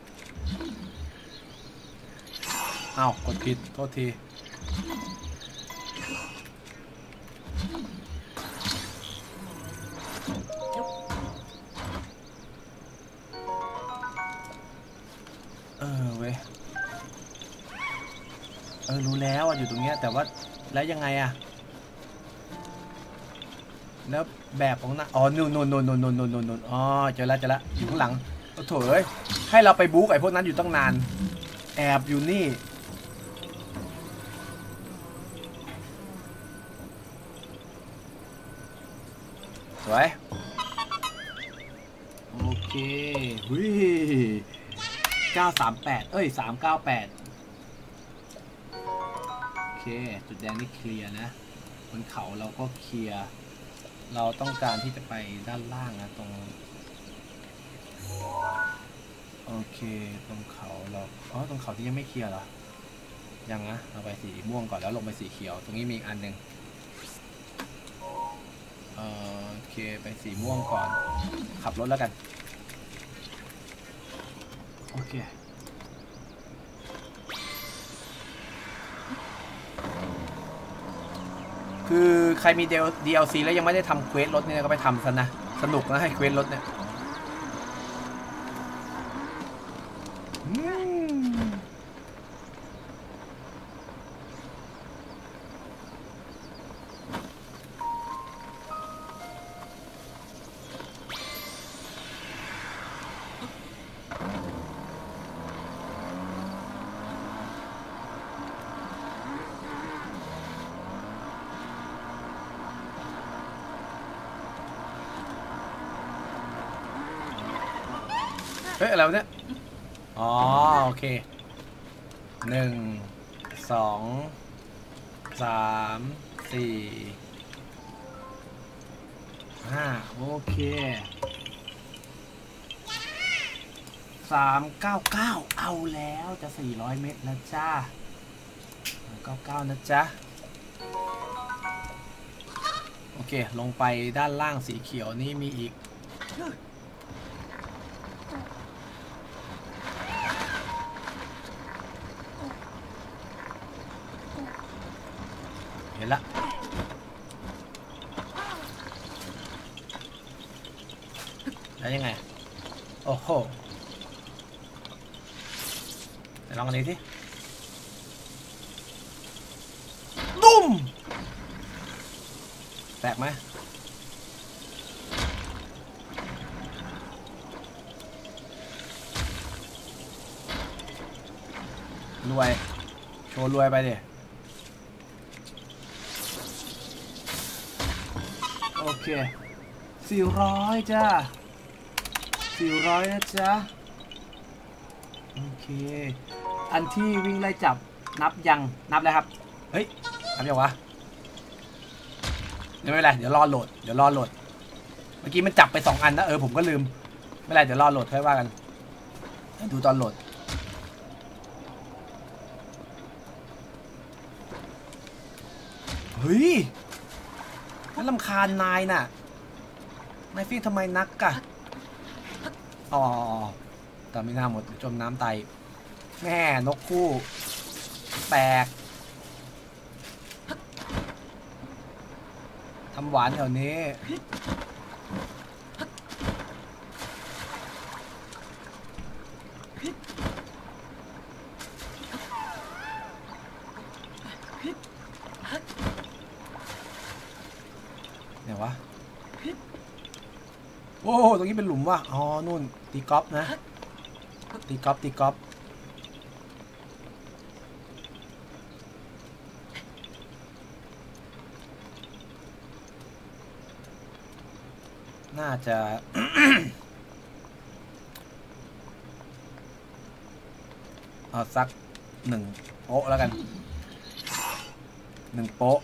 A: อ้าวกดผิดโทษทีเว้ยรู้แล้วอ่ะอยู่ตรงเนี้ยแต่ว่าแล้วยังไงอ่ะแล้วแบบของนะอ๋อนู่นอ๋อเจอแล้วอยู่ข้างหลังโอ้โถเอ้ยให้เราไปบู๊กับไอ้พวกนั้นอยู่ตั้งนานแอบอยู่นี่สวยโอเคหุย938เอ้ย398โอเคจุดแดงนี่เคลียร์นะบนเขาเราก็เคลียร์เราต้องการที่จะไปด้านล่างนะตรงโอเคตรงเขาเราตรงเขาที่ยังไม่เคลียร์เหรอยังนะเราไปสีม่วงก่อนแล้วลงไปสีเขียวตรงนี้มีอีกอันหนึ่งโอเคไปสีม่วงก่อนขับรถแล้วกันโอเคคือใครมี DLC แล้วยังไม่ได้ทำเควสรถเนี่ยก็ไปทำซะนะสนุกนะให้เควสรถเนี่ยเฮ้ยอะไรวะเนี่ยอ๋อโอเค1 2 3 4 5โอเค399เอาแล้วจะ400 เมตรแล้วจ้า99นะจ๊ะโอเคลงไปด้านล่างสีเขียวนี่มีอีกเห็นละแล้วยังไงโอ้โหเดี๋ยวลองอันนี้สิตุ้มแตกไหมรวยโชว์รวยไปดิโอเค400จ้า400นะจ๊ะโอเคอันที่วิ่งไล่จับนับยังนับแล้วครับเฮ้ยนับยังวะไม่เป็นไรเดี๋ยวรอโหลดเมื่อกี้มันจับไป2 อันนะผมก็ลืมไม่เป็นไรเดี๋ยวรอโหลดค่อยว่ากันดูตอนโหลดเฮ้ยน่ารำคาญนายน่ะนายฟิ้งทำไมนักกะอ๋อแต่ไม่น่าหมดจมน้ำตายแม่นกคู่แตกทำหวานแถวนี้เนี่ยวะโอ้โหตรงนี้เป็นหลุมว่ะอ๋อนู่นตีกอล์ฟนะตีกอล์ฟน่าจะ เอาสัก1 โป๊ะแล้วกัน1 โป๊ะ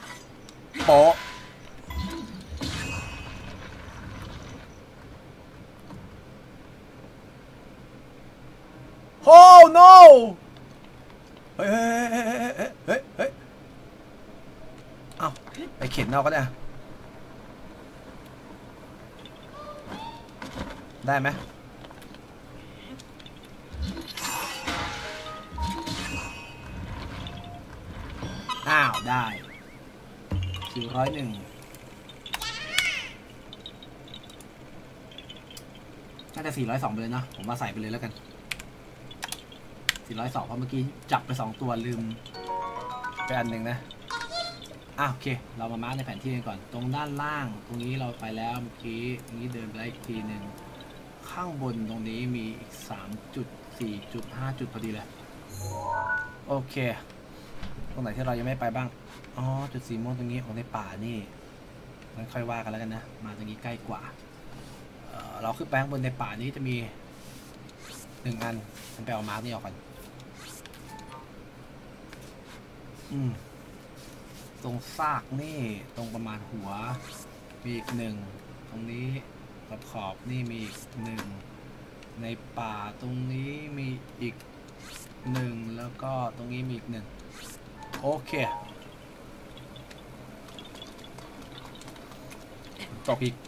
A: โอ้ no เฮ้ยเอาไปเข็นเอาก็ได้ไหมอ้าวได้401น่าจะ402ไปเลยนะผมมาใส่ไปเลยแล้วกัน402เพราะเมื่อกี้จับไป2 ตัวลืมไปอันหนึ่งนะโอเคเรามามาร์กในแผนที่กันก่อนตรงด้านล่างตรงนี้เราไปแล้วเมื่อกี้นี้เดินไปอีกทีหนึ่งข้างบนตรงนี้มีอีก3 จุด 4 จุด 5 จุดพอดีเลยโอเคตรงไหนที่เรายังไม่ไปบ้างอ๋อจุดสีม่วงตรงนี้ของในป่านี่งั้นค่อยว่ากันแล้วกันนะมาตรงนี้ใกล้กว่าเราขึ้นไปข้างบนในป่านี้จะมี1 อันฉันไปเอามาร์กนี่ออกก่อนตรงซากนี่ตรงประมาณหัวมีอีก1ตรงนี้ขอบนี่มีอีก1ในป่าตรงนี้มีอีก1แล้วก็ตรงนี้มีอีก1โอเคตกอีก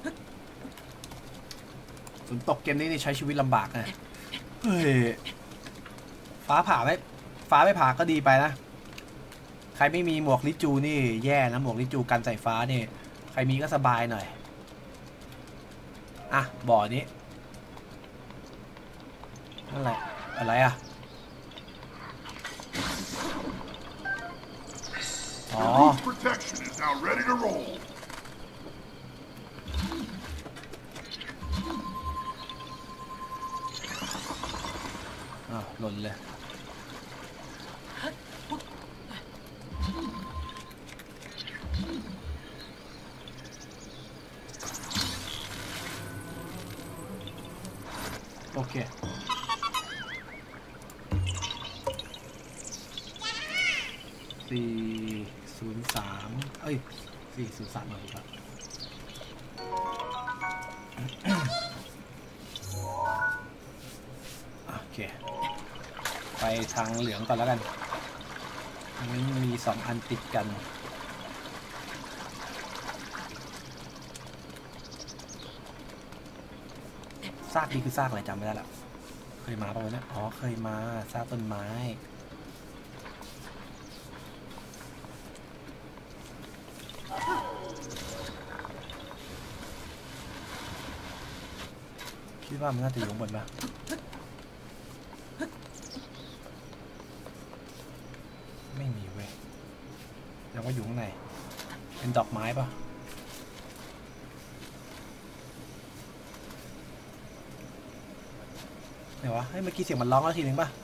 A: ฝนตกเกมนี้นี่ใช้ชีวิตลำบากนะเฮ้ยฟ้าไม่ผ่าก็ดีไปนะใครไม่มีหมวกลิจูนี่แย่นะหมวกลิจูกันสายฟ้านี่ใครมีก็สบายหน่อยอ่ะบ่อนี้นั่นแหละอะไรอ่ะอ๋อ
C: Your roof's protection is now ready to roll.
A: อ้าวหล่นเลยโอเค403เอ้ย403มาถูกครับโอเคไปทางเหลืองก่อนแล้วกันมันมี2 อันติดกันซากนี่คือซากอะไรจำไม่ได้ละเคยมาป่ะวะเนี่ยอ๋อเคยมาซากต้นไม้คิดว่ามันน่าจะอยู่ข้างบนปะไม่มีเว้ยยังว่าอยู่ข้างในเป็นดอกไม้ปะไหนวะเฮ้ยเมื่อกี้เสียงมันร้องแล้วทีนึงปะ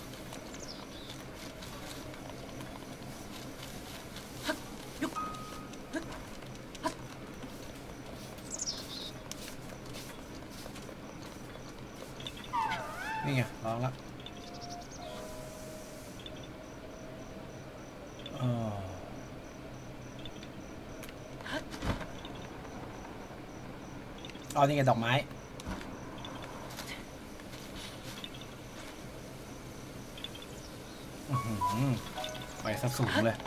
A: นี่ไงร้องแล้วอ๋อนี่ไงดอกไม้ไปสักสูงเลย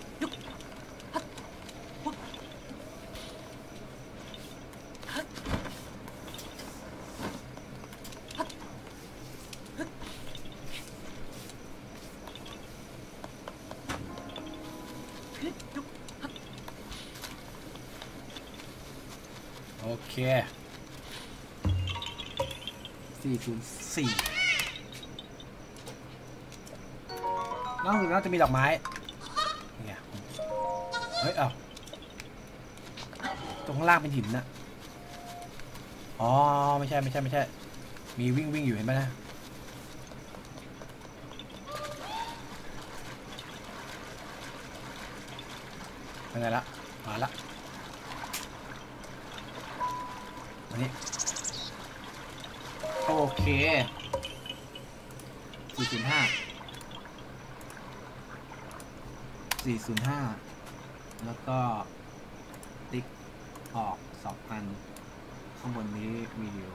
A: โอเค404นอกจากนั้นจะมีดอกไม้เนี่ยเฮ้ยเอาตรงข้างล่างเป็นหินนะอ๋อไม่ใช่มีวิ่งอยู่เห็นไหมนะเป็นไงละมาละอันนี้โอเค405แล้วก็ติ๊กออก2 อันข้างบนนี้มีอยู่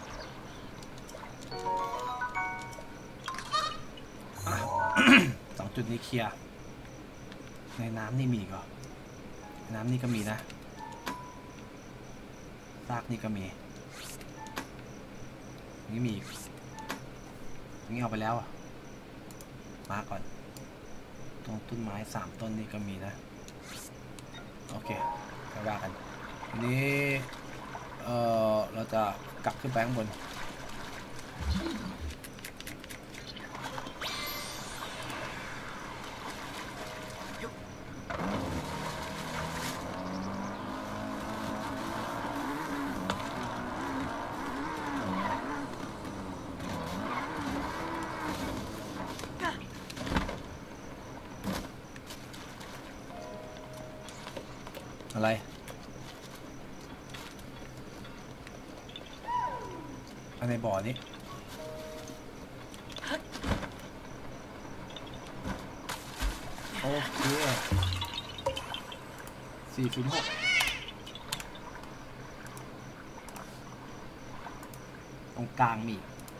A: 2 จุดนี้เคลียร์ในน้ำนี่มีก็น้ำนี่ก็มีนะซากนี่ก็มีนี่มีนี่เอาไปแล้วอ่ะมาก่อนตรงต้นไม้3 ต้นนี่ก็มีนะโอเคไปว่ากันทีนี้เราจะกลับขึ้นไปข้างบนอะไรอันในบ่อนี้โอเค406ตรงกลางมี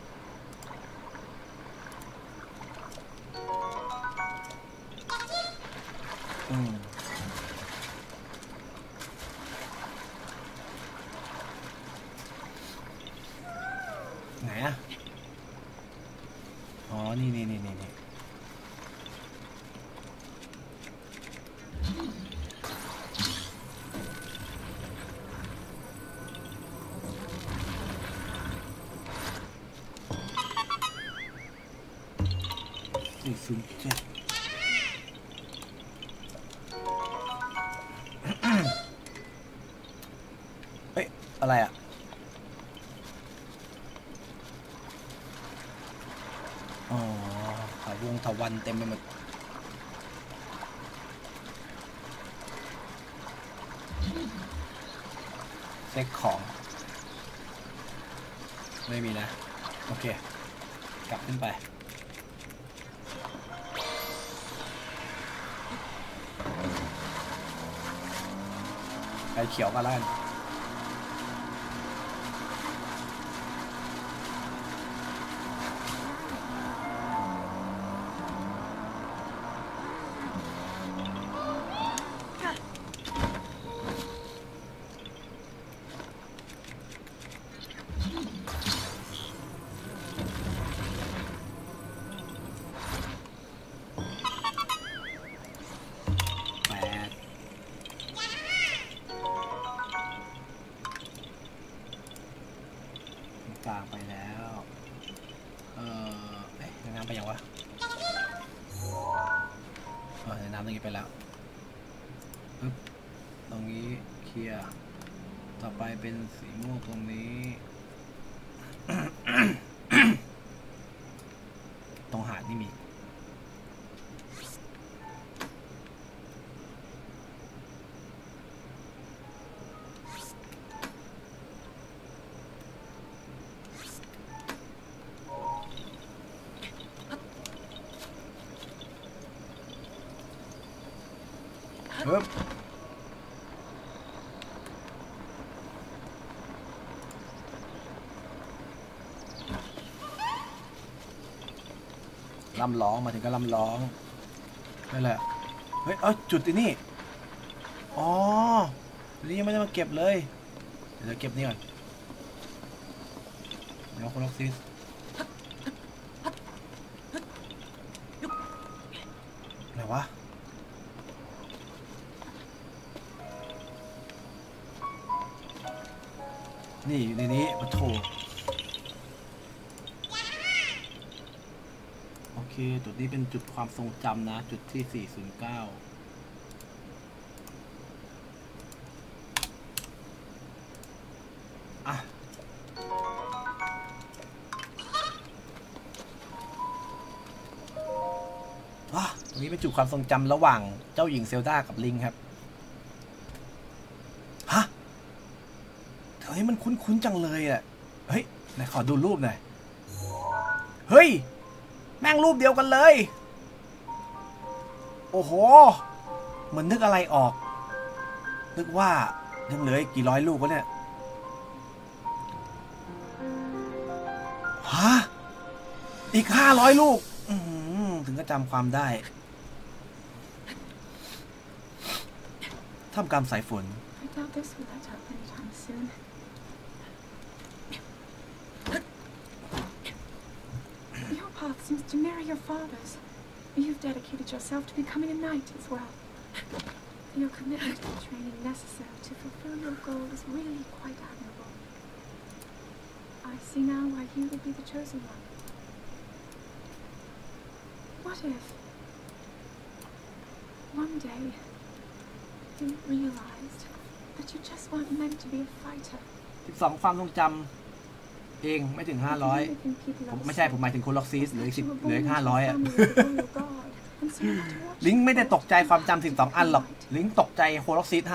A: ไหนอ่ะอ๋อนี่เฮ้ยอะไรอ่ะอ๋อถาวรเต็มไปหมดเช็คของไม่มีนะโอเคกลับขึ้นไปไปเขียวมาแล้วกันกลางไปแล้วน้ำไปยังวะน้ำตรงนี้ไปแล้วปึ๊บตรงนี้เคลียร์ต่อไปเป็นสีม่วงตรงนี้ ตรงหาดนี่มีปึ๊บลำร้องมาถึงก็ลำร้องนั่นแหละเฮ้ยจุดที่นี่อ๋อนี่ยังไม่ได้มาเก็บเลยเดี๋ยวเก็บนี่ก่อนเดี๋ยวโคล็อกซิสอะไรวะนี่อยู่ในนี้ปะโถโอเคจุดนี้เป็นจุดความทรงจำนะจุดที่409อ่ะตรงนี้เป็นจุดความทรงจำระหว่างเจ้าหญิงเซลดากับลิงครับฮะเฮ้ยมันคุ้นๆจังเลยอ่ะเฮ้ยไหนขอดูรูปหน่อยเฮ้ยแม่งรูปเดียวกันเลยโอ้โหเหมือนนึกอะไรออกนึกว่ายังเหลืออีกกี่ร้อยลูกวะเนี่ยฮะอีก500ลูกถึงก็จำความได้ท่ามกลางสายฝน
D: Your path seems to mirror your father's. You've dedicated yourself to becoming a knight as well. Your commitment to the training necessary to fulfill your goal is really quite admirable. I see now why you would be the chosen one. What if one day you realized that you just weren't meant to be a fighter?
A: 12ความทรงจำเองไม่ถึง500ผมไม่ใช่ผมหมายถึงโคล็อกซิสเหลืออีก500อ่ะลิงไม่ได้ตกใจความจำ12อันหรอกลิงตกใจโคล็อกซิส500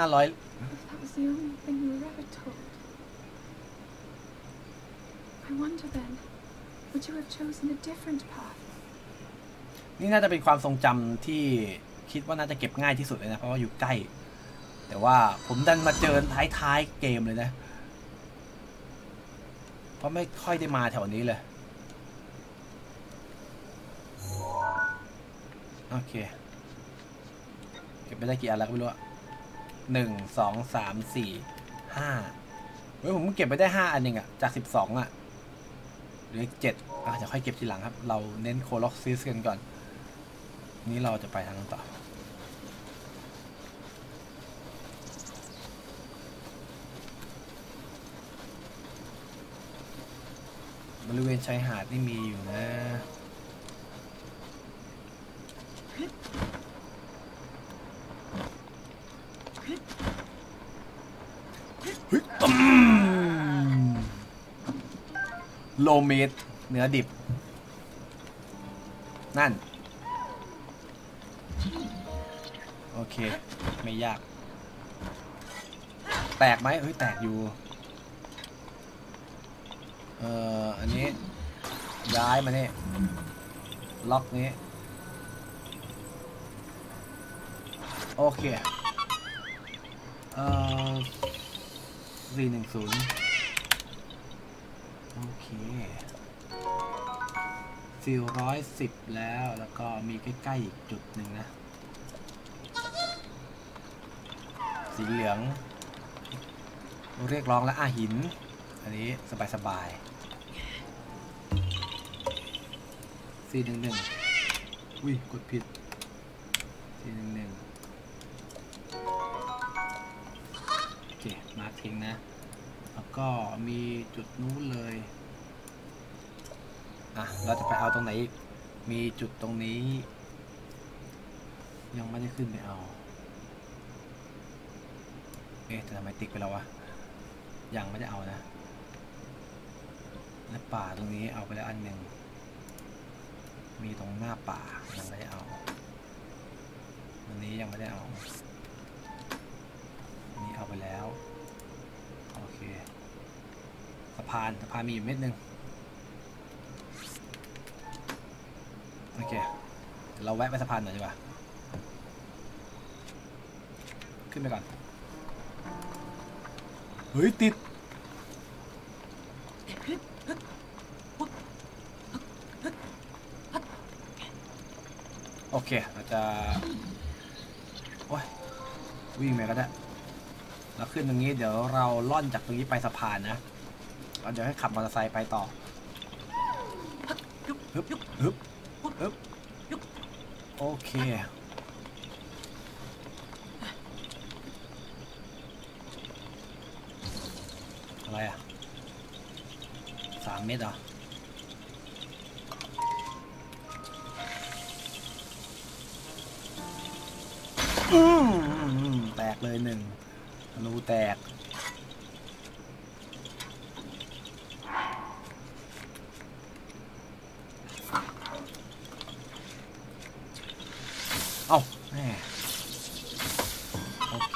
A: นี่น่าจะเป็นความทรงจำที่คิดว่าน่าจะเก็บง่ายที่สุดเลยนะเพราะว่าอยู่ใกล้แต่ว่าผมดันมาเจอท้ายเกมเลยนะเพราะไม่ค่อยได้มาแถวนี้เลยโอเคเก็บไปได้กี่อันแล้วก็ไม่รู้1 2 3 4 5เฮ้ยผมเก็บไปได้5อันเองอะจาก12อะเหลือ7จะค่อยเก็บทีหลังครับเราเน้นโคล็อกซิสกันก่อนนี้เราจะไปทางต่อบริเวณชายหาดนี่มีอยู่นะโลเมดเนื้อดิบนั่นโอเคไม่ยากแตกไหมเฮ้ยแตกอยู่อันนี้ย้ายมาเนี่ยล็อกนี้โอเค410โอเค410แล้วก็มีใกล้ๆอีกจุดหนึ่งนะสีเหลืองเรียกร้องและหินอันนี้สบาย411อุ้ยกดผิด411โอเคมาทิ้งนะแล้วก็มีจุดนู้นเลยเราจะไปเอาตรงไหนอีกมีจุดตรงนี้ยังไม่ได้ขึ้นไปเอาแต่ทำไมติ๊กไปแล้ววะยังไม่ได้เอานะและป่าตรงนี้เอาไปแล้วอันหนึ่งมีตรงหน้าป่ายังไม่ได้เอาวันนี้ยังไม่ได้เอาอันนี้เอาไปแล้วโอเคสะพานมีอยู่เม็ดหนึ่งโอเคเราแวะไปสะพานหน่อยดีกว่าขึ้นไปก่อนเฮ้ยติดโอเคเราจะโอ้ยวิ่งไปก็ได้เราขึ้นตรงนี้เดี๋ยวเราล่อนจากตรงนี้ไปสะพานนะเราจะให้ขับมอเตอร์ไซค์ไปต่อฮึบโอเคอะไร3 เมตรเหรอแตกเลย1ธนูแตกเอ้าแม่โอเค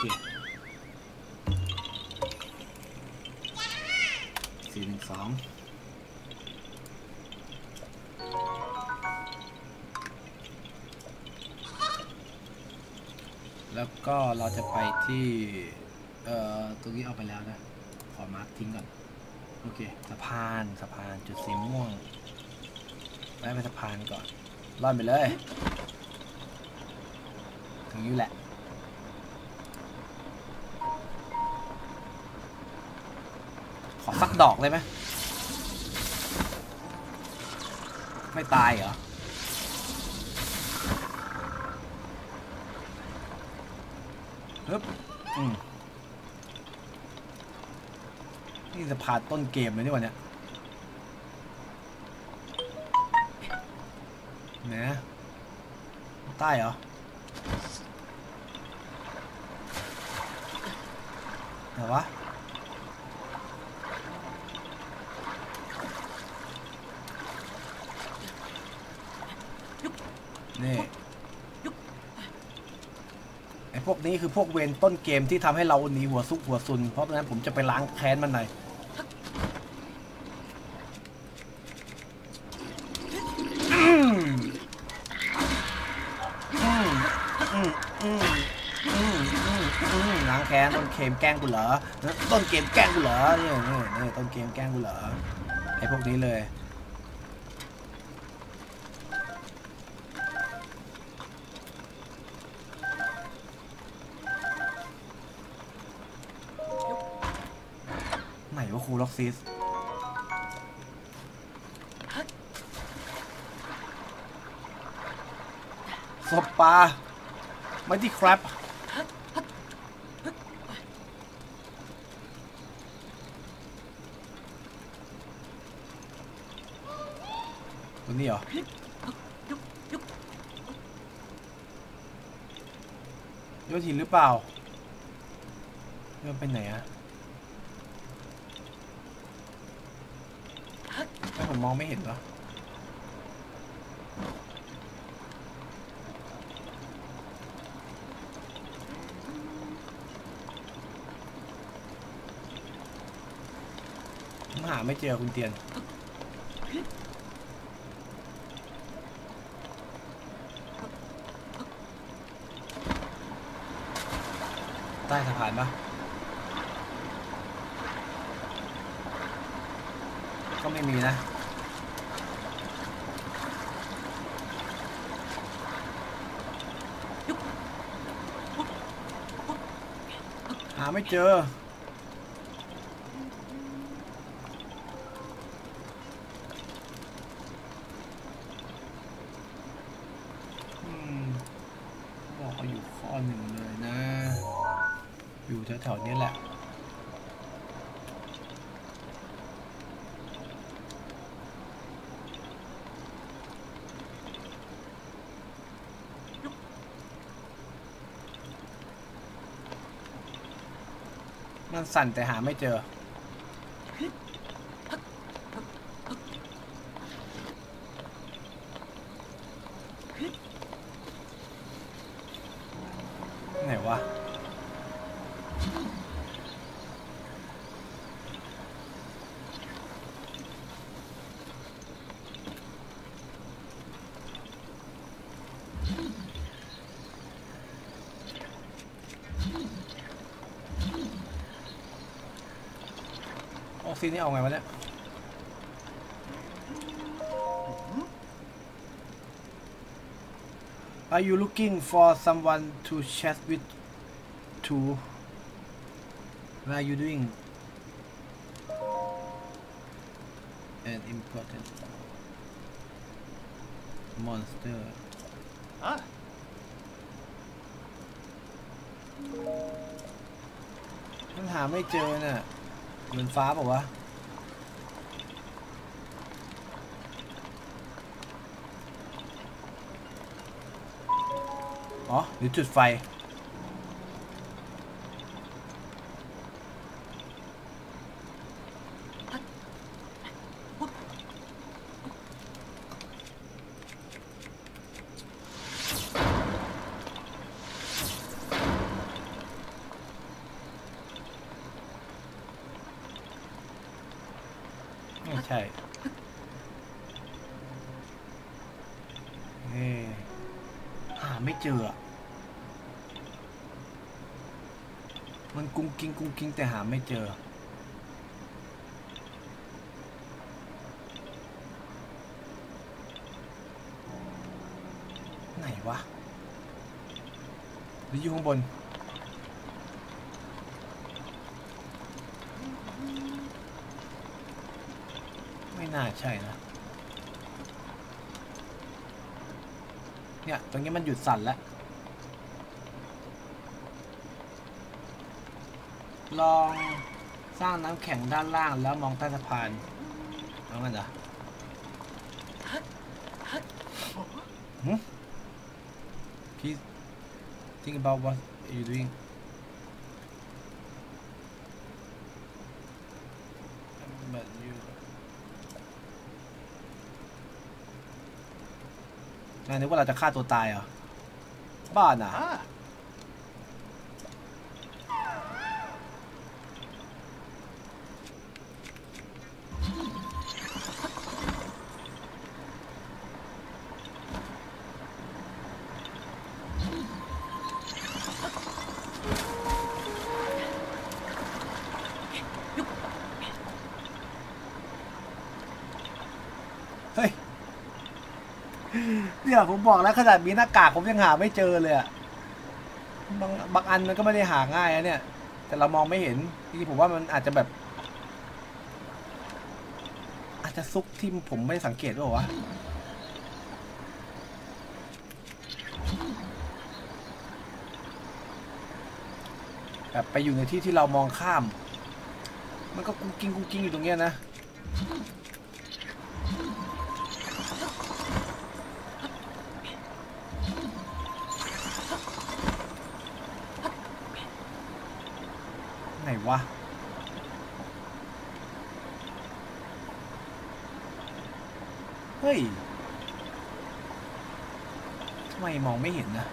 A: 412แล้วก็เราจะไปที่ตรงนี้เอาไปแล้วนะขอมาร์คทิ้งก่อนโอเคสะพานจุดสีม่วงไปสะพานก่อนล่อนไปเลยถึงนี้แหละขอสักดอกเลยไหมไม่ตายเหรอฮึบนี่จะผ่านต้นเกมเลยนี่วะเนี่ยเนี่ยใต้เหรอไหนวะนี่ไอ้พวกนี้คือพวกเวรต้นเกมที่ทำให้เราหนีหัวซุกหัวซุนเพราะฉะนั้นผมจะไปล้างแค้นมันหน่อยล้างแค้นต้นเกมแกล้งกูเหรอต้นเกมแกล้งกูเหรอนี่ต้นเกมแกล้งกูเหรอไอ้พวกนี้เลยไหนว่าครูล็อกซิสศพปลาไม่ที่ครับตัวนี้เหรอโยนหินหรือเปล่าโยนไปไหนอะไม่ผมมองไม่เห็นเหรอผมหาไม่เจอคุณเตียนใต้สะพานปะก็ไม่มีนะหาไม่เจอบอกเขาอยู่ข้อหนึ่งเลยนะอยู่แถวๆนี้แหละมันสั่นแต่หาไม่เจอไหนวะออกซินี่เอาไงวะเนี่ยAre you looking for someone to chat with too? What are you doing? An important monster. มันหาไม่เจอน่ะเหมือนฟ้าบอกว่าอ๋อหรือจุดไฟไม่ใช่หาไม่เจอมันกุ้งกิ้งแต่หาไม่เจอไหนวะหรืออยู่ข้างบนไม่น่าใช่นะเนี่ยตรงนี้มันหยุดสั่นแล้วลองสร้างน้ำแข็งด้านล่างแล้วมองใต้สะพานเอางั้นเหรอPlease think about what you're doing but you นึกว่าเราจะฆ่าตัวตายเหรอบ้าน่ะเฮ้ยเนี่ยผมบอกแล้วขนาดมีหน้ากากผมยังหาไม่เจอเลยอะบางอันมันก็ไม่ได้หาง่ายนะเนี่ยแต่เรามองไม่เห็นที่ผมว่ามันอาจจะแบบอาจจะซุกที่ผมไม่สังเกตหรอวะแบบไปอยู่ในที่ที่เรามองข้ามมันก็กุ้งกิ้งอยู่ตรงเนี้ยนะไหนวะฮ้ยทำไมมองไม่เห็นนะ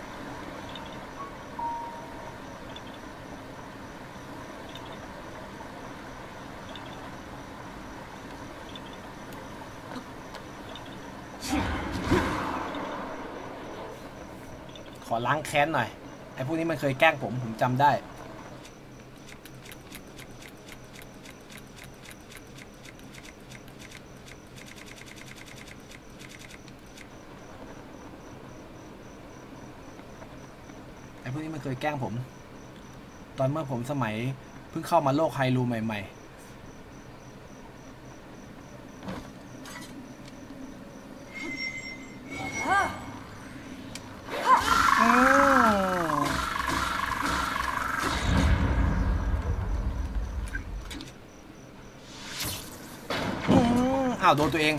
A: ขอล้างแค้นหน่อยไอ้พวกนี้มันเคยแกล้งผมจำได้ไอ้พวกนี้มันเคยแกล้งผมตอนเมื่อผมสมัยเพิ่งเข้ามาโลกไฮรูใหม่ๆอ้าวโดนตัวเอง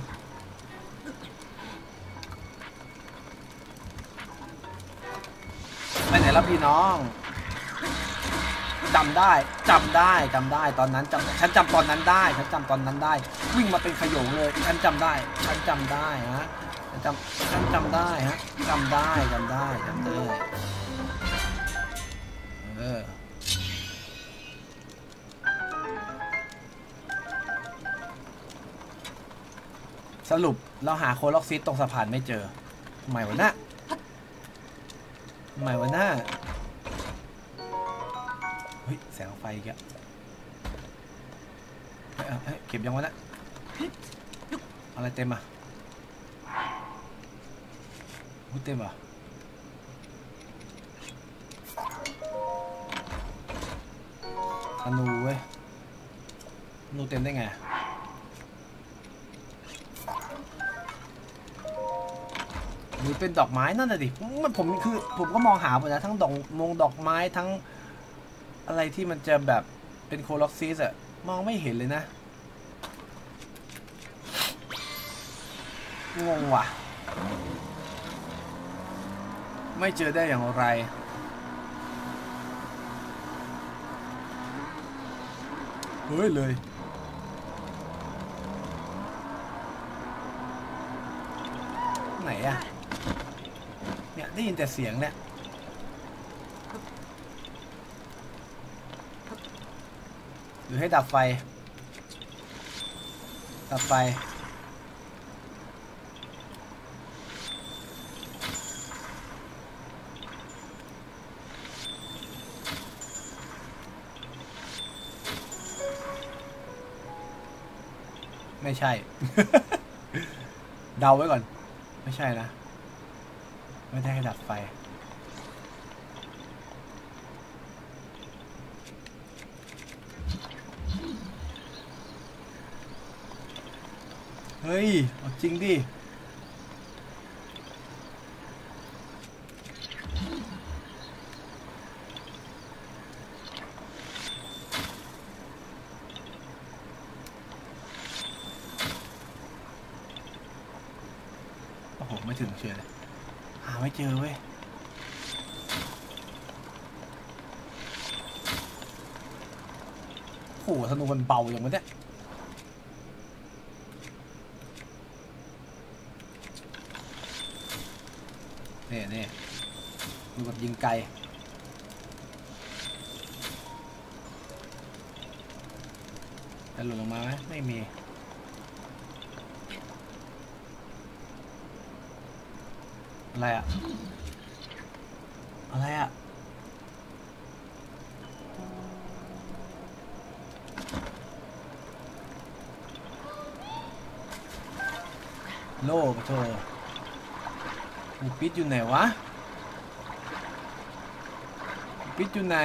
A: ไปไหนแล้วพี่น้องจำได้ตอนนั้นฉันจำตอนนั้นได้วิ่งมาเป็นขโยงเลยฉันจำได้ฮะฉันจำได้ฮะจำได้สรุปเราหาโคล็อกซิสตรงสะพานไม่เจอทำไมวะน่ะเฮ้ยแสงไฟอีกแล้วเก็บยังวะนะอะไรเต็มอ่ะเต็มอ่ะธนูเว้ยธนูเต็มได้ไงหรือเป็นดอกไม้นั่นน่ะดิผมก็มองหาหมดนะทั้งดอกไม้ทั้งอะไรที่มันจะแบบเป็นโคล็อกซิสอะมองไม่เห็นเลยนะงงว่ะไม่เจอได้อย่างไรเฮ้ยเลยไหนอะเนี่ยได้ยินแต่เสียงเนี่ยหรือให้ดับไฟไม่ใช่ เดาไว้ก่อนไม่ใช่นะไม่ได้ให้ดับไฟเฮ้ยจริงดิโอ้โหไม่ถึงเชื่อเลยหาไม่เจอเว้ยโอ้โหธนูมันเบาอย่างมันเนี่ยนี่ดูแบบยิงไกลจะหล่นลงมาไหมไม่มีอะไรอะโล่ปะโถปิดอยู่ไหนวะปิดอยู่ไหน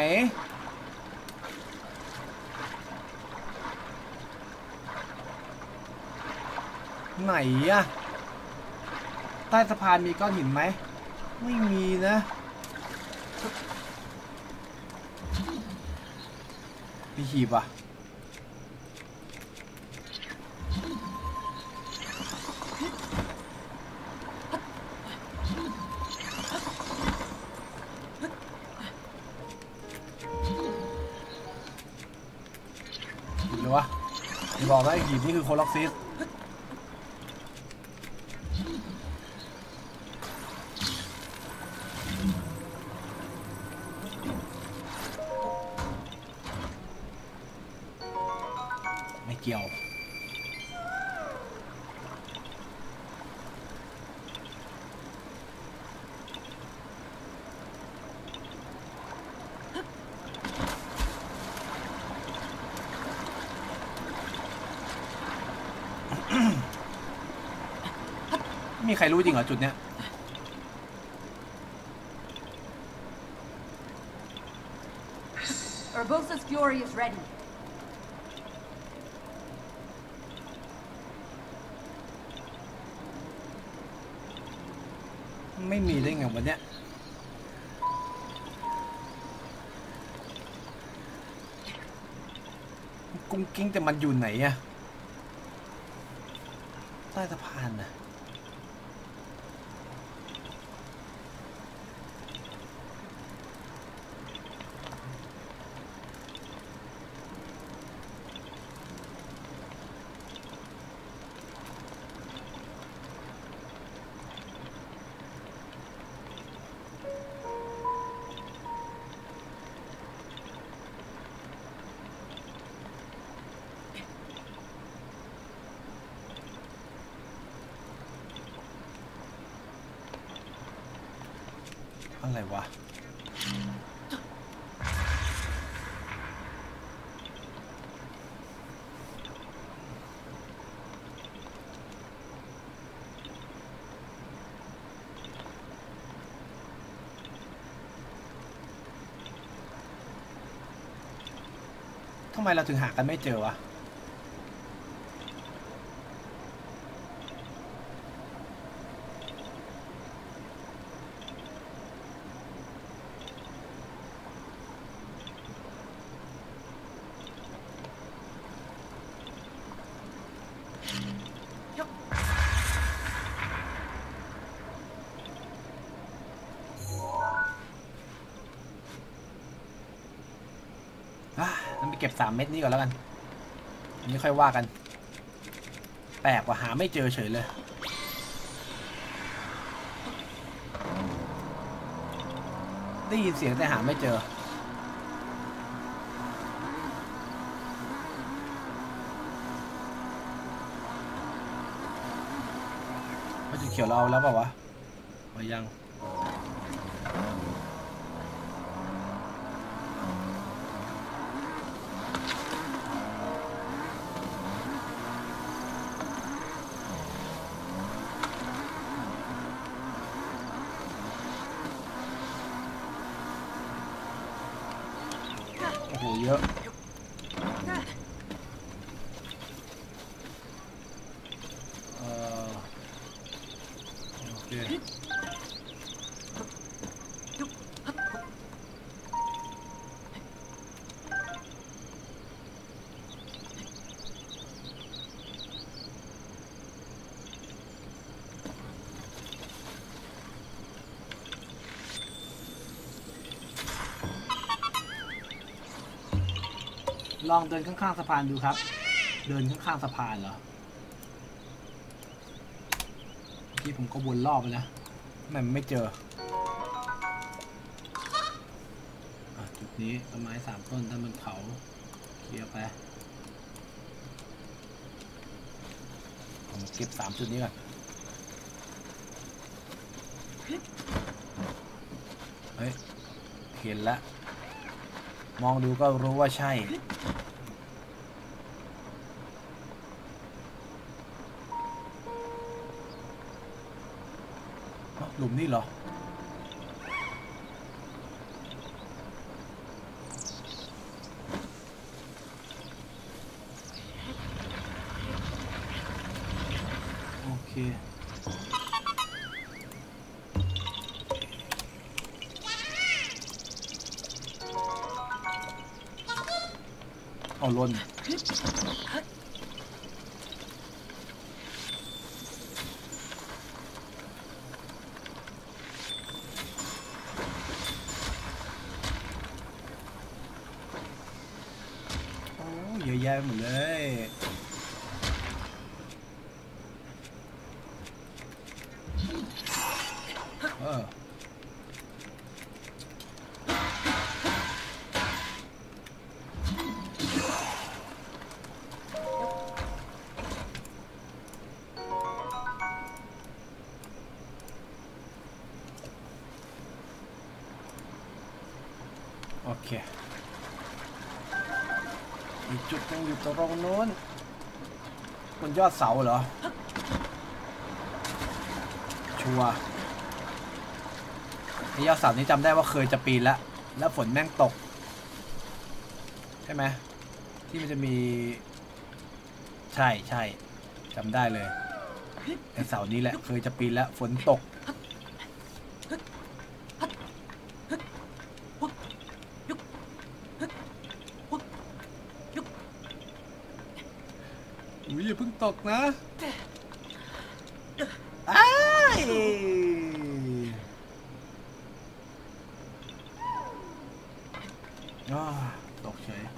A: อะใต้สะพานมีก้อนหินไหมไม่มีนะมีหีบอ่ะหรือวะอย่าบอกนะหีบนี่คือโคล็อกซิสเกี่ยวมีใครรู้จริงเหรอจุดเนี้ย
E: Urbosa's fury is ready.
A: ไม่มีได้ไงวันเนี้ยกุ้งกิ้งแต่มันอยู่ไหนอะใต้สะพานนะอะไรวะทำไมเราถึงหากันไม่เจอวะงั้นไปเก็บ3 เม็ดนี้ก่อนแล้วกันอันนี้ค่อยว่ากันแปลกว่าหาไม่เจอเฉยเลยได้ยินเสียงแต่หาไม่เจอว่าจุดเขียวเราแล้วเปล่าวะยังโอ้โหเยอะโอเคลองเดินข้างๆสะพานดูครับเดินข้างๆสะพานเหรอที่ผมก็วนรอบไปนะมันไม่เจอจุดนี้ต้นไม้3 ต้นถ้ามันเขาเคลียร์ไปผมเก็บ3 จุดนี้ก่อนเฮ้ยเห็นแล้วมองดูก็รู้ว่าใช่หลุมนี่เหรอโอเคเอาล่นเยอะแยะหมดเลยโอเคอีกจุดนึงอยู่ตรงโน้นบนยอดเสาเหรอชัวร์ไอ้ยอดเสานี้จำได้ว่าเคยจะปีนแล้วฝนแม่งตกใช่ไหมที่มันจะมีใช่จำได้เลยไอ้เสานี้แหละเคยจะปีนแล้วฝนตกอุ้ยอย่าเพิ่งตกนะอ้ายตกเฉย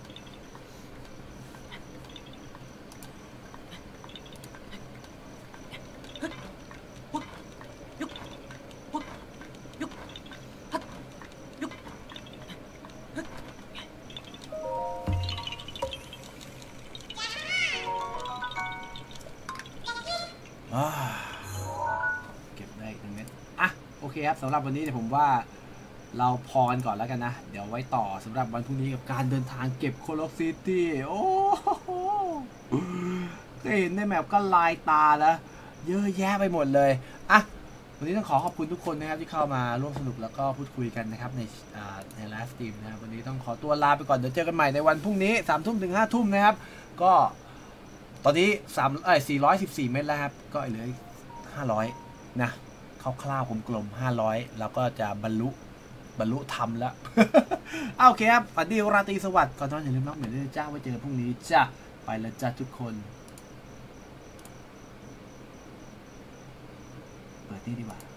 A: เก็บได้อีก1 เม็ดอ่ะโอเคครับสำหรับวันนี้เดี๋ยวผมว่าเราพอกันก่อนแล้วกันนะเดี๋ยวไว้ต่อสำหรับวันพรุ่งนี้กับการเดินทางเก็บโคโลซิตี้โอ้โหก็เห็นในแมปก็ลายตาแล้วเยอะแยะไปหมดเลยอ่ะวันนี้ต้องขอขอบคุณทุกคนนะครับที่เข้ามาร่วมสนุกแล้วก็พูดคุยกันนะครับในไลฟ์สตรีมนะครับวันนี้ต้องขอตัวลาไปก่อนเดี๋ยวเจอกันใหม่ในวันพรุ่งนี้3 ทุ่มถึง5 ทุ่มนะครับก็ตอนนี้414 เม็ดแล้วครับก็เหลือ500นะคร่าวๆกลมๆ500แล้วก็จะบรรลุธรรมแล้ว โอเคครับฝันดีราตรีสวัสดิ์ก่อนนอนอย่าลืมน้องเหมือนเดิมจ้าไว้เจอพรุ่งนี้จ้าไปแล้วจ้าทุกคนเปิดนี่ดีกว่า